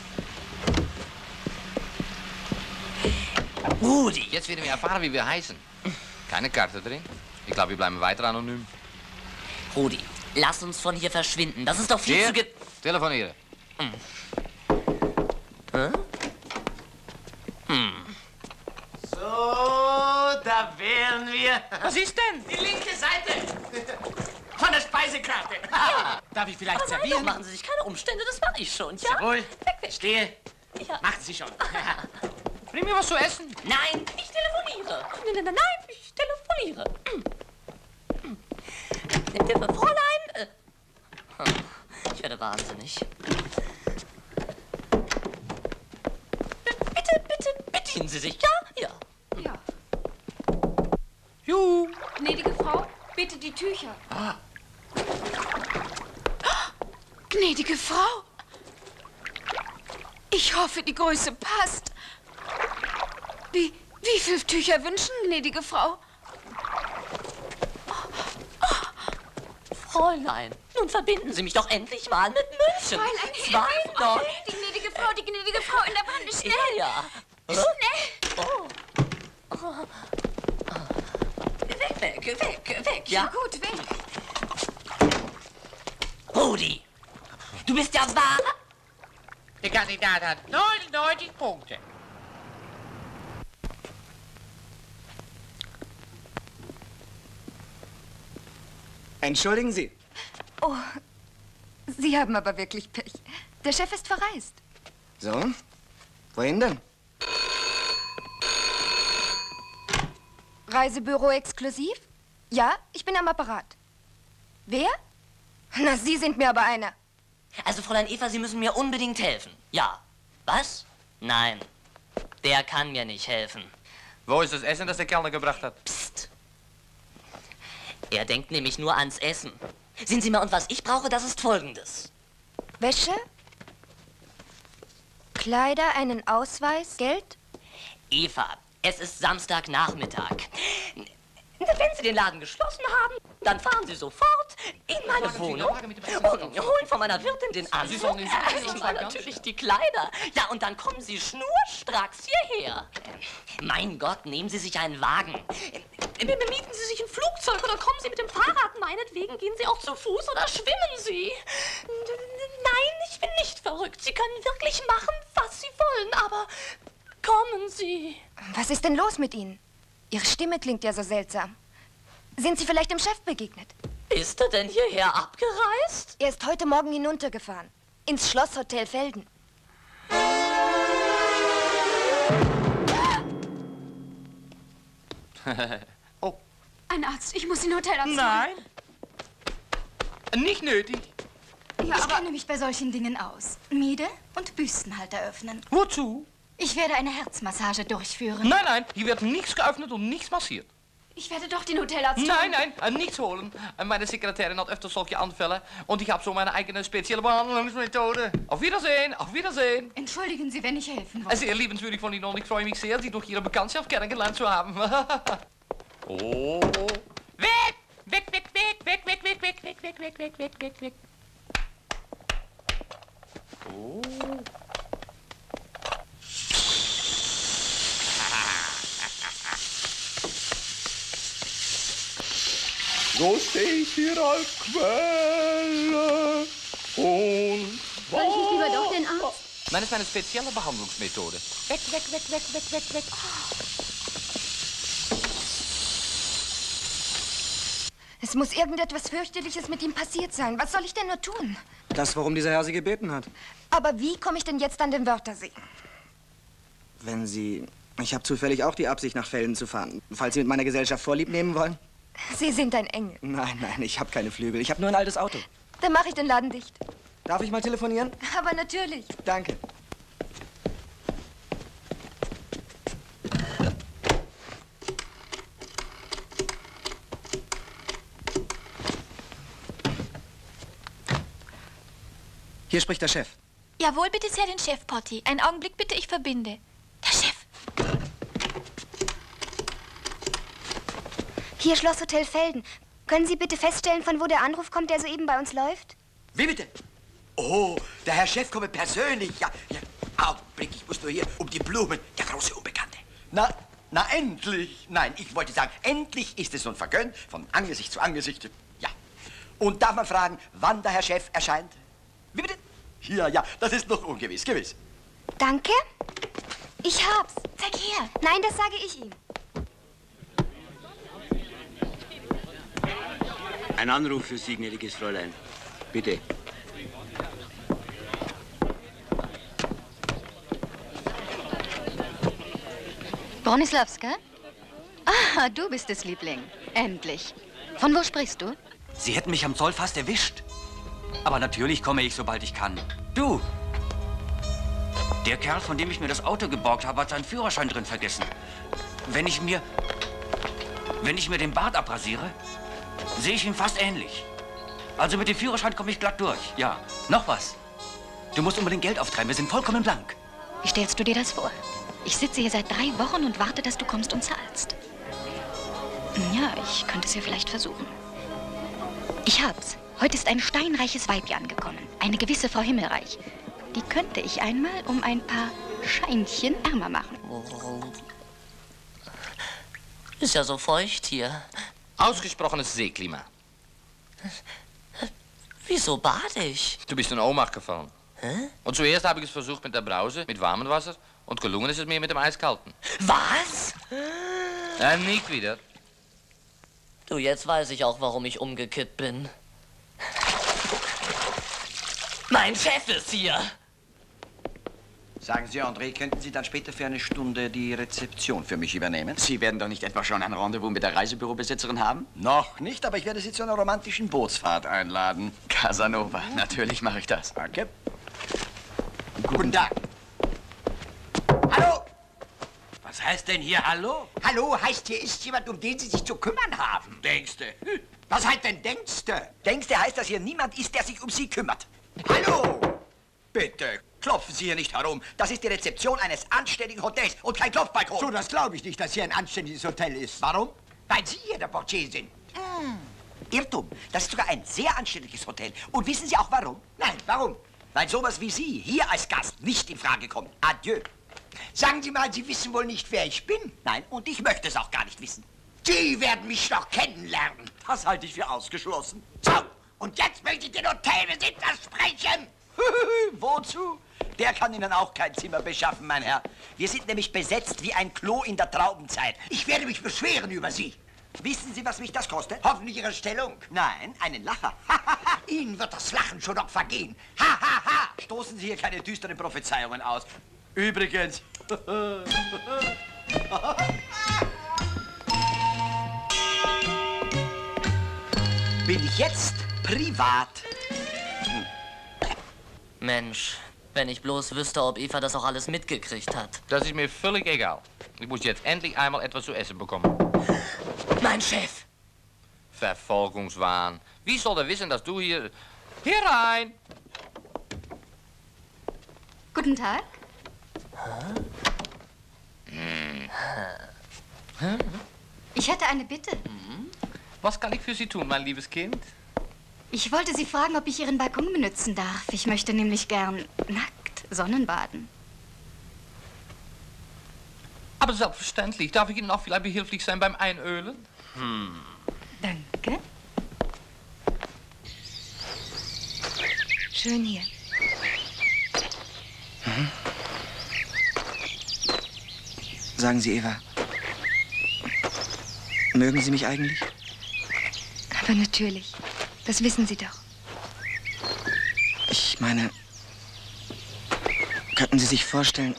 Speaker 3: Rudi. Jetzt werden wir erfahren, wie wir heißen. Keine Karte drin. Ich glaube, wir bleiben weiter anonym.
Speaker 7: Rudi, lass uns von hier verschwinden. Das ist doch viel
Speaker 3: Hier?
Speaker 7: zu ge...
Speaker 3: Telefoniere.
Speaker 7: Hm. Hä? Hm.
Speaker 13: So, da wären wir.
Speaker 3: Was ist denn?
Speaker 13: Die linke Seite von der Speisekarte.
Speaker 7: Ja.
Speaker 13: Darf ich vielleicht
Speaker 7: Aber nein,
Speaker 13: servieren?
Speaker 7: machen Sie sich keine Umstände, das mache ich schon, ja?
Speaker 13: Jawohl.
Speaker 7: Weg, weg.
Speaker 13: Stehe.
Speaker 7: Ja.
Speaker 13: Machen Sie schon.
Speaker 3: Bring mir was zu essen.
Speaker 7: Nein, ich telefoniere. Nein, nein, nein, nein, ich telefoniere. Hm. Hm. Fräulein. Äh. Ich werde wahnsinnig. Bitte, bitte, bedienen Sie sich, ja? Ja.
Speaker 11: Ja.
Speaker 3: Juhu.
Speaker 11: Gnädige Frau, bitte die Tücher.
Speaker 3: Ah.
Speaker 11: Gnädige Frau. Ich hoffe, die Größe passt. Wie, wie viele Tücher wünschen, gnädige Frau?
Speaker 7: Fräulein, nun verbinden Sie mich doch endlich mal mit München.
Speaker 11: Fräulein,
Speaker 7: Zwei
Speaker 11: Frau,
Speaker 7: noch.
Speaker 11: Die gnädige Frau, die gnädige Frau in der Brande, schnell.
Speaker 7: Ja, ja.
Speaker 11: Schnell.
Speaker 7: Oh. Oh. Weg, weg, weg, weg, ja?
Speaker 11: Ja, gut, weg.
Speaker 7: Rudi, du bist ja wahr.
Speaker 6: Der Kandidat hat neunundneunzig Punkte.
Speaker 15: Entschuldigen Sie.
Speaker 11: Oh, Sie haben aber wirklich Pech. Der Chef ist verreist.
Speaker 15: So? Wohin denn?
Speaker 11: Reisebüro exklusiv? Ja, ich bin am Apparat. Wer? Na, Sie sind mir aber einer.
Speaker 7: Also, Fräulein Eva, Sie müssen mir unbedingt helfen. Ja. Was? Nein. Der kann mir nicht helfen.
Speaker 3: Wo ist das Essen, das der Kellner gebracht hat?
Speaker 7: Psst. Er denkt nämlich nur ans Essen. Sehen Sie mal, und was ich brauche, das ist Folgendes.
Speaker 11: Wäsche? Kleider, einen Ausweis, Geld?
Speaker 7: Eva, es ist Samstagnachmittag. Wenn Sie den Laden geschlossen haben, dann fahren Sie sofort In meine Wohnung? Und holen von meiner Wirtin den Anzug? Ich meine natürlich die Kleider. Ja, und dann kommen Sie schnurstracks hierher. Mein Gott, nehmen Sie sich einen Wagen. Mieten Sie sich ein Flugzeug oder kommen Sie mit dem Fahrrad. Meinetwegen gehen Sie auch zu Fuß oder schwimmen Sie. Nein, ich bin nicht verrückt. Sie können wirklich machen, was Sie wollen, aber kommen Sie.
Speaker 16: Was ist denn los mit Ihnen? Ihre Stimme klingt ja so seltsam. Sind Sie vielleicht dem Chef begegnet?
Speaker 7: Ist er denn hierher abgereist?
Speaker 16: Er ist heute Morgen hinuntergefahren. Ins Schlosshotel Felden.
Speaker 19: Oh. Ein Arzt. Ich muss den Hotelarzt.
Speaker 20: Nein. Nicht nötig.
Speaker 19: Ja, ich kenne mich bei solchen Dingen aus. Miede und Büstenhalter öffnen.
Speaker 20: Wozu?
Speaker 19: Ich werde eine Herzmassage durchführen.
Speaker 20: Nein, nein, hier wird nichts geöffnet und nichts massiert.
Speaker 19: Ich werde doch den Hotelarzt
Speaker 20: Nein,
Speaker 19: holen.
Speaker 20: nein, äh, nichts holen. Äh, Meine Sekretärin hat öfter solche Anfälle und ich habe so meine eigene spezielle Behandlungsmethode. Auf Wiedersehen, auf Wiedersehen.
Speaker 19: Entschuldigen Sie, wenn ich helfen
Speaker 20: Äh,
Speaker 19: wollte.
Speaker 20: Sehr liebenswürdig von Ihnen und ich freue mich sehr, Sie durch Ihre Bekanntschaft kennengelernt zu haben. Oh. Weg! Weg, weg, weg, weg, weg, weg, weg, weg, weg, weg, weg, weg, weg, weg. Oh.
Speaker 2: So stehe ich hier als Quelle und...
Speaker 19: Soll ich nicht lieber doch den Arzt?
Speaker 20: Nein, das ist meine spezielle Behandlungsmethode. Weg, weg, weg, weg, weg, weg, weg.
Speaker 16: Es muss irgendetwas fürchterliches mit ihm passiert sein. Was soll ich denn nur tun?
Speaker 15: Das, worum dieser Herr Sie gebeten hat.
Speaker 16: Aber wie komme ich denn jetzt an den Wörthersee?
Speaker 15: Wenn Sie... Ich habe zufällig auch die Absicht, nach Felden zu fahren. Falls Sie mit meiner Gesellschaft Vorlieb nehmen wollen?
Speaker 16: Sie sind ein Engel.
Speaker 15: Nein, nein, ich habe keine Flügel. Ich habe nur ein altes Auto.
Speaker 16: Dann mache ich den Laden dicht.
Speaker 15: Darf ich mal telefonieren?
Speaker 16: Aber natürlich.
Speaker 15: Danke. Hier spricht der Chef.
Speaker 11: Jawohl, bitte sehr, den Chef, Potti. Einen Augenblick bitte, ich verbinde. Der Chef.
Speaker 16: Hier Schlosshotel Felden. Können Sie bitte feststellen, von wo der Anruf kommt, der soeben bei uns läuft?
Speaker 14: Wie bitte? Oh, der Herr Chef komme persönlich. Ja, ja. Augenblick, ich muss nur hier um die Blumen. Der große Unbekannte. Na, na endlich. Nein, ich wollte sagen, endlich ist es nun vergönnt, von Angesicht zu Angesicht. Ja. Und darf man fragen, wann der Herr Chef erscheint? Wie bitte? Ja, ja, das ist noch ungewiss, gewiss.
Speaker 16: Danke. Ich hab's. Zeig her. Nein, das sage ich ihm.
Speaker 18: Ein Anruf für Sie, gnädiges Fräulein. Bitte.
Speaker 19: Bronislawska? Ah, du bist es, Liebling. Endlich. Von wo sprichst du?
Speaker 14: Sie hätten mich am Zoll fast erwischt. Aber natürlich komme ich, sobald ich kann. Du! Der Kerl, von dem ich mir das Auto geborgt habe, hat seinen Führerschein drin vergessen. Wenn ich mir... Wenn ich mir den Bart abrasiere, sehe ich ihm fast ähnlich. Also mit dem Führerschein komme ich glatt durch. Ja. Noch was. Du musst unbedingt Geld auftreiben. Wir sind vollkommen blank.
Speaker 19: Wie stellst du dir das vor? Ich sitze hier seit drei Wochen und warte, dass du kommst und zahlst. Ja, ich könnte es ja vielleicht versuchen. Ich hab's. Heute ist ein steinreiches Weib hier angekommen. Eine gewisse Frau Himmelreich. Die könnte ich einmal um ein paar Scheinchen ärmer machen.
Speaker 7: Ist ja so feucht hier.
Speaker 20: Ausgesprochenes Seeklima.
Speaker 7: Wieso bade ich?
Speaker 20: Du bist in Ohnmacht gefallen.
Speaker 7: Hä?
Speaker 20: Und zuerst habe ich es versucht mit der Brause, mit warmem Wasser. Und gelungen ist es mir mit dem Eiskalten.
Speaker 7: Was?
Speaker 20: Äh, nicht wieder.
Speaker 7: Du, jetzt weiß ich auch, warum ich umgekippt bin. Mein Chef ist hier.
Speaker 14: Sagen Sie, André, könnten Sie dann später für eine Stunde die Rezeption für mich übernehmen? Sie werden doch nicht etwa schon ein Rendezvous mit der Reisebürobesitzerin haben? Noch nicht, aber ich werde Sie zu einer romantischen Bootsfahrt einladen. Casanova, natürlich mache ich das. Danke. Guten Tag.
Speaker 12: Hallo?
Speaker 14: Was heißt denn hier Hallo?
Speaker 12: Hallo heißt, hier ist jemand, um den Sie sich zu kümmern haben.
Speaker 14: Denkste.
Speaker 12: Was heißt denn Denkste?
Speaker 14: Denkste heißt, dass hier niemand ist, der sich um Sie kümmert.
Speaker 12: Hallo?
Speaker 14: Bitte, klopfen Sie hier nicht herum. Das ist die Rezeption eines anständigen Hotels und kein Klopfbalkon.
Speaker 12: So, das glaube ich nicht, dass hier ein anständiges Hotel ist.
Speaker 14: Warum?
Speaker 12: Weil Sie hier der Portier sind.
Speaker 14: Irrtum. Das ist sogar ein sehr anständiges Hotel. Und wissen Sie auch warum? Nein, warum? Weil sowas wie Sie hier als Gast nicht in Frage kommt. Adieu.
Speaker 12: Sagen Sie mal, Sie wissen wohl nicht, wer ich bin?
Speaker 14: Nein, und ich möchte es auch gar nicht wissen.
Speaker 12: Sie werden mich noch kennenlernen.
Speaker 14: Das halte ich für ausgeschlossen.
Speaker 12: So, und jetzt möchte ich den Hotelbesitzer sprechen.
Speaker 14: Wozu? Der kann Ihnen auch kein Zimmer beschaffen, mein Herr. Wir sind nämlich besetzt wie ein Klo in der Traubenzeit.
Speaker 12: Ich werde mich beschweren über Sie.
Speaker 14: Wissen Sie, was mich das kostet?
Speaker 12: Hoffentlich Ihre Stellung.
Speaker 14: Nein, einen Lacher.
Speaker 12: Ihnen wird das Lachen schon noch vergehen. Ha, ha, ha.
Speaker 14: Stoßen Sie hier keine düsteren Prophezeiungen aus. Übrigens. Bin ich jetzt privat?
Speaker 7: Hm. Mensch, wenn ich bloß wüsste, ob Eva das auch alles mitgekriegt hat.
Speaker 3: Das ist mir völlig egal. Ich muss jetzt endlich einmal etwas zu essen bekommen.
Speaker 7: Mein Chef!
Speaker 3: Verfolgungswahn. Wie soll er wissen, dass du hier... Hier rein!
Speaker 11: Guten Tag.
Speaker 3: Hm.
Speaker 11: Ich hätte eine Bitte.
Speaker 3: Was kann ich für Sie tun, mein liebes Kind?
Speaker 11: Ich wollte Sie fragen, ob ich Ihren Balkon benutzen darf. Ich möchte nämlich gern nackt Sonnenbaden.
Speaker 3: Aber selbstverständlich. Darf ich Ihnen auch vielleicht behilflich sein beim Einölen? Hm.
Speaker 11: Danke. Schön hier.
Speaker 15: Mhm. Sagen Sie, Eva, mögen Sie mich eigentlich?
Speaker 11: Aber natürlich. Das wissen Sie doch.
Speaker 15: Ich meine, könnten Sie sich vorstellen...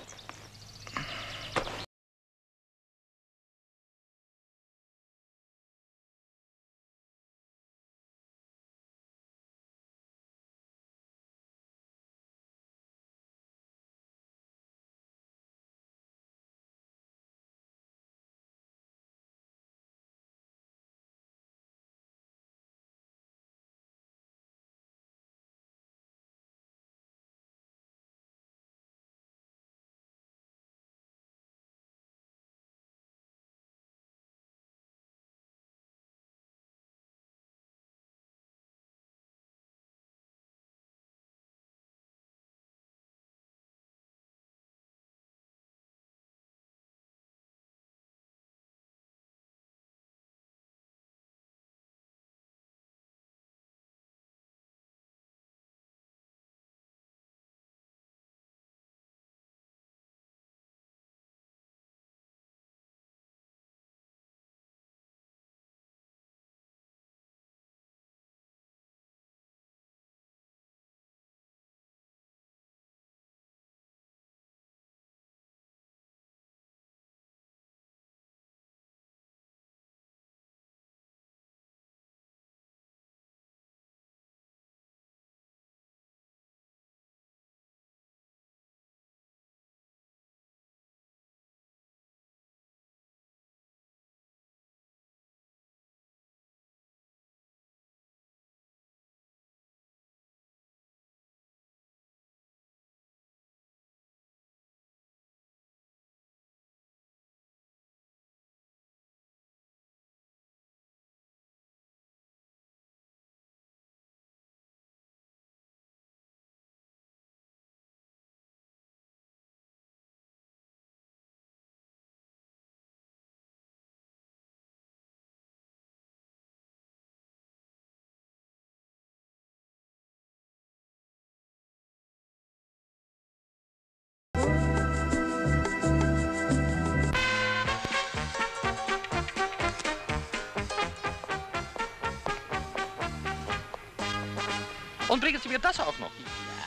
Speaker 3: Und bringen Sie mir das auch noch?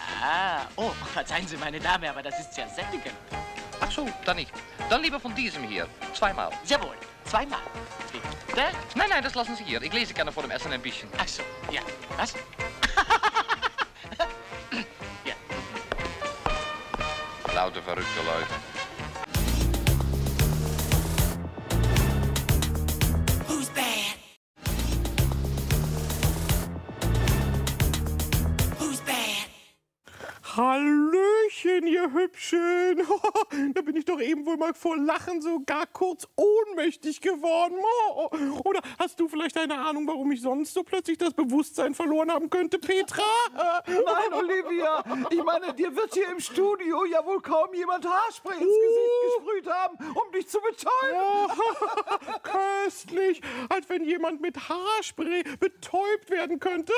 Speaker 20: Ja. Oh, verzeihen Sie, meine Dame, aber das ist sehr sättigend.
Speaker 3: Ach so, dann nicht. Dann lieber von diesem hier. Zweimal.
Speaker 20: Jawohl, zweimal. Bitte?
Speaker 3: Nein, nein, das lassen Sie hier. Ich lese gerne vor dem Essen ein bisschen.
Speaker 20: Ach so, ja. Was? Ja.
Speaker 3: Lauter verrückte Leute.
Speaker 9: Who's bad? Who's bad?
Speaker 2: Hallöchen, ihr ihr Hübschen. Da bin ich doch eben wohl mal vor Lachen sogar kurz ohnmächtig geworden. Oder hast du vielleicht eine Ahnung, warum ich sonst so plötzlich das Bewusstsein verloren haben könnte, Petra?
Speaker 1: Nein, Olivia. Ich meine, dir wird hier im Studio ja wohl kaum jemand Haarspray ins Gesicht gesprüht haben, um dich zu betäuben.
Speaker 2: Ja, köstlich. Als wenn jemand mit Haarspray betäubt werden könnte.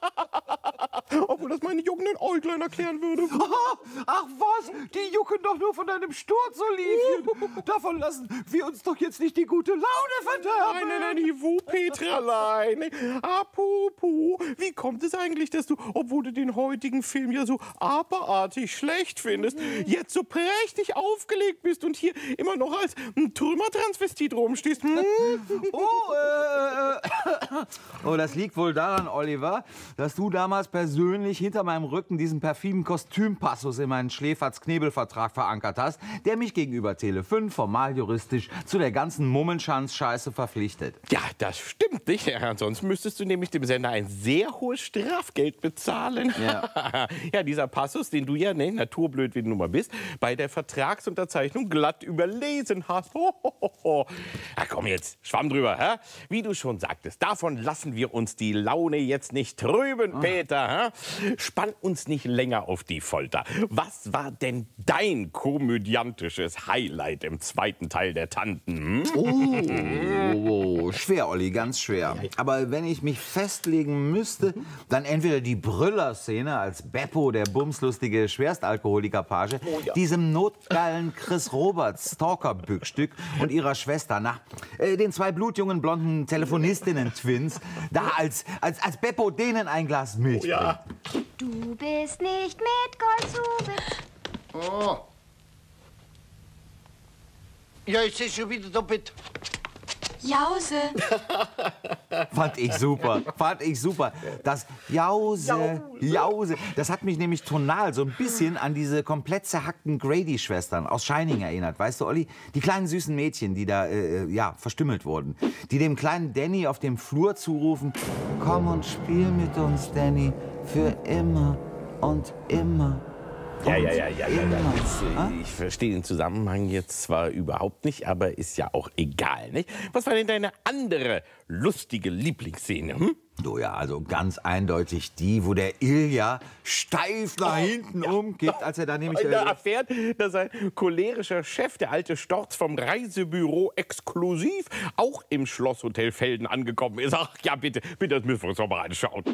Speaker 2: Obwohl das meine juckenden Äuglein erklären würde.
Speaker 1: Ach was, die jucken doch nur von deinem Sturz, Olivien. Davon lassen wir uns doch jetzt nicht die gute Laune verderben.
Speaker 2: Nein, nein, nein, Niveau, Petralein. Apropos, wie kommt es eigentlich, dass du, obwohl du den heutigen Film ja so abartig schlecht findest, jetzt so prächtig aufgelegt bist und hier immer noch als ein Trümmertransvestit rumstehst? Hm?
Speaker 1: Oh, äh, äh, oh, das liegt wohl daran, Oliver, dass du damals persönlich hinter meinem Rücken diesen perfimen Kostümpassus in meinen Schläferz-Knebel-Vertrag verankert hast, der mich gegenüber Tele fünf formal juristisch zu der ganzen Mummenschanz-Scheiße verpflichtet.
Speaker 2: Ja, das stimmt nicht. Ja, sonst müsstest du nämlich dem Sender ein sehr hohes Strafgeld bezahlen. Ja, ja, dieser Passus, den du ja, ne, naturblöd wie du nun mal bist, bei der Vertragsunterzeichnung glatt überlesen hast. Ho, ho, ho, ho. Ja, komm jetzt, Schwamm drüber. Hä? Wie du schon sagtest, davon lassen wir uns die Laune jetzt nicht trüben, Peter. Hä? Spann uns nicht länger auf die Folter. Was war denn dein komödiantisches Highlight im zweiten Teil der Tanten? Hm?
Speaker 1: Oh, oh, schwer, Olli, ganz schwer. Aber wenn ich mich festlegen müsste, dann entweder die Brüller-Szene als Beppo, der bumslustige Schwerstalkoholiker-Page,
Speaker 2: Oh ja.
Speaker 1: diesem notgeilen Chris Roberts Stalker-Bückstück und ihrer Schwester nach äh, den zwei blutjungen blonden Telefonistinnen-Twins, da als, als, als Beppo denen ein Glas Milch
Speaker 2: Oh ja.
Speaker 1: bringt.
Speaker 16: Du bist nicht mit Goldsubitz.
Speaker 12: Oh. Ja, ich sehe schon wieder doppelt.
Speaker 11: Jause.
Speaker 1: Fand ich super, fand ich super. Das Jause, Jause, das hat mich nämlich tonal so ein bisschen an diese komplett zerhackten Grady-Schwestern aus Shining erinnert. Weißt du, Olli? Die kleinen süßen Mädchen, die da, äh, ja, verstümmelt wurden. Die dem kleinen Danny auf dem Flur zurufen, komm und spiel mit uns, Danny, für immer und immer.
Speaker 2: Ja, ja, ja, ja, ja, ja. Jetzt, äh, ich verstehe den Zusammenhang jetzt zwar überhaupt nicht, aber ist ja auch egal, nicht? Was war denn deine andere lustige Lieblingsszene, hm?
Speaker 1: Oh ja, also ganz eindeutig die, wo der Ilja steif nach hinten umkippt, als er da nämlich...
Speaker 2: Äh, erfährt, dass sein cholerischer Chef, der alte Storz vom Reisebüro Exklusiv, auch im Schlosshotel Felden angekommen ist. Ach ja, bitte, bitte, das müssen wir uns doch mal anschauen.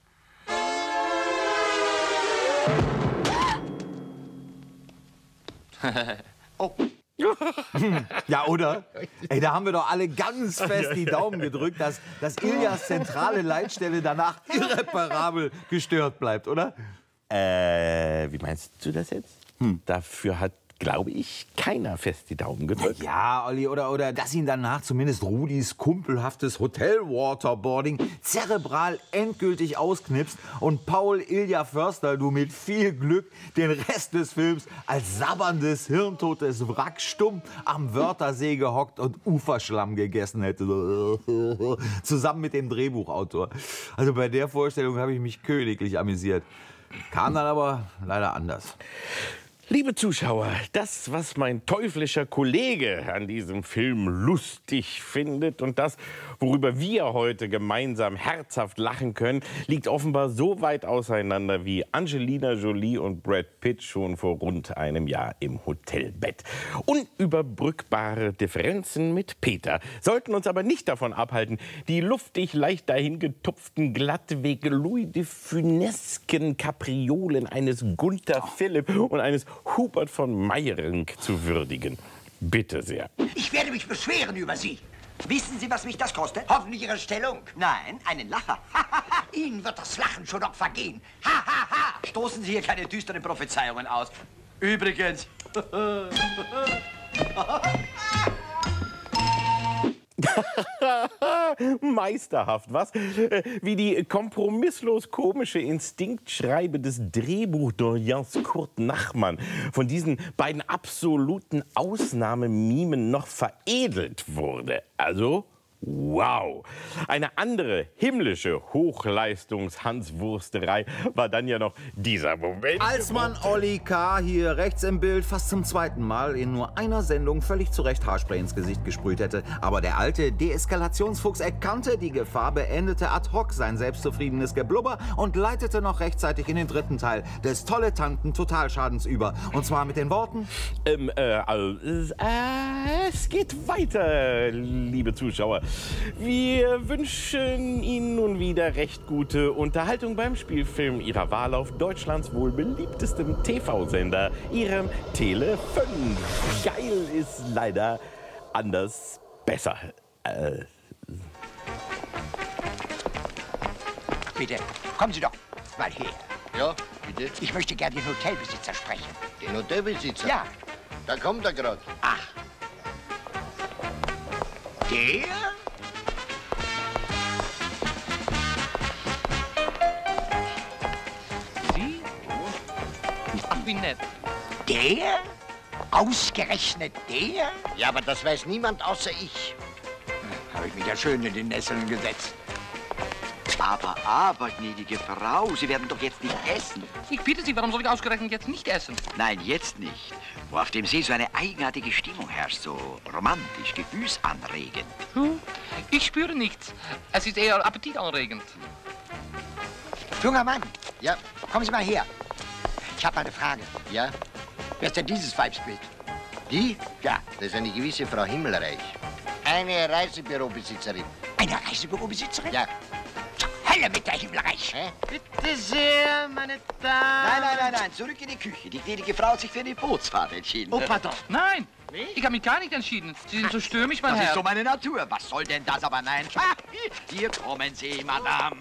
Speaker 1: Oh. Ja, oder? Ey, da haben wir doch alle ganz fest die Daumen gedrückt, dass, dass Iljas zentrale Leitstelle danach irreparabel gestört bleibt, oder?
Speaker 2: Äh, wie meinst du das jetzt? Hm. Dafür hat, glaube ich, keiner fest die Daumen gedrückt.
Speaker 1: Ja, Olli, oder, oder dass ihn danach zumindest Rudis kumpelhaftes Hotel-Waterboarding zerebral endgültig ausknipst und Paul Ilja Förster, du mit viel Glück den Rest des Films als sabberndes, hirntotes Wrack stumm am Wörthersee gehockt und Uferschlamm gegessen hätte. Zusammen mit dem Drehbuchautor. Also bei der Vorstellung habe ich mich königlich amüsiert. Kam dann aber leider anders.
Speaker 2: Liebe Zuschauer, das, was mein teuflischer Kollege an diesem Film lustig findet und das, worüber wir heute gemeinsam herzhaft lachen können, liegt offenbar so weit auseinander wie Angelina Jolie und Brad Pitt schon vor rund einem Jahr im Hotelbett. Unüberbrückbare Differenzen mit Peter sollten uns aber nicht davon abhalten, die luftig leicht dahingetupften Glattweg Louis de Funesken Kapriolen eines Gunther Philipp und eines Hubert von Meyerinck zu würdigen. Bitte sehr.
Speaker 12: Ich werde mich beschweren über Sie. Wissen Sie, was mich das kostet? Hoffentlich Ihre Stellung. Nein, einen Lacher. Ihnen wird das Lachen schon noch vergehen. Ha, ha, ha.
Speaker 14: Stoßen Sie hier keine düsteren Prophezeiungen aus. Übrigens.
Speaker 2: Meisterhaft, was? Wie die kompromisslos komische Instinktschreibe des Drehbuchdorians Kurt Nachmann von diesen beiden absoluten Ausnahmemimen noch veredelt wurde. Also Wow! Eine andere himmlische Hochleistungs-Hanswursterei war dann ja noch dieser Moment.
Speaker 1: Als man Olli K. hier rechts im Bild fast zum zweiten Mal in nur einer Sendung völlig zu Recht Haarspray ins Gesicht gesprüht hätte. Aber der alte Deeskalationsfuchs erkannte die Gefahr, beendete ad hoc sein selbstzufriedenes Geblubber und leitete noch rechtzeitig in den dritten Teil des Tolle-Tanten-Totalschadens über. Und zwar mit den Worten...
Speaker 2: Ähm, äh, also, äh, es geht weiter, liebe Zuschauer. Wir wünschen Ihnen nun wieder recht gute Unterhaltung beim Spielfilm Ihrer Wahl auf Deutschlands wohl beliebtestem T V-Sender, Ihrem Tele fünf. Geil ist leider anders besser. Äh.
Speaker 12: Bitte, kommen Sie doch mal her.
Speaker 17: Ja, bitte.
Speaker 12: Ich möchte gerne den Hotelbesitzer sprechen.
Speaker 17: Den Hotelbesitzer?
Speaker 12: Ja.
Speaker 17: Da kommt er gerade.
Speaker 12: Ach. Der?
Speaker 20: Sie? Ach, wie nett.
Speaker 12: Der? Ausgerechnet der?
Speaker 17: Ja, aber das weiß niemand außer ich.
Speaker 12: Habe ich mich ja schön in den Nesseln gesetzt.
Speaker 14: Aber, aber, gnädige Frau, Sie werden doch jetzt nicht essen.
Speaker 20: Ich bitte Sie, warum soll ich ausgerechnet jetzt nicht essen?
Speaker 14: Nein, jetzt nicht. Wo auf dem See so eine eigenartige Stimmung herrscht, so romantisch, gefühlsanregend.
Speaker 20: Hm? Ich spüre nichts. Es ist eher appetitanregend.
Speaker 12: Junger Mann.
Speaker 17: Ja?
Speaker 12: Kommen Sie mal her. Ich habe eine Frage.
Speaker 17: Ja?
Speaker 12: Wer ist denn dieses Weibsbild?
Speaker 17: Die?
Speaker 12: Ja.
Speaker 17: Das ist eine gewisse Frau Himmelreich. Eine Reisebürobesitzerin.
Speaker 12: Eine Reisebürobesitzerin?
Speaker 17: Ja.
Speaker 12: Hölle mit der Himmelreich!
Speaker 17: Hä?
Speaker 10: Bitte sehr, meine Damen.
Speaker 14: Nein, nein, nein, nein, zurück in die Küche. Die gnädige Frau hat sich für eine Bootsfahrt entschieden.
Speaker 20: Oh, pardon. Nein, ich habe mich gar nicht entschieden. Sie sind so stürmisch, mein
Speaker 14: Das
Speaker 20: Herr.
Speaker 14: ist so meine Natur. Was soll denn das? Aber nein. Ha, hier kommen Sie, Madame.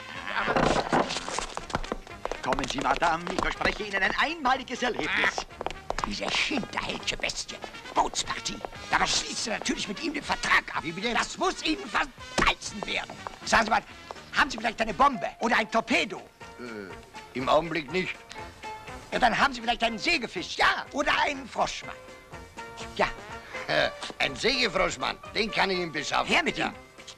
Speaker 14: Kommen Sie, Madame. Ich verspreche Ihnen ein einmaliges Erlebnis.
Speaker 12: Diese hinterhältige Bestie. Bootspartie. Aber schließt du natürlich mit ihm den Vertrag ab. Wie bitte? Das muss Ihnen verheißen werden. Sagen Sie mal, haben Sie vielleicht eine Bombe oder ein Torpedo?
Speaker 17: Äh, im Augenblick nicht.
Speaker 12: Ja, dann haben Sie vielleicht einen Sägefisch, ja, oder einen Froschmann. Ja.
Speaker 17: Äh, ein Sägefroschmann, den kann ich Ihnen beschaffen.
Speaker 12: Her mit ihm.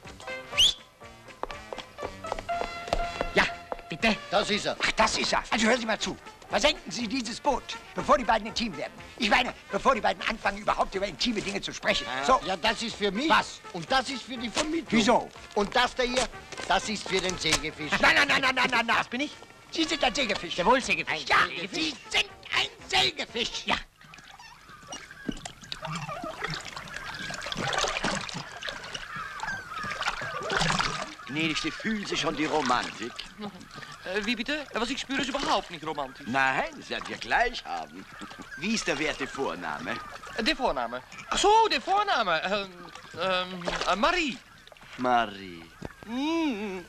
Speaker 12: Ja, bitte.
Speaker 17: Das ist er.
Speaker 12: Ach, das ist er. Also hören Sie mal zu. Versenken Sie dieses Boot, bevor die beiden intim werden. Ich meine, bevor die beiden anfangen, überhaupt über intime Dinge zu sprechen.
Speaker 17: Äh,
Speaker 12: So.
Speaker 17: Ja, das ist für mich.
Speaker 12: Was?
Speaker 17: Und das ist für die Vermietung.
Speaker 12: Wieso?
Speaker 17: Und das da hier, das ist für den Sägefisch.
Speaker 12: Nein, nein, nein, nein, nein, nein, nein. Was bin ich? Sie sind ein Sägefisch.
Speaker 4: Jawohl, Sägefisch.
Speaker 12: Ja,
Speaker 4: Sägefisch.
Speaker 12: Sie sind ein Sägefisch. Ja.
Speaker 14: Gnädigste, fühlen Sie schon die Romantik?
Speaker 20: Äh, wie bitte? Was ich spüre, ist überhaupt nicht romantisch.
Speaker 14: Nein, das werden wir gleich haben. Wie ist der werte Vorname?
Speaker 20: Der Vorname? Ach so, der Vorname. Ähm, ähm, äh, Marie.
Speaker 14: Marie. Mm.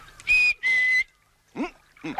Speaker 14: Mm. Mm.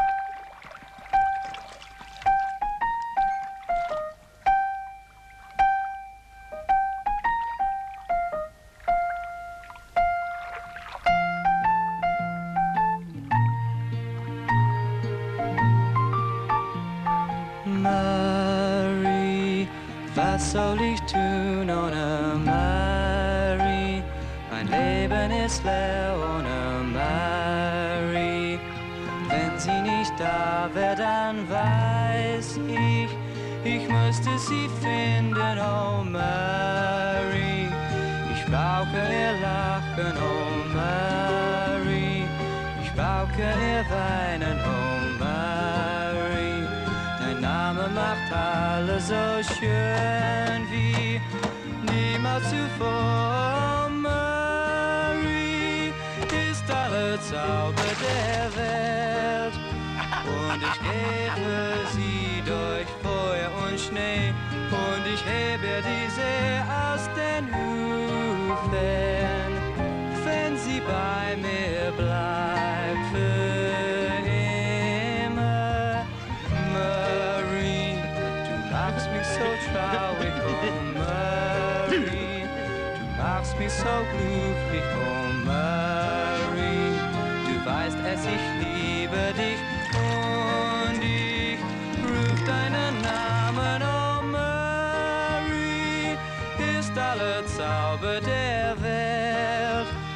Speaker 21: Mary, was soll ich tun ohne Mary? Mein Leben ist leer ohne Mary. Wenn sie nicht da wäre, dann weiß ich, ich müsste sie finden, oh Mary. Ich brauche ihr Lachen, oh Mary. Ich brauche ihr Weinen, oh Mary. Dein Name macht alles so schön wie niemals zuvor. Mary ist alle Zauber der Welt und ich hebe sie durch Feuer und Schnee und ich hebe die See aus den Ufern, wenn sie bei mir bleibt für immer. Mary, du machst mich so traurig, oh Mary, du machst mich so glücklich, oh Mary, du weißt es, ich liebe dich und ich ruf deinen Namen, oh Mary, ist alle Zauber der Welt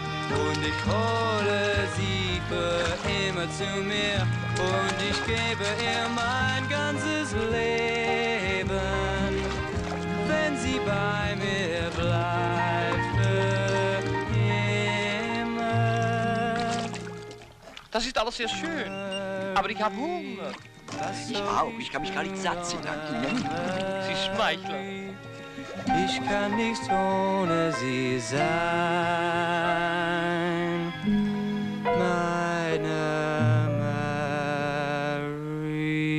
Speaker 21: hole sie für immer zu mir und ich gebe ihr mein ganzes Leben, wenn sie bei mir bleibt für immer.
Speaker 20: Das ist alles sehr schön, aber ich habe Hunger.
Speaker 14: Ich auch, ich kann mich gar nicht satt sehen an Ihnen.
Speaker 20: Sie schmeicheln.
Speaker 21: Ich kann nicht ohne sie sein, meine Mary.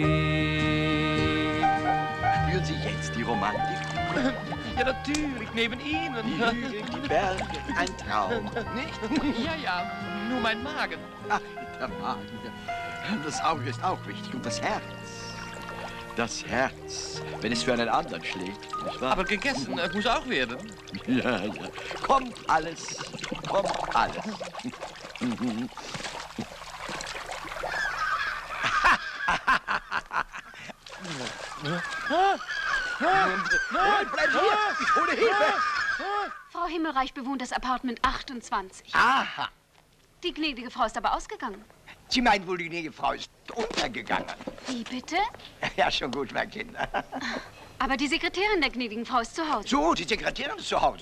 Speaker 14: Spüren Sie jetzt die Romantik?
Speaker 20: Ja, natürlich, neben Ihnen.
Speaker 14: Die Hügel, die Berge, ein Traum, nicht?
Speaker 20: Ja, ja, nur mein Magen.
Speaker 14: Ach, der Magen. Das Auge ist auch wichtig und das Herz. Das Herz, wenn es für einen anderen schlägt, nicht wahr?
Speaker 20: Aber gegessen äh, muss auch werden.
Speaker 14: Ja, ja. Kommt alles, kommt alles.
Speaker 5: Nein, bleib hier! Ich hole Hilfe!
Speaker 8: Frau Himmelreich bewohnt das Apartment achtundzwanzig.
Speaker 5: Aha.
Speaker 8: Die gnädige Frau ist aber ausgegangen.
Speaker 5: Sie meinen wohl, die gnädige Frau ist untergegangen.
Speaker 8: Wie bitte?
Speaker 5: Ja, schon gut, mein Kind.
Speaker 8: Aber die Sekretärin der gnädigen Frau ist zu Hause.
Speaker 5: So, die Sekretärin ist zu Hause.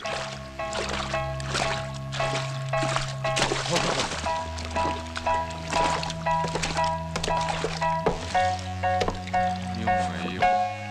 Speaker 20: Junge, Junge.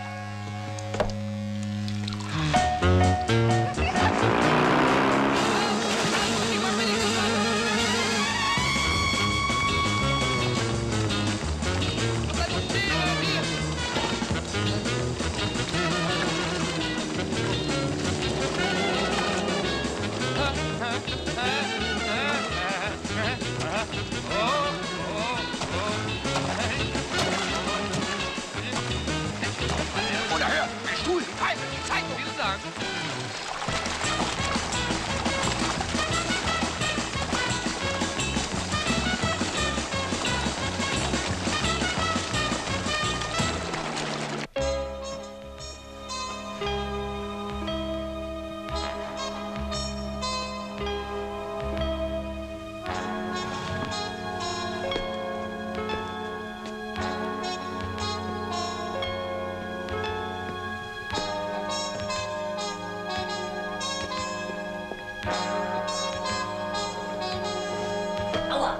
Speaker 5: Oder hör, der Stuhl, die Pfeife, die Zeitung.
Speaker 20: Vielen Dank.
Speaker 7: Aua!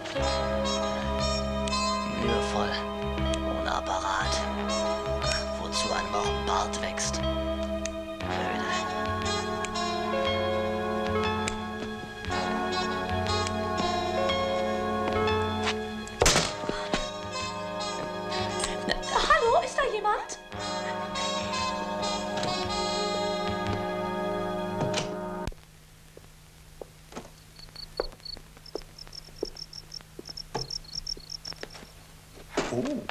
Speaker 7: Mühevoll. Ohne Apparat. Ach, wozu einem auch ein Bart wächst. Blöde.
Speaker 22: Na, hallo, ist da jemand?
Speaker 5: Oh.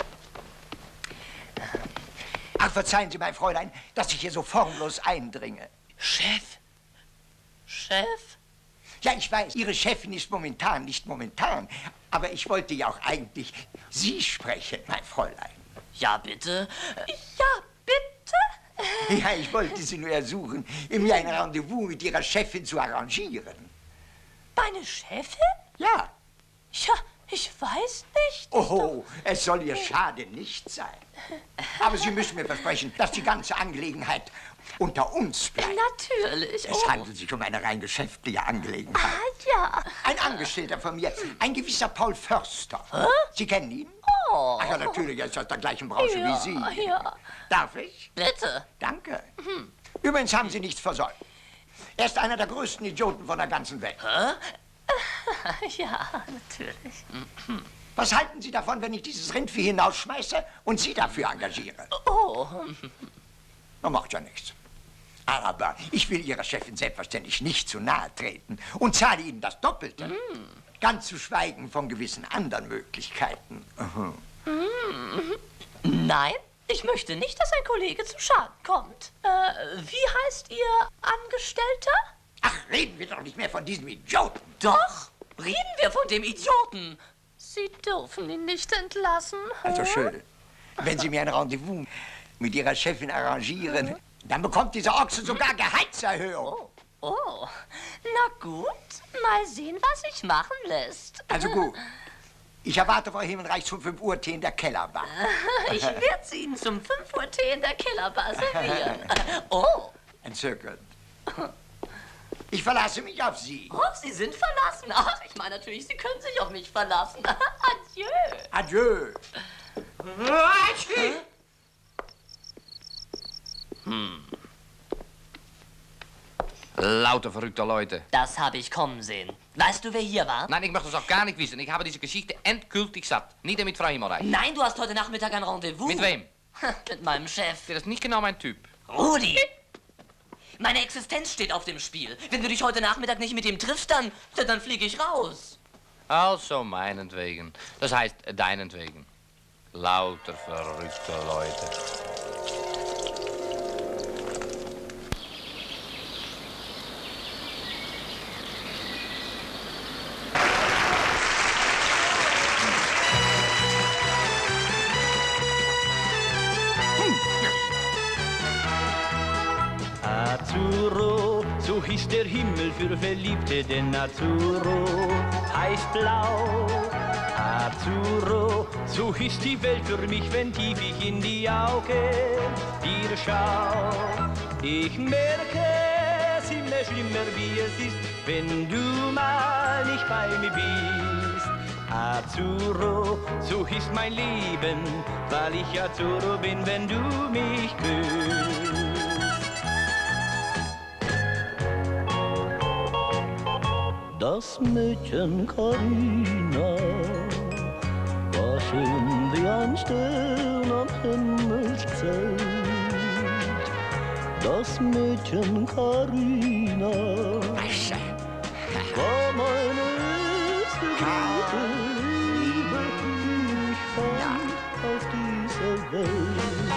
Speaker 5: Ach, verzeihen Sie, mein Fräulein, dass ich hier so formlos eindringe.
Speaker 7: Chef? Chef?
Speaker 5: Ja, ich weiß, Ihre Chefin ist momentan nicht momentan. Aber ich wollte ja auch eigentlich Sie sprechen, mein Fräulein.
Speaker 7: Ja, bitte.
Speaker 22: Ja, bitte?
Speaker 5: Ja, ich wollte Sie nur ersuchen, mir ein Rendezvous mit Ihrer Chefin zu arrangieren.
Speaker 22: Deine Chefin?
Speaker 5: Ja.
Speaker 22: Ja, ich weiß nicht.
Speaker 5: Oh, es soll ihr Schade nicht sein. Aber Sie müssen mir versprechen, dass die ganze Angelegenheit unter uns bleibt.
Speaker 22: Natürlich.
Speaker 5: Es
Speaker 22: Oh.
Speaker 5: handelt sich um eine rein geschäftliche Angelegenheit.
Speaker 22: Ah, ja.
Speaker 5: Ein Angestellter von mir, ein gewisser Paul Förster.
Speaker 22: Hä?
Speaker 5: Sie kennen ihn?
Speaker 22: Oh.
Speaker 5: Ach ja, natürlich, er ist aus der gleichen Branche
Speaker 22: Ja,
Speaker 5: wie Sie.
Speaker 22: ja.
Speaker 5: Darf ich?
Speaker 7: Bitte.
Speaker 5: Danke.
Speaker 22: Hm.
Speaker 5: Übrigens haben Sie nichts versäumt. Er ist einer der größten Idioten von der ganzen Welt.
Speaker 7: Hä?
Speaker 22: Ja, natürlich.
Speaker 5: Was halten Sie davon, wenn ich dieses Rindvieh hinausschmeiße und Sie dafür engagiere?
Speaker 22: Oh.
Speaker 5: Na, macht ja nichts. Aber ich will Ihrer Chefin selbstverständlich nicht zu nahe treten und zahle Ihnen das Doppelte.
Speaker 22: Mm.
Speaker 5: Ganz zu schweigen von gewissen anderen Möglichkeiten. Mhm.
Speaker 22: Mm. Nein, ich möchte nicht, dass ein Kollege zu Schaden kommt. Äh, wie heißt Ihr Angestellter?
Speaker 5: Ach, reden wir doch nicht mehr von diesem Idioten.
Speaker 22: Doch, reden wir von dem Idioten. Sie dürfen ihn nicht entlassen.
Speaker 5: Also schön. Wenn Sie mir ein Rendezvous mit Ihrer Chefin arrangieren, dann bekommt dieser Ochse sogar Gehaltserhöhung.
Speaker 22: Oh, oh. Na gut, Mal sehen, was sich machen lässt.
Speaker 12: Also gut. Ich erwarte Frau Himmelreich zum fünf Uhr Tee in der Kellerbar.
Speaker 22: Ich werde sie Ihnen zum fünf Uhr Tee in der Kellerbar servieren. Oh.
Speaker 12: Entzückend. Ich verlasse mich auf Sie.
Speaker 22: Oh, Sie sind verlassen. Ach, ich meine natürlich, Sie können sich auf mich verlassen. Adieu.
Speaker 12: Adieu.
Speaker 22: Hm?
Speaker 20: Hm. Lauter verrückte Leute.
Speaker 22: Das habe ich kommen sehen. Weißt du, wer hier war?
Speaker 20: Nein, ich möchte es auch gar nicht wissen. Ich habe diese Geschichte endgültig satt. Nicht mit Frau Himmelreich.
Speaker 22: Nein, du hast heute Nachmittag ein Rendezvous.
Speaker 20: Mit wem?
Speaker 22: Mit meinem Chef.
Speaker 20: Der ist nicht genau mein Typ.
Speaker 22: Rudi! Meine Existenz steht auf dem Spiel. Wenn du dich heute Nachmittag nicht mit ihm triffst, dann, dann fliege ich raus.
Speaker 20: Also meinetwegen. Das heißt deinetwegen. Lauter verrückte Leute.
Speaker 21: Azzurro, so hieß der Himmel für Verliebte, denn Azzurro heißt blau. Azzurro, so hieß die Welt für mich, wenn tief ich in die Augen dir schau. Ich merke es immer schlimmer, wie es ist, wenn du mal nicht bei mir bist. Azzurro, so hieß mein Leben, weil ich Azzurro bin, wenn du mich küsst. Das Mädchen Carina war schön wie ein Stern am Himmelszelt. Das Mädchen Carina war meine erste große Liebe, die ich fand auf dieser Welt.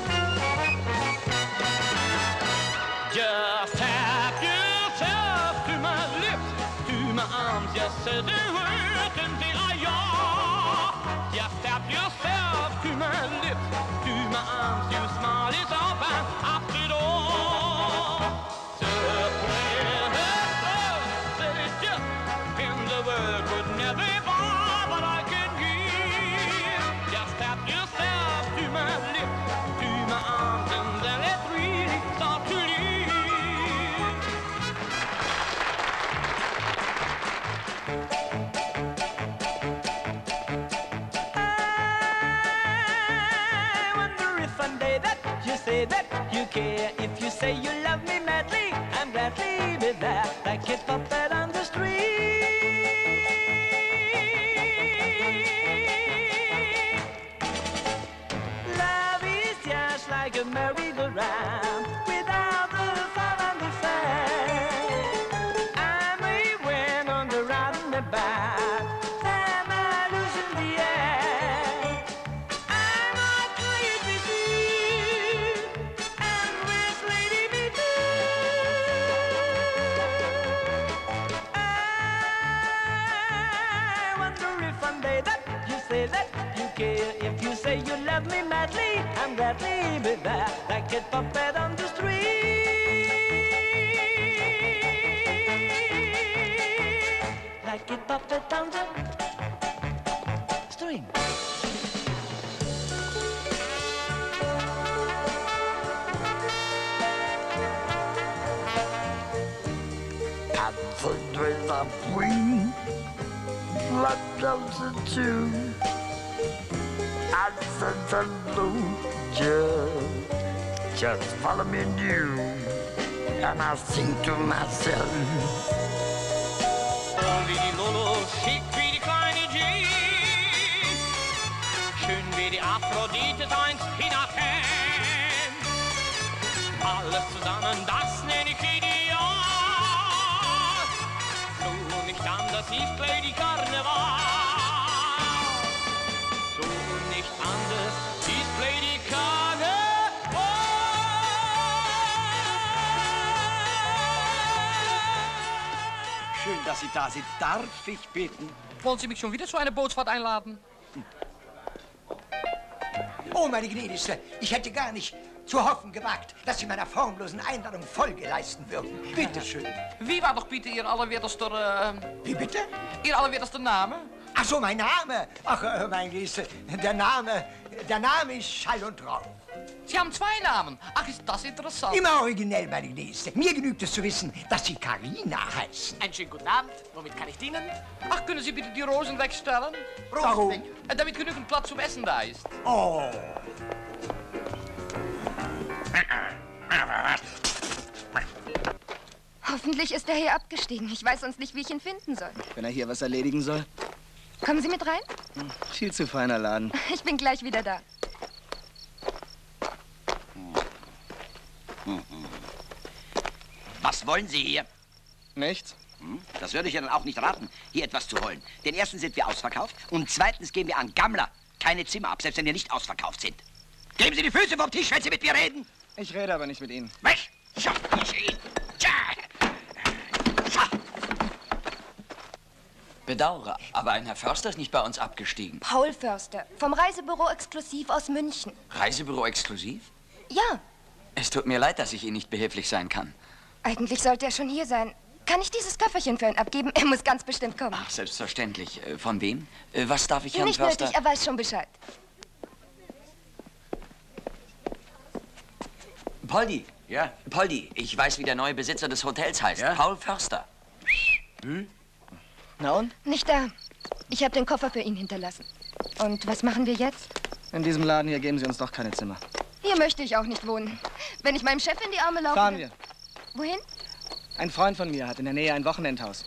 Speaker 21: Just have yourself to my lips, to my arms, just say the word and say ah ja. Just have yourself to my lips, to my arms, your smile is all fine after it all. So when the love that is just in the world could never buy what I can give. Just have yourself to my lips, to my arms, and then let's really start to live. Say that you care if you say you love me madly. I'm gladly be there like a puppet on the street. Love is just like a merry-go-round without the fun and the fair. I'm a win on the roundabout, then I lose in the air. I might play it with you. That you care if you say you love me madly. I'm gladly be there like a puppet on the street, like a puppet on the string.
Speaker 6: At the dress of queen, what does it do? I said just, just follow me new, and I sing to myself.
Speaker 21: Und wie die Lolo, schick wie die kleine Jean, schön wie die Aphrodite einst hinabhängt. Alles zusammen, das nenn ich ideal. So nicht anders ist Lady Carnival. Nicht anders ist Lady Carnival.
Speaker 12: Schön, dass Sie da sind. Darf ich bitten?
Speaker 20: Wollen Sie mich schon wieder zu einer Bootsfahrt einladen?
Speaker 12: Oh, meine Gnädigste, ich hätte gar nicht... zu hoffen gewagt, dass Sie meiner formlosen Einladung Folge leisten würden. Bitte schön.
Speaker 20: Wie war doch bitte Ihr allerwertester, äh...
Speaker 12: Wie bitte?
Speaker 20: Ihr allerwertester Name?
Speaker 12: Ach so, mein Name. Ach, äh, mein Geste, der Name, der Name ist Schall und Rauch.
Speaker 20: Sie haben zwei Namen. Ach, ist das interessant.
Speaker 12: Immer originell, meine Gnädigste. Mir genügt es zu wissen, dass Sie Carina heißen.
Speaker 20: Einen schönen guten Abend. Womit kann ich dienen? Ach, können Sie bitte die Rosen wegstellen?
Speaker 12: Warum?
Speaker 20: Äh, damit genügend Platz zum Essen da ist.
Speaker 12: Oh.
Speaker 11: Hoffentlich ist er hier abgestiegen. Ich weiß sonst nicht, wie ich ihn finden soll.
Speaker 15: Wenn er hier was erledigen soll.
Speaker 11: Kommen Sie mit rein?
Speaker 15: Hm, viel zu feiner Laden.
Speaker 11: Ich bin gleich wieder da.
Speaker 14: Was wollen Sie hier?
Speaker 15: Nichts.
Speaker 14: Hm? Das würde ich ja dann auch nicht raten, hier etwas zu holen. Denn erstens sind wir ausverkauft und zweitens gehen wir an Gammler keine Zimmer ab, selbst wenn wir nicht ausverkauft sind. Geben Sie die Füße vom Tisch, wenn Sie mit mir reden.
Speaker 15: Ich rede aber nicht mit Ihnen.
Speaker 14: Weg! Schau, ich ihn. Tja. Schau.
Speaker 13: Bedauere, aber ein Herr Förster ist nicht bei uns abgestiegen.
Speaker 11: Paul Förster, vom Reisebüro Exklusiv aus München.
Speaker 13: Reisebüro exklusiv?
Speaker 11: Ja,
Speaker 13: Es tut mir leid, dass ich Ihnen nicht behilflich sein kann.
Speaker 11: eigentlich sollte er schon hier sein. Kann ich dieses Köfferchen für ihn abgeben? Er muss ganz bestimmt kommen.
Speaker 13: Ach, selbstverständlich. Äh, Von wem? Äh, Was darf ich Herrn
Speaker 11: Nicht
Speaker 13: Förster...
Speaker 11: nötig, er weiß schon Bescheid.
Speaker 13: Poldi. Ja? Poldi, ich weiß, wie der neue Besitzer des Hotels heißt.
Speaker 15: Ja?
Speaker 13: Paul Förster.
Speaker 15: Hm? Na und?
Speaker 11: Nicht da. Ich habe den Koffer für ihn hinterlassen. Und was machen wir jetzt?
Speaker 15: In diesem Laden hier geben Sie uns doch keine Zimmer.
Speaker 11: Hier möchte ich auch nicht wohnen. Wenn ich meinem Chef in die Arme laufe...
Speaker 15: Fahren wir.
Speaker 11: Wohin?
Speaker 15: Ein Freund von mir hat in der Nähe ein Wochenendhaus.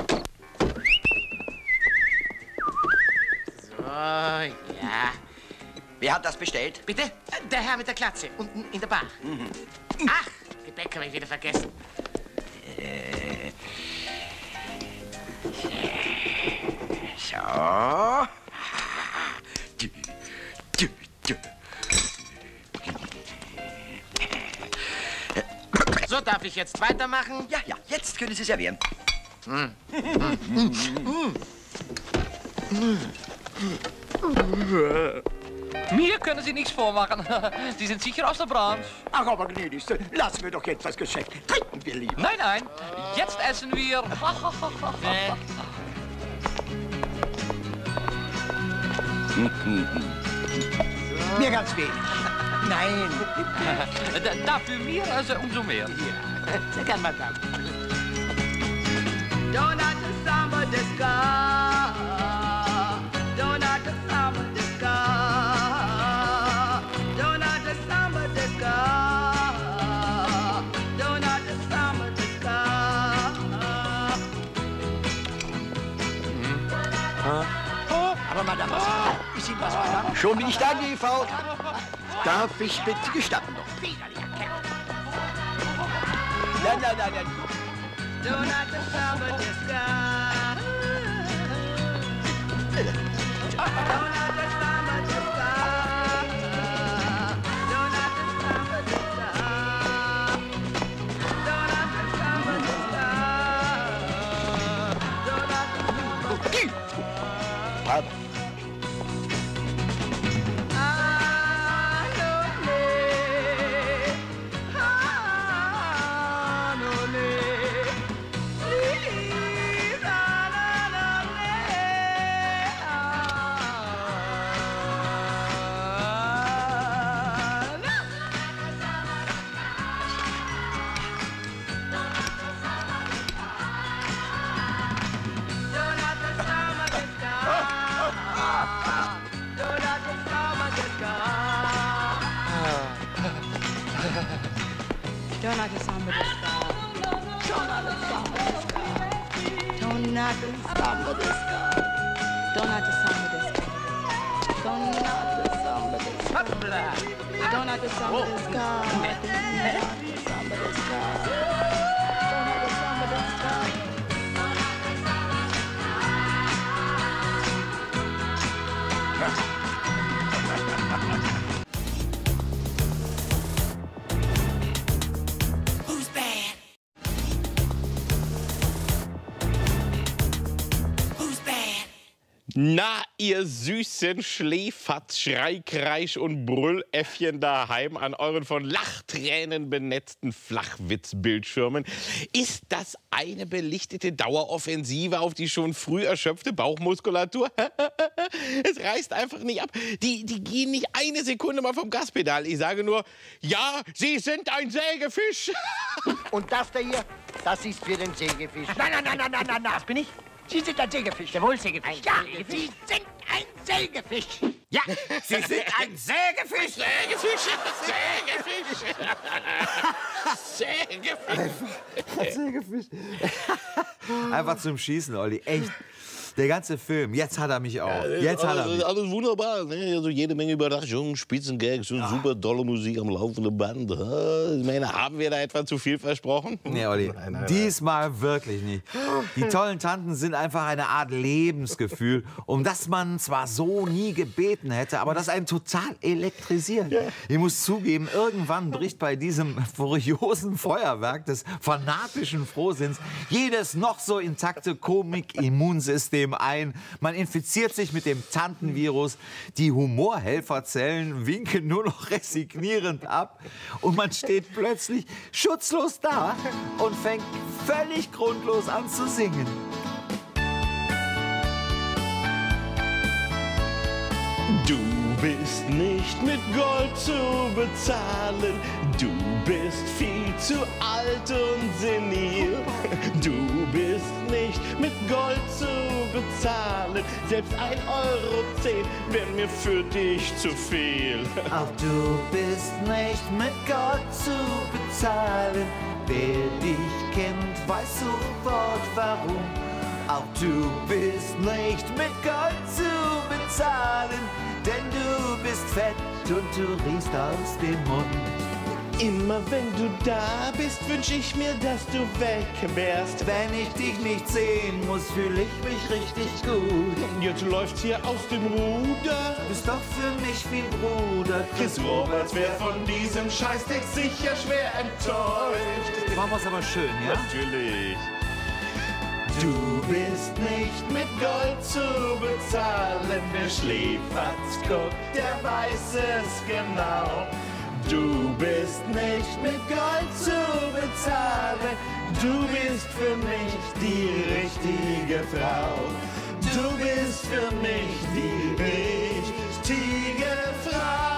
Speaker 5: So, ja.
Speaker 14: Wer hat das bestellt?
Speaker 5: Bitte? Der Herr mit der Glatze, unten in der Bar.
Speaker 14: Mhm.
Speaker 5: Ach, Gepäck habe ich wieder vergessen.
Speaker 14: Äh. So.
Speaker 5: So, darf ich jetzt weitermachen?
Speaker 14: Ja, ja, jetzt können Sie servieren.
Speaker 5: Hm.
Speaker 20: Mir können Sie nichts vormachen. Sie sind sicher aus der Branche.
Speaker 12: Ach, aber gnädigste, lassen wir doch jetzt das Geschäft. Trinken wir lieber.
Speaker 20: Nein, nein. Jetzt essen wir.
Speaker 12: Mir ganz wenig. Nein.
Speaker 20: Da- Dafür mir also umso mehr.
Speaker 5: Ja, sehr gern, Madame.
Speaker 9: Donate samba deska. Donate samba deska. Donate samba deska. Donate samba deska.
Speaker 12: Oh, aber Madame, was ist Ihnen was, Madame?
Speaker 17: Schon bin ich da, G V. Darf ich bitte gestatten noch?
Speaker 12: Widerlicher Kerl.
Speaker 17: Nein, nein, nein, nein.
Speaker 9: Donate samba deska. Donate samba deska. Donate samba deska. Donate samba deska. Donate samba
Speaker 17: Pardon.
Speaker 9: Donate samba deska. Donate samba deska. Donate samba deska. Donate samba deska. Donate samba deska. Donate samba deska. Donate samba deska. Donate samba deska.
Speaker 2: Na, ihr süßen Schläferz, Schreikreisch und Brülläffchen daheim an euren von Lachtränen benetzten Flachwitzbildschirmen. Ist das eine belichtete Daueroffensive auf die schon früh erschöpfte Bauchmuskulatur? Es reißt einfach nicht ab. Die, die gehen nicht eine Sekunde mal vom Gaspedal. Ich sage nur, ja, Sie sind ein Sägefisch.
Speaker 17: Und das da hier, das ist für den Sägefisch.
Speaker 12: Nein, nein, nein, nein, nein, nein, das bin ich. Sie sind ein Sägefisch.
Speaker 4: Jawohl, Sägefisch.
Speaker 12: Ja, Sie sind ein Sägefisch. Ja, Sie sind ein Sägefisch.
Speaker 2: Sägefisch, Sägefisch. Sägefisch.
Speaker 1: Sägefisch. Einfach zum Schießen, Olli. Echt. Der ganze Film, jetzt hat er mich auch. Jetzt hat er mich.
Speaker 2: Alles wunderbar, ne? Also jede Menge Überraschungen, Spitzengags und super tolle Musik am laufenden Band. Ich meine, haben wir da etwa zu viel versprochen?
Speaker 1: Nee, Olli, nein, nein, diesmal wirklich nicht. Die tollen Tanten sind einfach eine Art Lebensgefühl, um das man zwar so nie gebeten hätte, aber das einen total elektrisiert. Ich muss zugeben, irgendwann bricht bei diesem furiosen Feuerwerk des fanatischen Frohsinns jedes noch so intakte Komik-Immunsystem ein. Man infiziert sich mit dem Tantenvirus. Die Humorhelferzellen winken nur noch resignierend ab. Und man steht plötzlich schutzlos da und fängt völlig grundlos an zu singen.
Speaker 2: Du bist nicht mit Gold zu bezahlen. Du bist viel zu alt und senil. Du bist nicht mit Gold zu bezahlen. Selbst ein Euro zehn wäre mir für dich zu viel.
Speaker 1: Auch du bist nicht mit Gold zu bezahlen. Wer dich kennt, weiß sofort warum. Auch du bist nicht mit Gold zu bezahlen, denn du bist fett und du riechst aus dem Mund.
Speaker 2: Immer wenn du da bist, wünsch ich mir, dass du weg wärst.
Speaker 1: Wenn ich dich nicht sehen muss, fühle ich mich richtig gut.
Speaker 2: Jetzt läuft's hier aus dem Ruder.
Speaker 1: Bist doch für mich wie ein Bruder.
Speaker 2: Chris Roberts wär von diesem Scheißtext sicher schwer enttäuscht.
Speaker 1: Machen wir's aber schön, ja?
Speaker 2: Natürlich. Du bist nicht mit Gold zu bezahlen. Wer Schläferz guckt, der weiß es genau. Du bist nicht mit Gold zu bezahlen. Du bist für mich die richtige Frau. Du bist für mich die richtige Frau.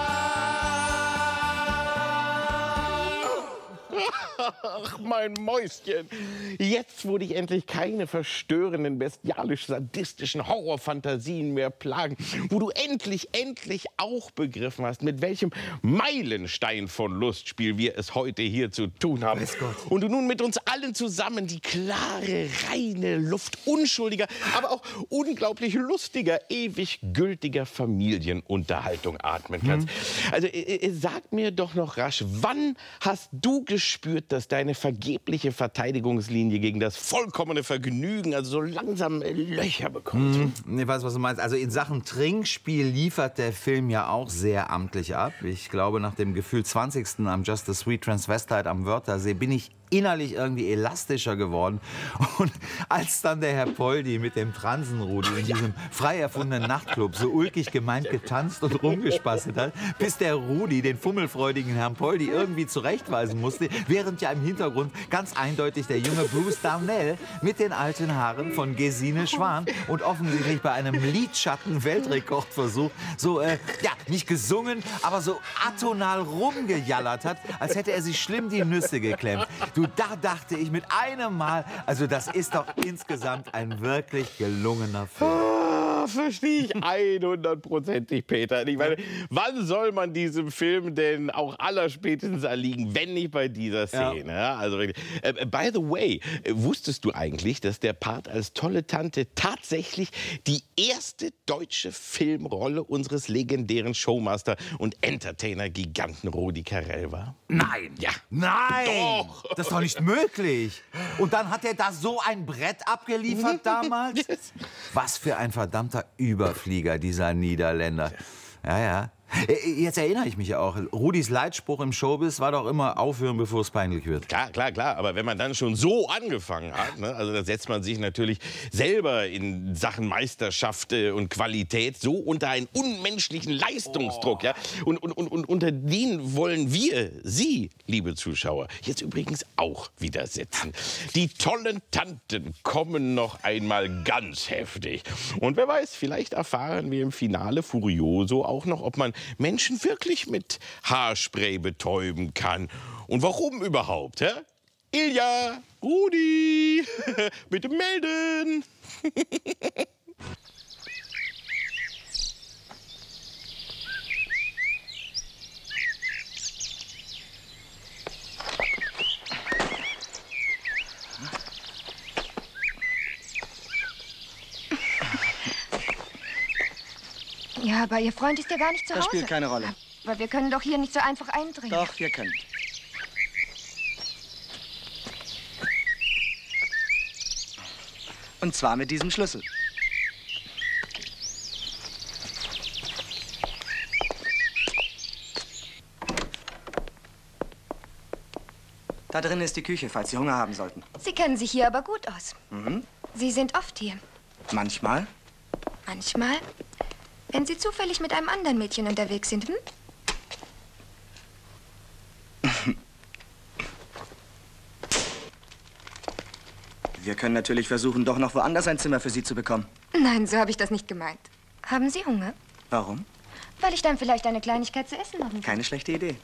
Speaker 2: Ach, mein Mäuschen. Jetzt, wo dich endlich keine verstörenden, bestialisch-sadistischen Horrorfantasien mehr plagen, wo du endlich, endlich auch begriffen hast, mit welchem Meilenstein von Lustspiel wir es heute hier zu tun haben. Und du nun mit uns allen zusammen die klare, reine Luft unschuldiger, aber auch unglaublich lustiger, ewig gültiger Familienunterhaltung atmen kannst. Hm. Also äh, sag mir doch noch rasch, wann hast du gespürt, dass deine vergebliche Verteidigungslinie gegen das vollkommene Vergnügen also so langsam Löcher bekommt?
Speaker 1: Hm, ich weiß, was du meinst. Also in Sachen Trinkspiel liefert der Film ja auch sehr amtlich ab. Ich glaube, nach dem gefühlt zwanzigsten am Just a Sweet Transvestite am Wörthersee bin ich innerlich irgendwie elastischer geworden. Und als dann der Herr Poldi mit dem Transenrudi in diesem frei erfundenen Nachtclub so ulkig gemeint getanzt und rumgespastet hat, bis der Rudi den fummelfreudigen Herrn Poldi irgendwie zurechtweisen musste, während ja im Hintergrund ganz eindeutig der junge Bruce Darnell mit den alten Haaren von Gesine Schwan und offensichtlich bei einem Lidschatten-Weltrekordversuch so, äh, ja, nicht gesungen, aber so atonal rumgejallert hat, als hätte er sich schlimm die Nüsse geklemmt. Du, da dachte ich mit einem Mal, also das ist doch insgesamt ein wirklich gelungener Film.
Speaker 2: Ah, verstehe ich hundertprozentig, Peter. Ich meine, wann soll man diesem Film denn auch allerspätestens erliegen, wenn nicht bei dieser Szene? Ja. Ja, also, äh, by the way, äh, wusstest du eigentlich, dass der Part als tolle Tante tatsächlich die erste deutsche Filmrolle unseres legendären Showmaster und Entertainer-Giganten Rudi Carrell war?
Speaker 1: Nein!
Speaker 2: Ja.
Speaker 1: Nein!
Speaker 2: Doch!
Speaker 1: Das ist doch nicht möglich. Und dann hat er da so ein Brett abgeliefert damals? Was für ein verdammter Überflieger, dieser Niederländer. Ja, ja. Jetzt erinnere ich mich auch. Rudis Leitspruch im Showbiz war doch immer aufhören, bevor es peinlich wird.
Speaker 2: Klar, klar, klar. Aber wenn man dann schon so angefangen hat, ne, also da setzt man sich natürlich selber in Sachen Meisterschaft äh, und Qualität so unter einen unmenschlichen Leistungsdruck. Oh. Ja? Und, und, und, und unter den wollen wir, Sie, liebe Zuschauer, jetzt übrigens auch wieder setzen. Die tollen Tanten kommen noch einmal ganz heftig. Und wer weiß, vielleicht erfahren wir im Finale Furioso auch noch, ob man Menschen wirklich mit Haarspray betäuben kann. Und warum überhaupt, hä? Ilja, Rudi, bitte melden.
Speaker 18: Ja, aber Ihr Freund ist ja gar nicht zu
Speaker 15: Das
Speaker 18: Hause.
Speaker 15: spielt keine Rolle.
Speaker 18: Aber wir können doch hier nicht so einfach eindringen.
Speaker 15: Doch, wir können. Und zwar mit diesem Schlüssel. Da drin ist die Küche, falls Sie Hunger haben sollten.
Speaker 18: Sie kennen sich hier aber gut aus.
Speaker 15: Mhm.
Speaker 18: Sie sind oft hier.
Speaker 15: Manchmal.
Speaker 18: Manchmal. Wenn Sie zufällig mit einem anderen Mädchen unterwegs sind, hm?
Speaker 15: Wir können natürlich versuchen, doch noch woanders ein Zimmer für Sie zu bekommen.
Speaker 18: Nein, so habe ich das nicht gemeint. Haben Sie Hunger?
Speaker 15: Warum?
Speaker 18: Weil ich dann vielleicht eine Kleinigkeit zu essen machen kann.
Speaker 15: Keine schlechte Idee.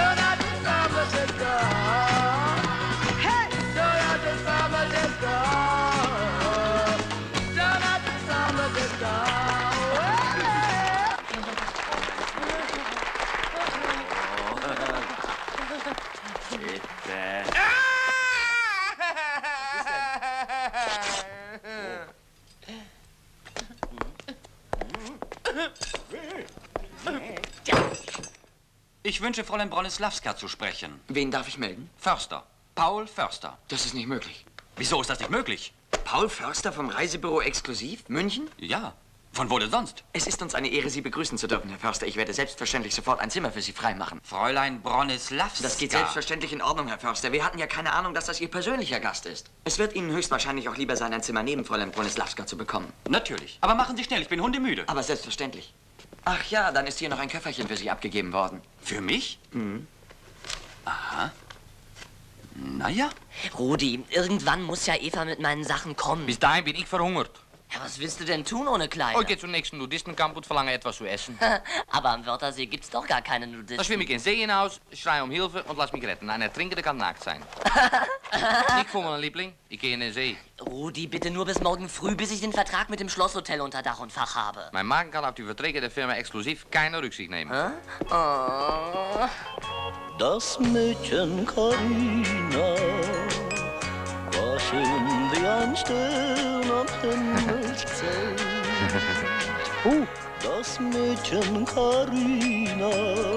Speaker 13: Ich wünsche Fräulein Bronislawska zu sprechen.
Speaker 14: Wen darf ich melden?
Speaker 13: Förster. Paul Förster.
Speaker 14: Das ist nicht möglich.
Speaker 13: Wieso ist das nicht möglich?
Speaker 14: Paul Förster vom Reisebüro Exklusiv, München?
Speaker 13: Ja. Von wo denn sonst?
Speaker 14: Es ist uns eine Ehre, Sie begrüßen zu dürfen, Herr Förster. Ich werde selbstverständlich sofort ein Zimmer für Sie freimachen.
Speaker 13: Fräulein Bronislawska.
Speaker 14: Das geht selbstverständlich in Ordnung, Herr Förster. Wir hatten ja keine Ahnung, dass das Ihr persönlicher Gast ist. Es wird Ihnen höchstwahrscheinlich auch lieber sein, ein Zimmer neben Fräulein Bronislawska zu bekommen.
Speaker 13: Natürlich. Aber machen Sie schnell, ich bin hundemüde.
Speaker 14: Aber selbstverständlich. Ach ja, dann ist hier noch ein Köfferchen für Sie abgegeben worden.
Speaker 13: Für mich?
Speaker 14: Mhm.
Speaker 13: Aha. Naja.
Speaker 22: Rudi, irgendwann muss ja Eva mit meinen Sachen kommen.
Speaker 3: Bis dahin bin ich verhungert.
Speaker 22: Ja, was willst du denn tun ohne Kleider?
Speaker 3: Ich gehe zum nächsten Nudistencamp und verlange etwas zu essen.
Speaker 22: Aber am Wörthersee gibt's doch gar keine Nudisten.
Speaker 3: Dann schwimme ich in den See hinaus, schreie um Hilfe und lass mich retten. Ein Ertrinkender kann nackt sein. Nicht für meinen Liebling, ich gehe in den See.
Speaker 22: Rudi, bitte nur bis morgen früh, bis ich den Vertrag mit dem Schlosshotel unter Dach und Fach habe.
Speaker 3: Mein Magen kann auf die Verträge der Firma Exklusiv keine Rücksicht nehmen.
Speaker 22: Hä? Oh.
Speaker 19: Das Mädchen Carina war schön wie ein Stern am Himmelszelt.
Speaker 22: uh.
Speaker 19: Das Mädchen Carina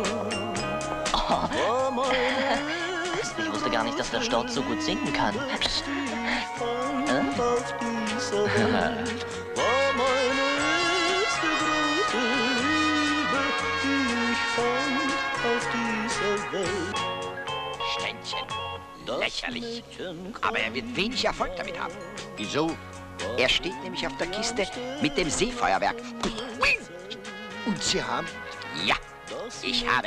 Speaker 19: war meine
Speaker 22: Ich wusste gar nicht, dass der Storch so gut singen kann.
Speaker 19: Psst. Fand auf dieser Welt war meine erste große Liebe, die ich fand auf dieser Welt.
Speaker 12: Ständchen. Lächerlich. Aber er wird wenig Erfolg damit haben. Wieso? Er steht nämlich auf der Kiste mit dem Seefeuerwerk. Und Sie haben? Ja, ich habe.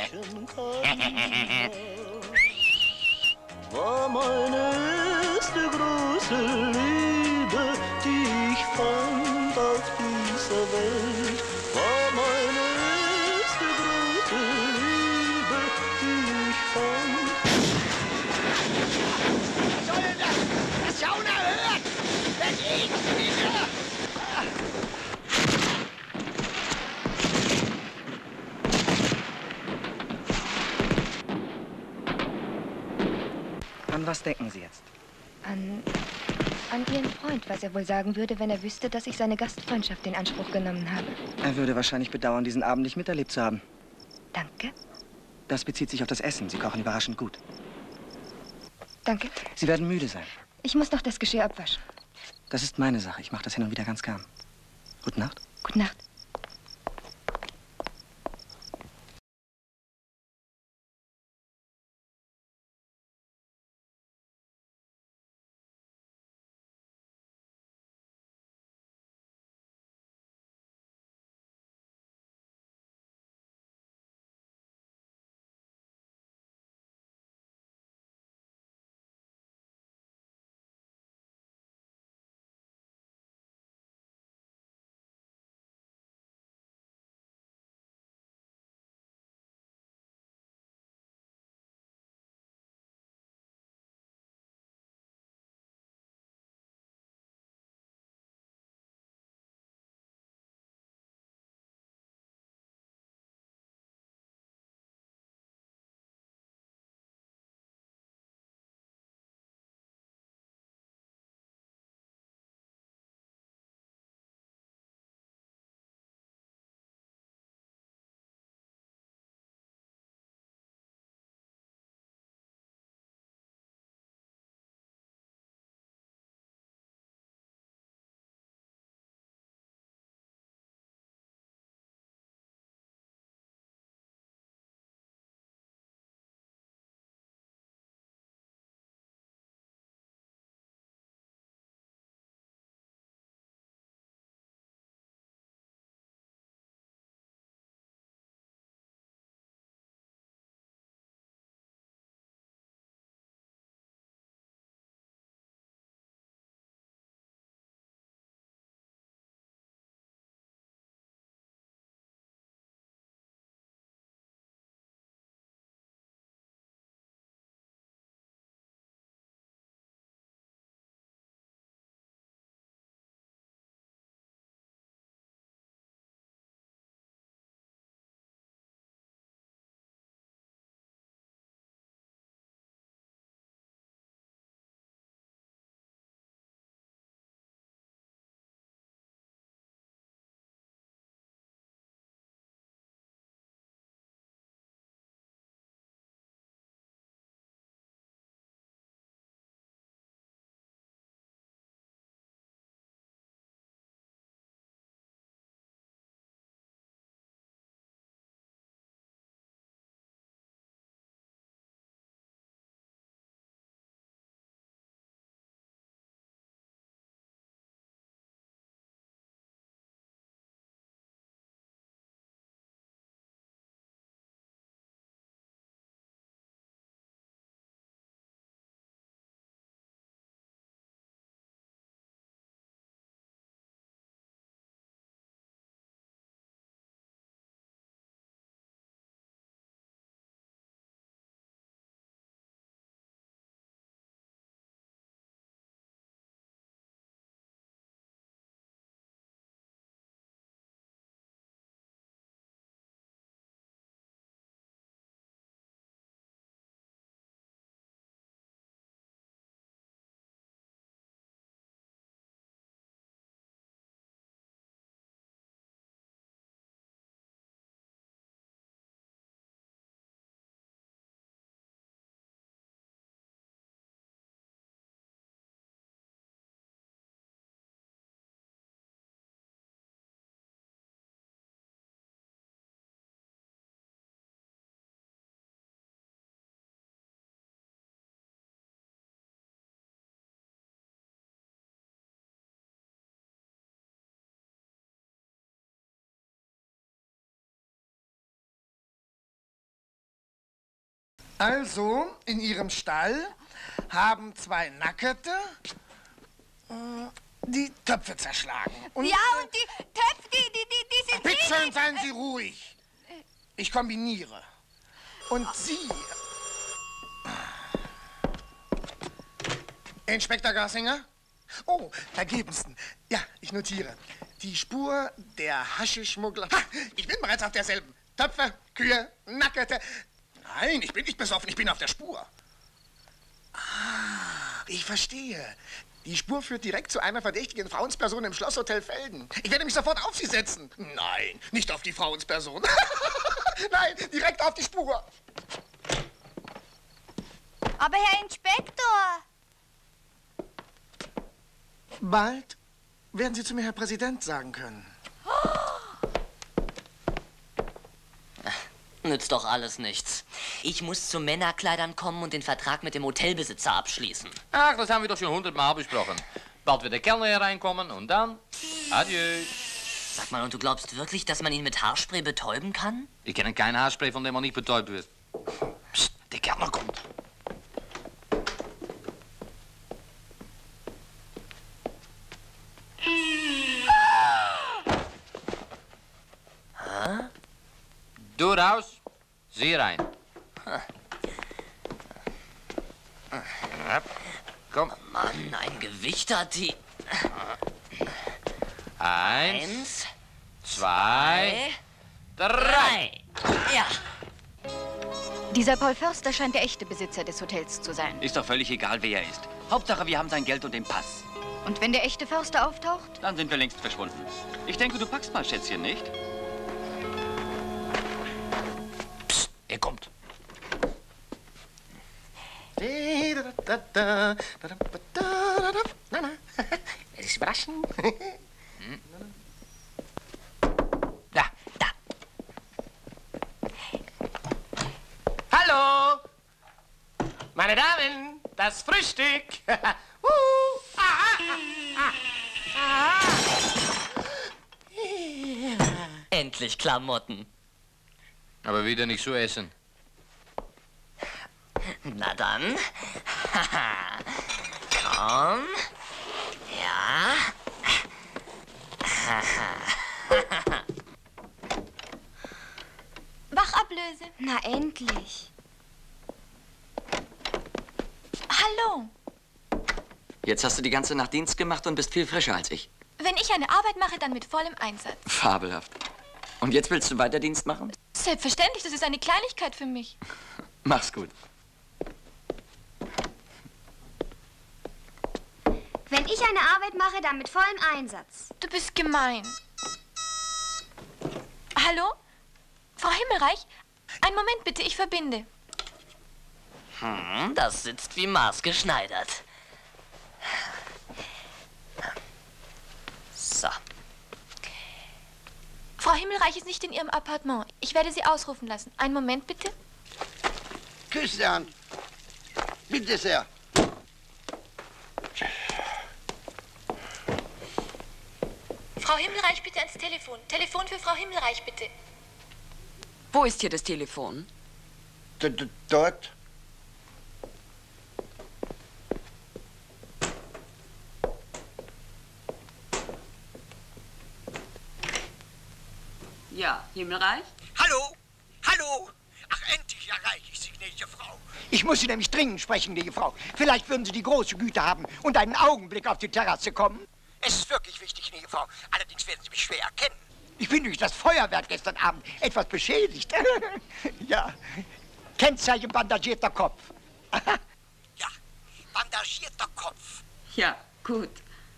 Speaker 19: War meine erste große Liebe, die ich fand auf dieser Welt. War meine erste große Liebe, die ich fand.
Speaker 12: Was soll denn das? Das ist ja unerhört! Wer geht wieder?
Speaker 15: An was denken Sie jetzt?
Speaker 18: An, an Ihren Freund, was er wohl sagen würde, wenn er wüsste, dass ich seine Gastfreundschaft in Anspruch genommen habe.
Speaker 15: Er würde wahrscheinlich bedauern, diesen Abend nicht miterlebt zu haben.
Speaker 18: Danke.
Speaker 15: Das bezieht sich auf das Essen. Sie kochen überraschend gut.
Speaker 18: Danke.
Speaker 15: Sie werden müde sein.
Speaker 18: Ich muss noch das Geschirr abwaschen.
Speaker 15: Das ist meine Sache. Ich mache das hin und wieder ganz gern. Gute Nacht.
Speaker 18: Gute Nacht.
Speaker 5: Also, in Ihrem Stall haben zwei Nackerte äh, die Töpfe zerschlagen. Und,
Speaker 11: ja, und die Töpfe, die, die, die, die sind...
Speaker 5: Bitte schön, seien Sie ruhig. Ich kombiniere. Und Sie... Inspektor Garsinger? Oh, Herr Gebensten. Ja, ich notiere. Die Spur der Haschischmuggler... Ha, ich bin bereits auf derselben. Töpfe, Kühe, Nackerte... Nein, ich bin nicht besoffen, ich bin auf der Spur. Ah, ich verstehe. Die Spur führt direkt zu einer verdächtigen Frauensperson im Schlosshotel Felden. Ich werde mich sofort auf Sie setzen. Nein, nicht auf die Frauensperson. Nein, direkt auf die Spur.
Speaker 11: Aber Herr Inspektor...
Speaker 5: Bald werden Sie zu mir Herr Präsident sagen können.
Speaker 7: Nützt doch alles nichts. Ich muss zu Männerkleidern kommen und den Vertrag mit dem Hotelbesitzer abschließen.
Speaker 3: Ach, das haben wir doch schon hundertmal besprochen. Bald wird der Kellner hereinkommen und dann... Adieu.
Speaker 7: Sag mal, und du glaubst wirklich, dass man ihn mit Haarspray betäuben kann?
Speaker 3: Ich kenne kein Haarspray, von dem man nicht betäubt wird. Psst, der Kellner kommt.
Speaker 7: Hä?
Speaker 3: Du raus, Sie rein. Komm.
Speaker 7: Mann, ein Gewicht hat die.
Speaker 3: Eins,
Speaker 7: Eins
Speaker 3: zwei,
Speaker 7: drei.
Speaker 3: drei.
Speaker 7: Ja.
Speaker 8: Dieser Paul Förster scheint der echte Besitzer des Hotels zu sein.
Speaker 13: Ist doch völlig egal, wer er ist. Hauptsache, wir haben sein Geld und den Pass.
Speaker 8: Und wenn der echte Förster auftaucht?
Speaker 13: Dann sind wir längst verschwunden. Ich denke, du packst mal, Schätzchen, nicht?
Speaker 3: Psst, er kommt.
Speaker 5: Werde ich überraschen?
Speaker 3: Da,
Speaker 5: da. Hallo! Meine Damen, das Frühstück! uh, ah, ah, ah, ah.
Speaker 7: Endlich Klamotten.
Speaker 3: Aber wieder nicht so essen.
Speaker 7: Na dann. Komm. Ja.
Speaker 11: Wachablöse.
Speaker 18: Na, endlich.
Speaker 11: Hallo.
Speaker 13: Jetzt hast du die ganze Nacht Dienst gemacht und bist viel frischer als ich.
Speaker 11: Wenn ich eine Arbeit mache, dann mit vollem Einsatz.
Speaker 13: Fabelhaft. Und jetzt willst du weiter Dienst machen?
Speaker 11: Selbstverständlich, das ist eine Kleinigkeit für mich.
Speaker 13: Mach's gut.
Speaker 18: Wenn ich eine Arbeit mache, dann mit vollem Einsatz.
Speaker 11: Du bist gemein. Hallo? Frau Himmelreich? Einen Moment bitte, ich verbinde.
Speaker 7: Hm, das sitzt wie maßgeschneidert. So.
Speaker 11: Frau Himmelreich ist nicht in ihrem Appartement. Ich werde sie ausrufen lassen. Einen Moment bitte.
Speaker 12: Küsse an. Bitte sehr.
Speaker 11: Frau Himmelreich, bitte ans Telefon. Telefon für Frau Himmelreich, bitte.
Speaker 10: Wo ist hier das Telefon?
Speaker 12: D -d Dort.
Speaker 10: Ja, Himmelreich?
Speaker 12: Hallo? Hallo? Ach, endlich erreiche ich Sie, gnädige Frau. Ich muss Sie nämlich dringend sprechen, gnädige Frau. Vielleicht würden Sie die große Güte haben und einen Augenblick auf die Terrasse kommen. Es ist wirklich wichtig, gnädige Frau. Allerdings werden Sie mich schwer erkennen. Ich bin durch das Feuerwerk gestern Abend etwas beschädigt. Ja. Kennzeichen bandagierter Kopf. Ja, bandagierter Kopf.
Speaker 10: Ja, gut.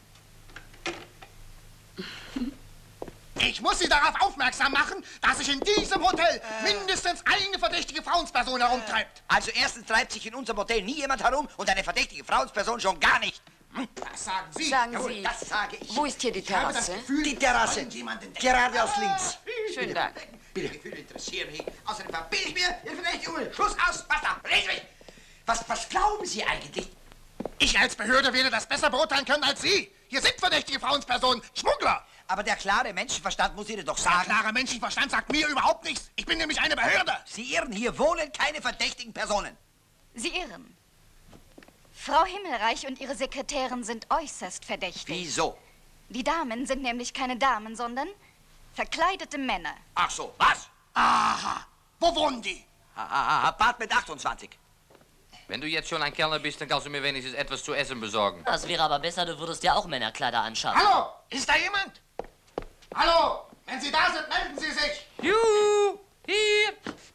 Speaker 5: Ich muss Sie darauf aufmerksam machen, dass sich in diesem Hotel äh. mindestens eine verdächtige Frauensperson herumtreibt.
Speaker 14: Also erstens treibt sich in unserem Hotel nie jemand herum und eine verdächtige Frauensperson schon gar nicht.
Speaker 5: Hm? Das sagen Sie.
Speaker 10: Sagen
Speaker 14: Jawohl,
Speaker 10: Sie.
Speaker 14: das sage ich.
Speaker 10: Wo ist hier die Terrasse?
Speaker 5: Gefühl,
Speaker 14: die Terrasse. Geradeaus links.
Speaker 10: Schönen Dank.
Speaker 14: Bitte. Gefühle interessieren mich. Außerdem verbitte ich mir Ihre Verdächtigung. Schluss aus. Basta. Reden Sie. Was, was glauben Sie eigentlich?
Speaker 5: Ich als Behörde werde das besser beurteilen können als Sie. Hier sind verdächtige Frauenspersonen, Schmuggler.
Speaker 14: Aber der klare Menschenverstand muss Ihnen doch sagen...
Speaker 12: Der klare Menschenverstand sagt mir überhaupt nichts. Ich bin nämlich eine Behörde.
Speaker 14: Sie irren, hier wohnen keine verdächtigen Personen.
Speaker 8: Sie irren. Frau Himmelreich und ihre Sekretärin sind äußerst verdächtig.
Speaker 14: Wieso?
Speaker 8: Die Damen sind nämlich keine Damen, sondern verkleidete Männer.
Speaker 14: Ach so, was?
Speaker 12: Aha. Wo wohnen die?
Speaker 14: Apartment achtundzwanzig.
Speaker 3: Wenn du jetzt schon ein Kellner bist, dann kannst du mir wenigstens etwas zu essen besorgen.
Speaker 7: Das wäre aber besser, du würdest ja auch Männerkleider anschaffen.
Speaker 12: Hallo, ist da jemand? Hallo, wenn Sie da sind, melden Sie sich.
Speaker 3: Juhu, hier.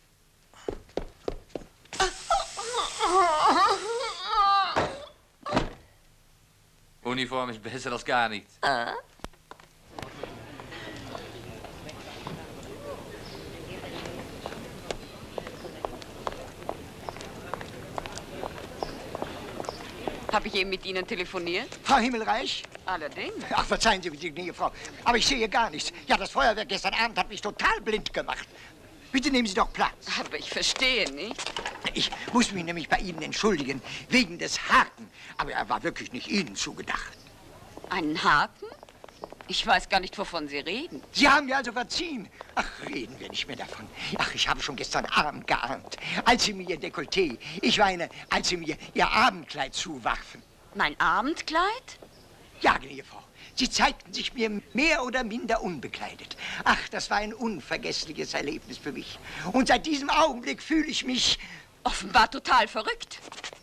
Speaker 3: Uniform ist besser als gar nichts.
Speaker 7: Ah.
Speaker 10: Habe ich eben mit Ihnen telefoniert?
Speaker 12: Frau Himmelreich?
Speaker 10: Allerdings.
Speaker 12: Ach, verzeihen Sie, bitte, gnädige Frau, aber ich sehe gar nichts. Ja, das Feuerwerk gestern Abend hat mich total blind gemacht. Bitte nehmen Sie doch Platz.
Speaker 10: Aber ich verstehe nicht.
Speaker 12: Ich muss mich nämlich bei Ihnen entschuldigen, wegen des Haken. Aber er war wirklich nicht Ihnen zugedacht.
Speaker 10: Einen Haken? Ich weiß gar nicht, wovon Sie reden.
Speaker 12: Sie haben mir also verziehen. Ach, reden wir nicht mehr davon. Ach, ich habe schon gestern Abend geahnt, als Sie mir Ihr Dekolleté, ich meine, als Sie mir Ihr Abendkleid zuwarfen.
Speaker 10: Mein Abendkleid?
Speaker 12: Ja, gnädige Frau. Sie zeigten sich mir mehr oder minder unbekleidet. Ach, das war ein unvergessliches Erlebnis für mich. Und seit diesem Augenblick fühle ich mich...
Speaker 10: Offenbar total verrückt.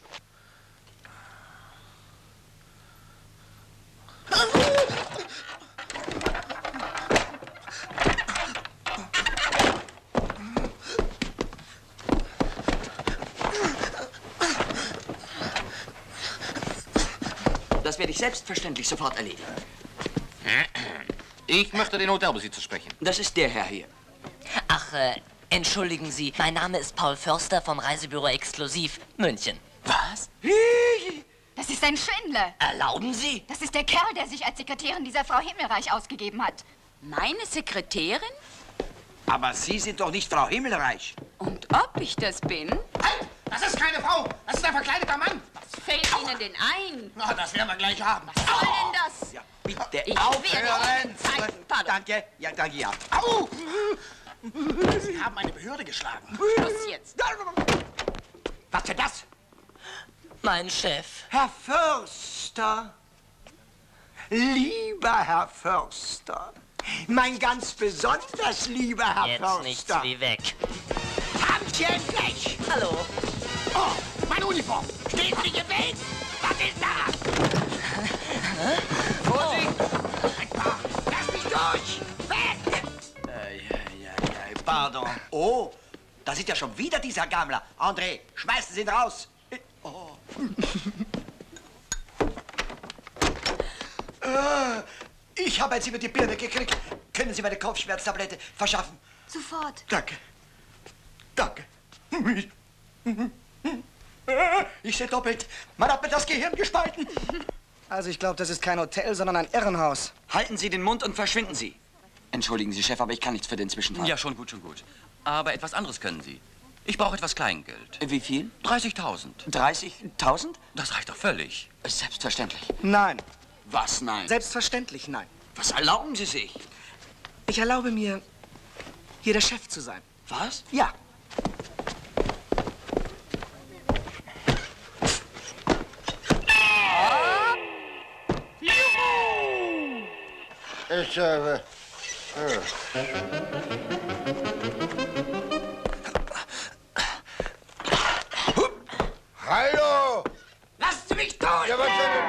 Speaker 14: Das werde ich selbstverständlich sofort erledigen.
Speaker 3: Ich möchte den Hotelbesitzer sprechen.
Speaker 14: Das ist der Herr hier.
Speaker 7: Ach, äh, entschuldigen Sie, mein Name ist Paul Förster vom Reisebüro Exklusiv, München.
Speaker 14: Was?
Speaker 8: Das ist ein Schwindler.
Speaker 14: Erlauben Sie?
Speaker 8: Das ist der Kerl, der sich als Sekretärin dieser Frau Himmelreich ausgegeben hat.
Speaker 10: Meine Sekretärin?
Speaker 14: Aber Sie sind doch nicht Frau Himmelreich.
Speaker 10: Und ob ich das bin?
Speaker 12: Halt! Das ist keine Frau! Das ist ein verkleideter Mann!
Speaker 10: Was fällt Ihnen denn ein?
Speaker 12: Na, das werden wir gleich haben.
Speaker 10: Was soll denn das?
Speaker 14: Ja, bitte
Speaker 10: Ich
Speaker 14: aufhören!
Speaker 10: werde Ihnen zeigen. Pardon.
Speaker 14: Danke, ja, danke, ja.
Speaker 12: Au! Sie haben eine Behörde geschlagen.
Speaker 10: Schluss jetzt.
Speaker 14: Was für das?
Speaker 7: Mein Chef.
Speaker 12: Herr Förster, lieber Herr Förster, mein ganz besonders lieber Herr
Speaker 7: Jetzt
Speaker 12: Förster.
Speaker 7: nichts wie weg.
Speaker 12: Tantchen Blech!
Speaker 7: Hallo.
Speaker 12: Oh, meine Uniform! Steht nicht im Weg! Was ist das? Vorsicht! Ein paar! Lass mich durch! Weg!
Speaker 14: Äh, ja, ja, ja, pardon. Oh, da ist ja schon wieder dieser Gammler. André, schmeißen Sie ihn raus. Oh. äh, ich habe jetzt über die Birne gekriegt. Können Sie meine Kopfschmerztablette verschaffen?
Speaker 8: Sofort.
Speaker 14: Danke. Danke. Ich sehe doppelt. Man hat mir das Gehirn gespalten.
Speaker 15: Also ich glaube, das ist kein Hotel, sondern ein Irrenhaus.
Speaker 14: Halten Sie den Mund und verschwinden Sie. Entschuldigen Sie, Chef, aber ich kann nichts für den Zwischenfall.
Speaker 13: Ja, schon gut, schon gut. Aber etwas anderes können Sie. Ich brauche etwas Kleingeld.
Speaker 14: Wie viel?
Speaker 13: dreißigtausend.
Speaker 14: dreißigtausend?
Speaker 13: Das reicht doch völlig.
Speaker 14: Selbstverständlich.
Speaker 15: Nein.
Speaker 14: Was, nein?
Speaker 15: Selbstverständlich nein.
Speaker 14: Was erlauben Sie sich?
Speaker 15: Ich erlaube mir, hier der Chef zu sein.
Speaker 14: Was?
Speaker 15: Ja.
Speaker 17: Ich, äh, äh. Hallo!
Speaker 12: Lassen Sie mich durch!
Speaker 17: Ja, was denn?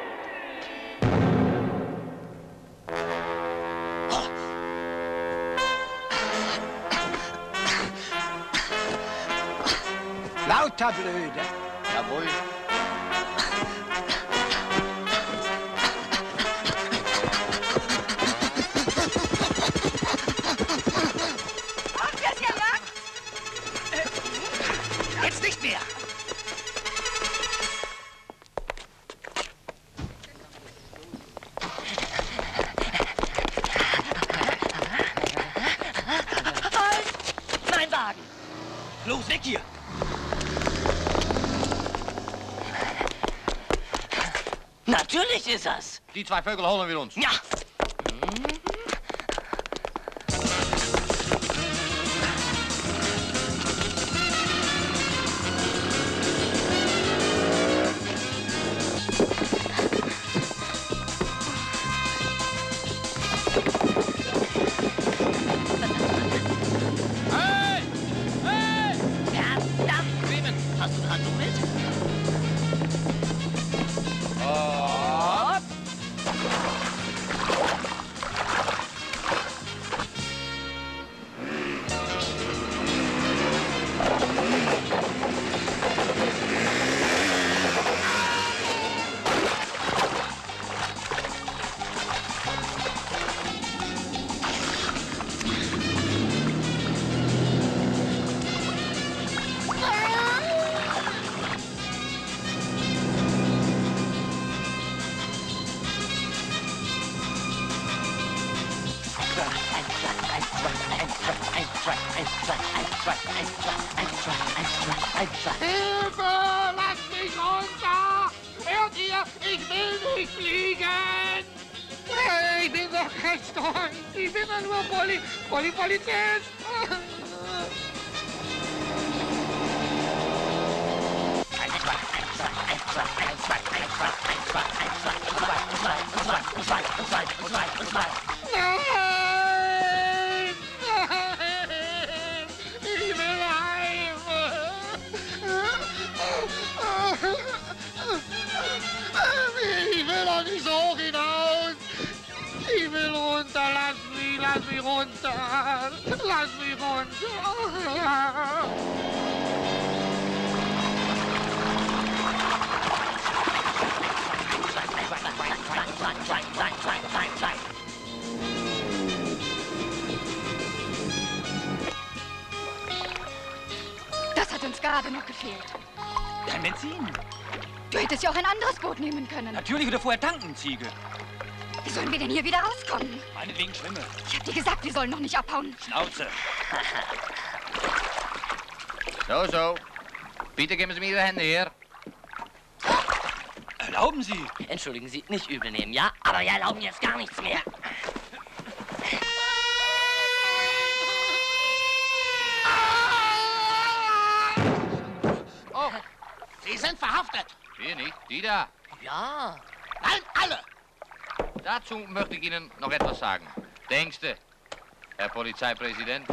Speaker 12: Lauter Blöde.
Speaker 17: Jawohl.
Speaker 12: Macht das ja lang? Jetzt nicht mehr.
Speaker 7: Halt! Mein Wagen!
Speaker 14: Los, weg hier!
Speaker 7: Natürlich ist das.
Speaker 3: Die zwei Vögel holen wir uns.
Speaker 7: Ja.
Speaker 3: Hey! Hey!
Speaker 22: Verdammt!
Speaker 3: Bremen!
Speaker 22: Hast du ein Handtuch mit?
Speaker 3: Hopp!
Speaker 5: Hilfe! Lasst mich runter! Hört ihr? Ich will nicht fliegen! Ich bin doch kein Stolz. Ich bin doch nur Poli... Poli... Polizist. Nein! Nein! Ich will heim! Ich will doch nicht so hoch hinaus! Ich will runter! Lass mich! Lass mich runter! Lass mich runter!
Speaker 8: Das hat uns gerade noch gefehlt.
Speaker 6: Kein Benzin.
Speaker 8: Du hättest ja auch ein anderes Boot nehmen können.
Speaker 6: Natürlich oder vorher tanken, Ziege.
Speaker 8: Wie sollen wir denn hier wieder rauskommen?
Speaker 6: Meinetwegen schwimme.
Speaker 8: Ich hab dir gesagt, wir sollen noch nicht abhauen.
Speaker 6: Schnauze.
Speaker 3: So, so. Bitte geben Sie mir Ihre Hände her.
Speaker 6: Erlauben Sie.
Speaker 22: Entschuldigen Sie, nicht übel nehmen, ja? Aber wir erlauben jetzt gar nichts mehr.
Speaker 5: Oh, Sie sind verhaftet.
Speaker 3: Wir nicht, die da.
Speaker 22: Ja.
Speaker 5: Nein, alle.
Speaker 3: Dazu möchte ich Ihnen noch etwas sagen. Denkste, Herr Polizeipräsident?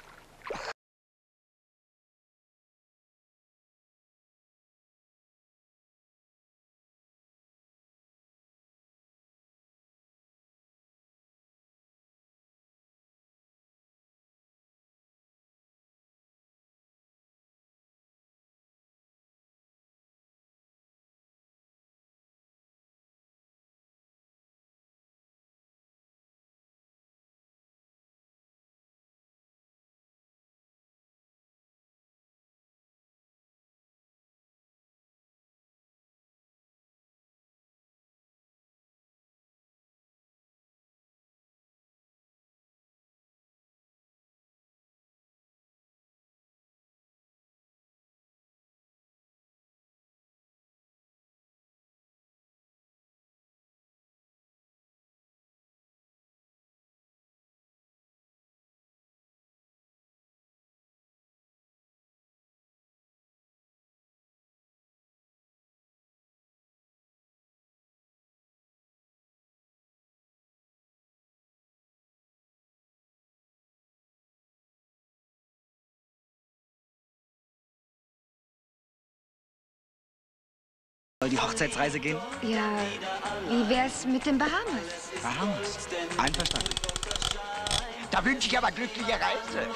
Speaker 15: Soll die Hochzeitsreise gehen?
Speaker 18: Ja, wie wär's mit den Bahamas?
Speaker 15: Bahamas. Einverstanden.
Speaker 12: Da wünsche ich aber glückliche Reise.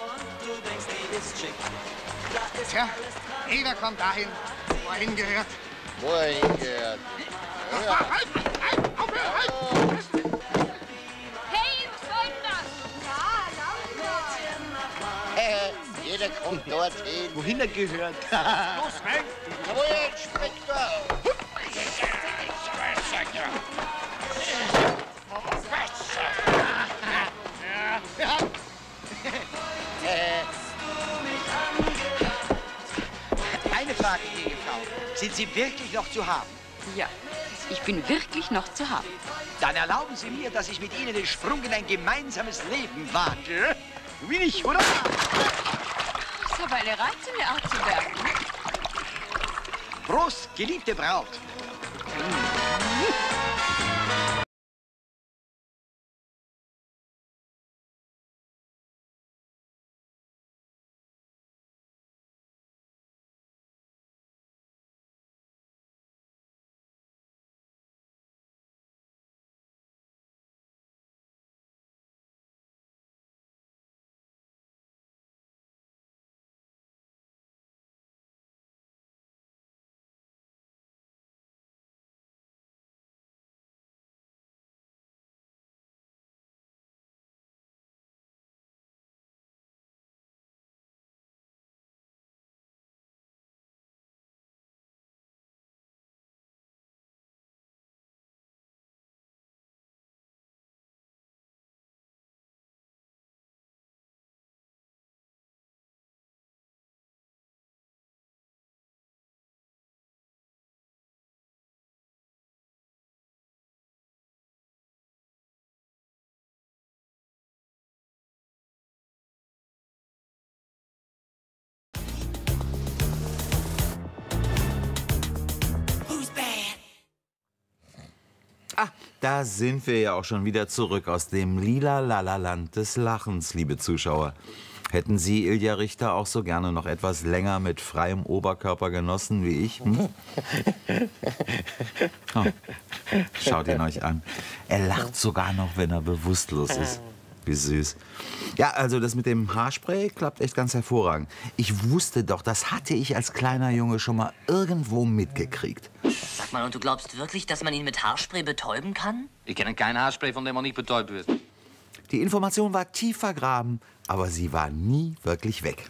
Speaker 5: Tja, jeder kommt dahin, wo er hingehört.
Speaker 17: Wo er hingehört.
Speaker 5: Ja. Halt, halt, aufhören, halt!
Speaker 10: Hey, was soll denn das? Ja,
Speaker 17: Äh, jeder kommt dorthin.
Speaker 12: Wohin er gehört.
Speaker 17: Los, rein! Jawohl, Inspektor!
Speaker 12: Eine Frage, gnädige Frau. Sind Sie wirklich noch zu haben?
Speaker 10: Ja, ich bin wirklich noch zu haben.
Speaker 12: Dann erlauben Sie mir, dass ich mit Ihnen den Sprung in ein gemeinsames Leben wage. Will ich, oder?
Speaker 10: Das ist aber eine reizende Art zu werken.
Speaker 12: Prost, geliebte Braut.
Speaker 1: Ah, da sind wir ja auch schon wieder zurück aus dem lila Lalaland des Lachens, liebe Zuschauer. Hätten Sie, Ilja Richter, auch so gerne noch etwas länger mit freiem Oberkörper genossen wie ich? Hm? Oh, schaut ihn euch an. Er lacht sogar noch, wenn er bewusstlos ist. Wie süß. Ja, also das mit dem Haarspray klappt echt ganz hervorragend. Ich wusste doch, das hatte ich als kleiner Junge schon mal irgendwo mitgekriegt.
Speaker 22: Sag mal, und du glaubst wirklich, dass man ihn mit Haarspray betäuben kann?
Speaker 3: Ich kenne kein Haarspray, von dem man nicht betäubt wird.
Speaker 1: Die Information war tief vergraben, aber sie war nie wirklich weg.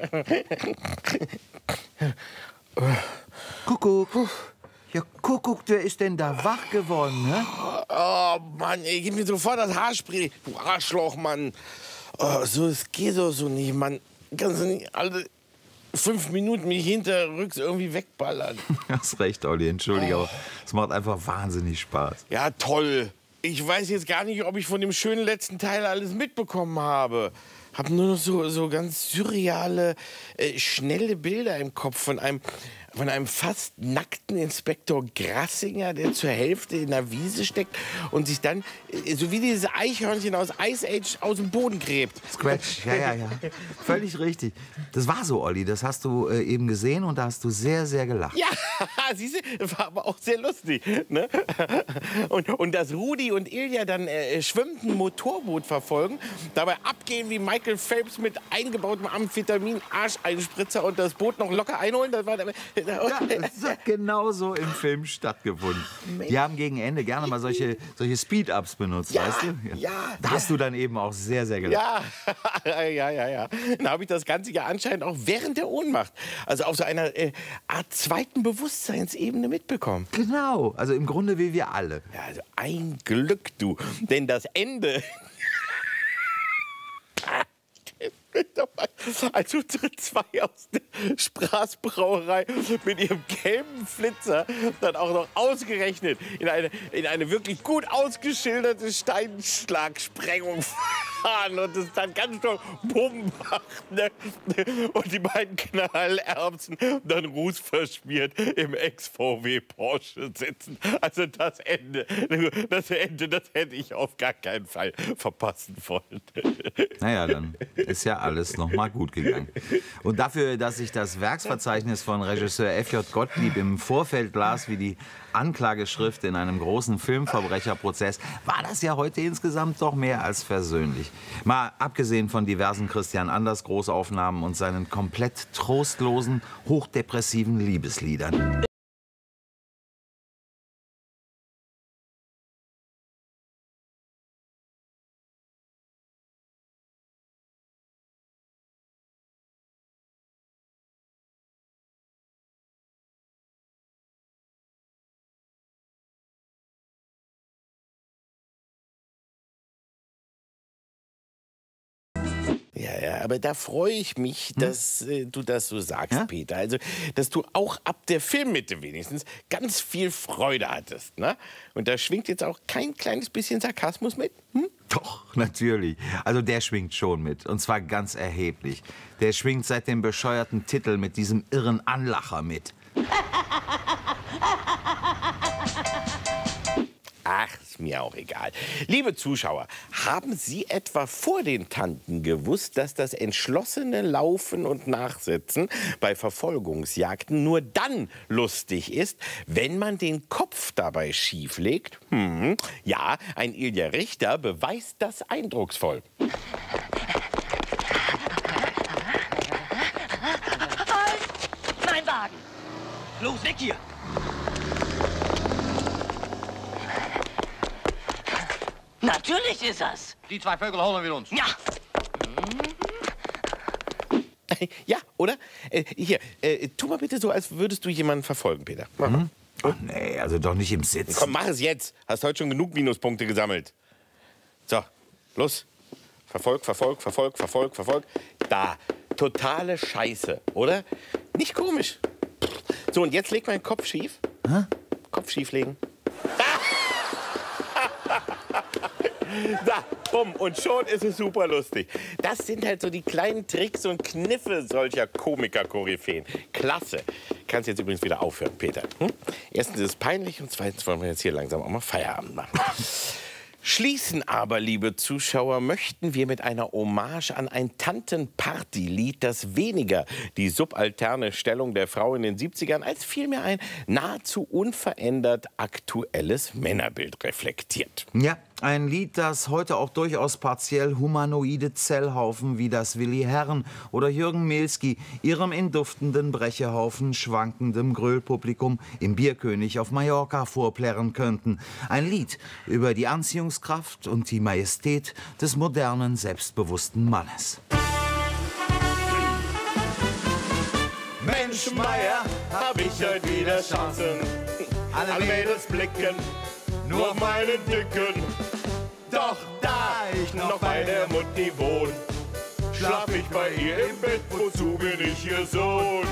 Speaker 1: Kuckuck. Ja, Kuckuck, wer ist denn da wach geworden, ne?
Speaker 2: Oh, Mann, ey, gib mir sofort das Haarspray. Du Arschloch, Mann. Oh, so, es geht doch so nicht, Mann. Kannst du nicht alle fünf Minuten mich hinterrücks irgendwie wegballern?
Speaker 1: Du hast recht, Olli, entschuldige, aber es macht einfach wahnsinnig Spaß.
Speaker 2: Ja, toll. Ich weiß jetzt gar nicht, ob ich von dem schönen letzten Teil alles mitbekommen habe. Hab nur noch so, so ganz surreale, äh, schnelle Bilder im Kopf von einem, von einem fast nackten Inspektor Grassinger, der zur Hälfte in der Wiese steckt und sich dann, äh, so wie dieses Eichhörnchen aus Ice Age, aus dem Boden gräbt.
Speaker 1: Scratch, ja, ja, ja. Völlig richtig. Das war so, Olli. Das hast du äh, eben gesehen und da hast du sehr, sehr gelacht.
Speaker 2: Ja, siehst du, war aber auch sehr lustig. Ne? Und, und dass Rudi und Ilja dann äh, schwimmend ein Motorboot verfolgen, dabei abgehen wie Michael Phelps mit eingebautem Amphetamin, Arscheinspritzer und das Boot noch locker einholen, das war...
Speaker 1: Ja, das hat genauso im Film stattgefunden. Die haben gegen Ende gerne mal solche, solche Speed-Ups benutzt,
Speaker 2: Ja,
Speaker 1: weißt du?
Speaker 2: ja,
Speaker 1: Da hast du dann eben auch sehr, sehr gelacht.
Speaker 2: Ja, ja, ja, ja. Dann habe ich das Ganze ja anscheinend auch während der Ohnmacht, also auf so einer äh, Art zweiten Bewusstseinsebene mitbekommen.
Speaker 1: Genau, also im Grunde wie wir alle.
Speaker 2: Ja, also ein Glück, du. Denn das Ende... Als unsere zwei aus der Straßbrauerei mit ihrem gelben Flitzer dann auch noch ausgerechnet in eine, in eine wirklich gut ausgeschilderte Steinschlagsprengung fahren und es dann ganz doll Bumm macht, ne? Und die beiden Knallerbsen dann rußverschmiert im Ex-V W Porsche sitzen. Also das Ende, das Ende, das hätte ich auf gar keinen Fall verpassen wollen.
Speaker 1: Naja, dann ist ja alles noch mal gut gegangen. Und dafür, dass ich das Werksverzeichnis von Regisseur F J Gottlieb im Vorfeld las, wie die Anklageschrift in einem großen Filmverbrecherprozess, war das ja heute insgesamt doch mehr als versöhnlich. Mal abgesehen von diversen Christian Anders Großaufnahmen und seinen komplett trostlosen, hochdepressiven Liebesliedern.
Speaker 2: Ja, ja, aber da freue ich mich, dass äh, du das so sagst,
Speaker 1: Ja?
Speaker 2: Peter. Also, dass du auch ab der Filmmitte wenigstens ganz viel Freude hattest, ne? Und da schwingt jetzt auch kein kleines bisschen Sarkasmus mit? Hm?
Speaker 1: Doch, natürlich. Also der schwingt schon mit. Und zwar ganz erheblich. Der schwingt seit dem bescheuerten Titel mit diesem irren Anlacher mit.
Speaker 2: Ach, ist mir auch egal. Liebe Zuschauer, haben Sie etwa vor den Tanten gewusst, dass das entschlossene Laufen und Nachsitzen bei Verfolgungsjagden nur dann lustig ist, wenn man den Kopf dabei schief legt? Hm. Ja, ein Ilja Richter beweist das eindrucksvoll.
Speaker 22: Halt! Mein Wagen!
Speaker 13: Los, weg hier!
Speaker 22: Natürlich ist das.
Speaker 3: Die zwei Vögel holen wir uns.
Speaker 22: Ja.
Speaker 2: Ja, oder? Äh, hier, äh, tu mal bitte so, als würdest du jemanden verfolgen, Peter. Mach mal.
Speaker 1: Hm? Ach nee, also doch nicht im Sitzen.
Speaker 2: Komm, mach es jetzt. Hast heute schon genug Minuspunkte gesammelt. So, los. Verfolg, verfolg, verfolg, verfolg, verfolg. Da, totale Scheiße, oder? Nicht komisch. So, und jetzt leg meinen Kopf schief.
Speaker 1: Hä?
Speaker 2: Kopf schief legen. Da, bumm, und schon ist es super lustig. Das sind halt so die kleinen Tricks und Kniffe solcher Komiker-Koryphäen. Klasse. kannst jetzt übrigens wieder aufhören, Peter. Hm? Erstens ist es peinlich und zweitens wollen wir jetzt hier langsam auch mal Feierabend machen. Schließen aber, liebe Zuschauer, möchten wir mit einer Hommage an ein Tantenpartylied, das weniger die subalterne Stellung der Frau in den siebzigern als vielmehr ein nahezu unverändert aktuelles Männerbild reflektiert.
Speaker 1: Ja, ein Lied, das heute auch durchaus partiell humanoide Zellhaufen wie das Willi Herren oder Jürgen Milski ihrem in duftenden Brechehaufen schwankendem Grölpublikum im Bierkönig auf Mallorca vorplärren könnten. Ein Lied über die Anziehungskraft und die Majestät des modernen, selbstbewussten Mannes.
Speaker 2: Mensch, Meier, hab ich heute wieder Chancen. Alle Mädels blicken nur auf meinen Dicken. Doch da ich noch bei der Mutti wohn, schlaf ich bei ihr im Bett, wozu bin ich ihr Sohn?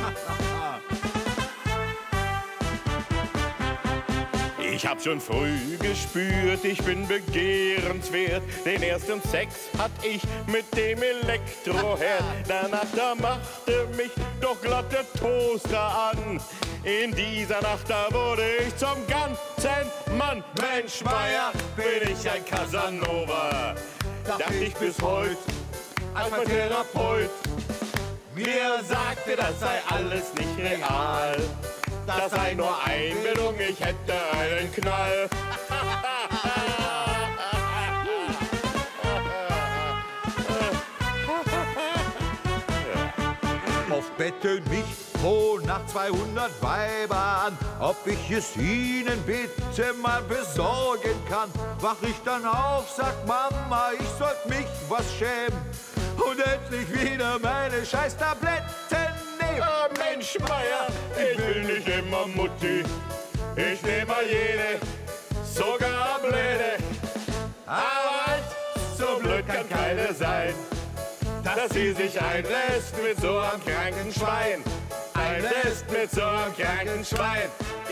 Speaker 2: Ich hab schon früh gespürt, ich bin begehrenswert. Den ersten Sex hatt ich mit dem Elektroherd. Danach, da machte mich doch glatt der Toaster an. In dieser Nacht, da wurde ich zum ganzen Mann. Mensch, Meier, bin ich ein Casanova. Dachte ich bis heute als mein Therapeut. Mir sagte, das sei alles nicht real. Das sei nur Einbildung, ich hätte einen Knall.
Speaker 16: Oft betteln mich pro Nacht zweihundert Weibern, ob ich es ihnen bitte mal besorgen kann. Wach ich dann auf, sagt Mama, ich sollt mich was schämen und endlich wieder meine Scheißtabletten nehmen.
Speaker 2: Ah, Mensch, Meier, ich will nicht immer Mutti, ich nehm mal jede, sogar blöde. Aber halt, so blöd kann keine sein, dass sie sich einlässt mit so einem kranken Schwein. Einlässt mit so einem kranken Schwein.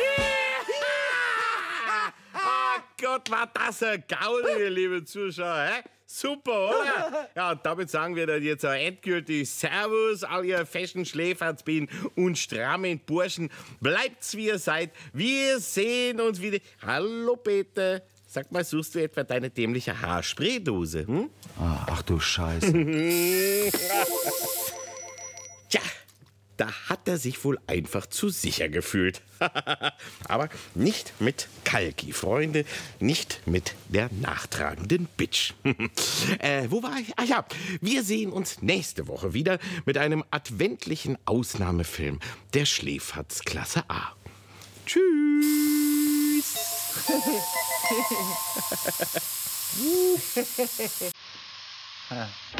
Speaker 2: Ah, Gott, war das ein Gaul, ihr liebe Zuschauer, hä? Super, oder? Ja, und damit sagen wir dann jetzt auch endgültig Servus, all ihr feschen Schläferzbienen und strammen Burschen. Bleibt's, wie ihr seid. Wir sehen uns wieder. Hallo, Peter. Sag mal, suchst du etwa deine dämliche Haarspraydose? Hm?
Speaker 1: Ah, ach du Scheiße.
Speaker 2: Tja, da hat er sich wohl einfach zu sicher gefühlt. Aber nicht mit Kalki, Freunde, nicht mit der nachtragenden Bitch. äh, wo war ich? Ach ja, wir sehen uns nächste Woche wieder mit einem adventlichen Ausnahmefilm der Schläferz Klasse A. Tschüss.
Speaker 16: Ah.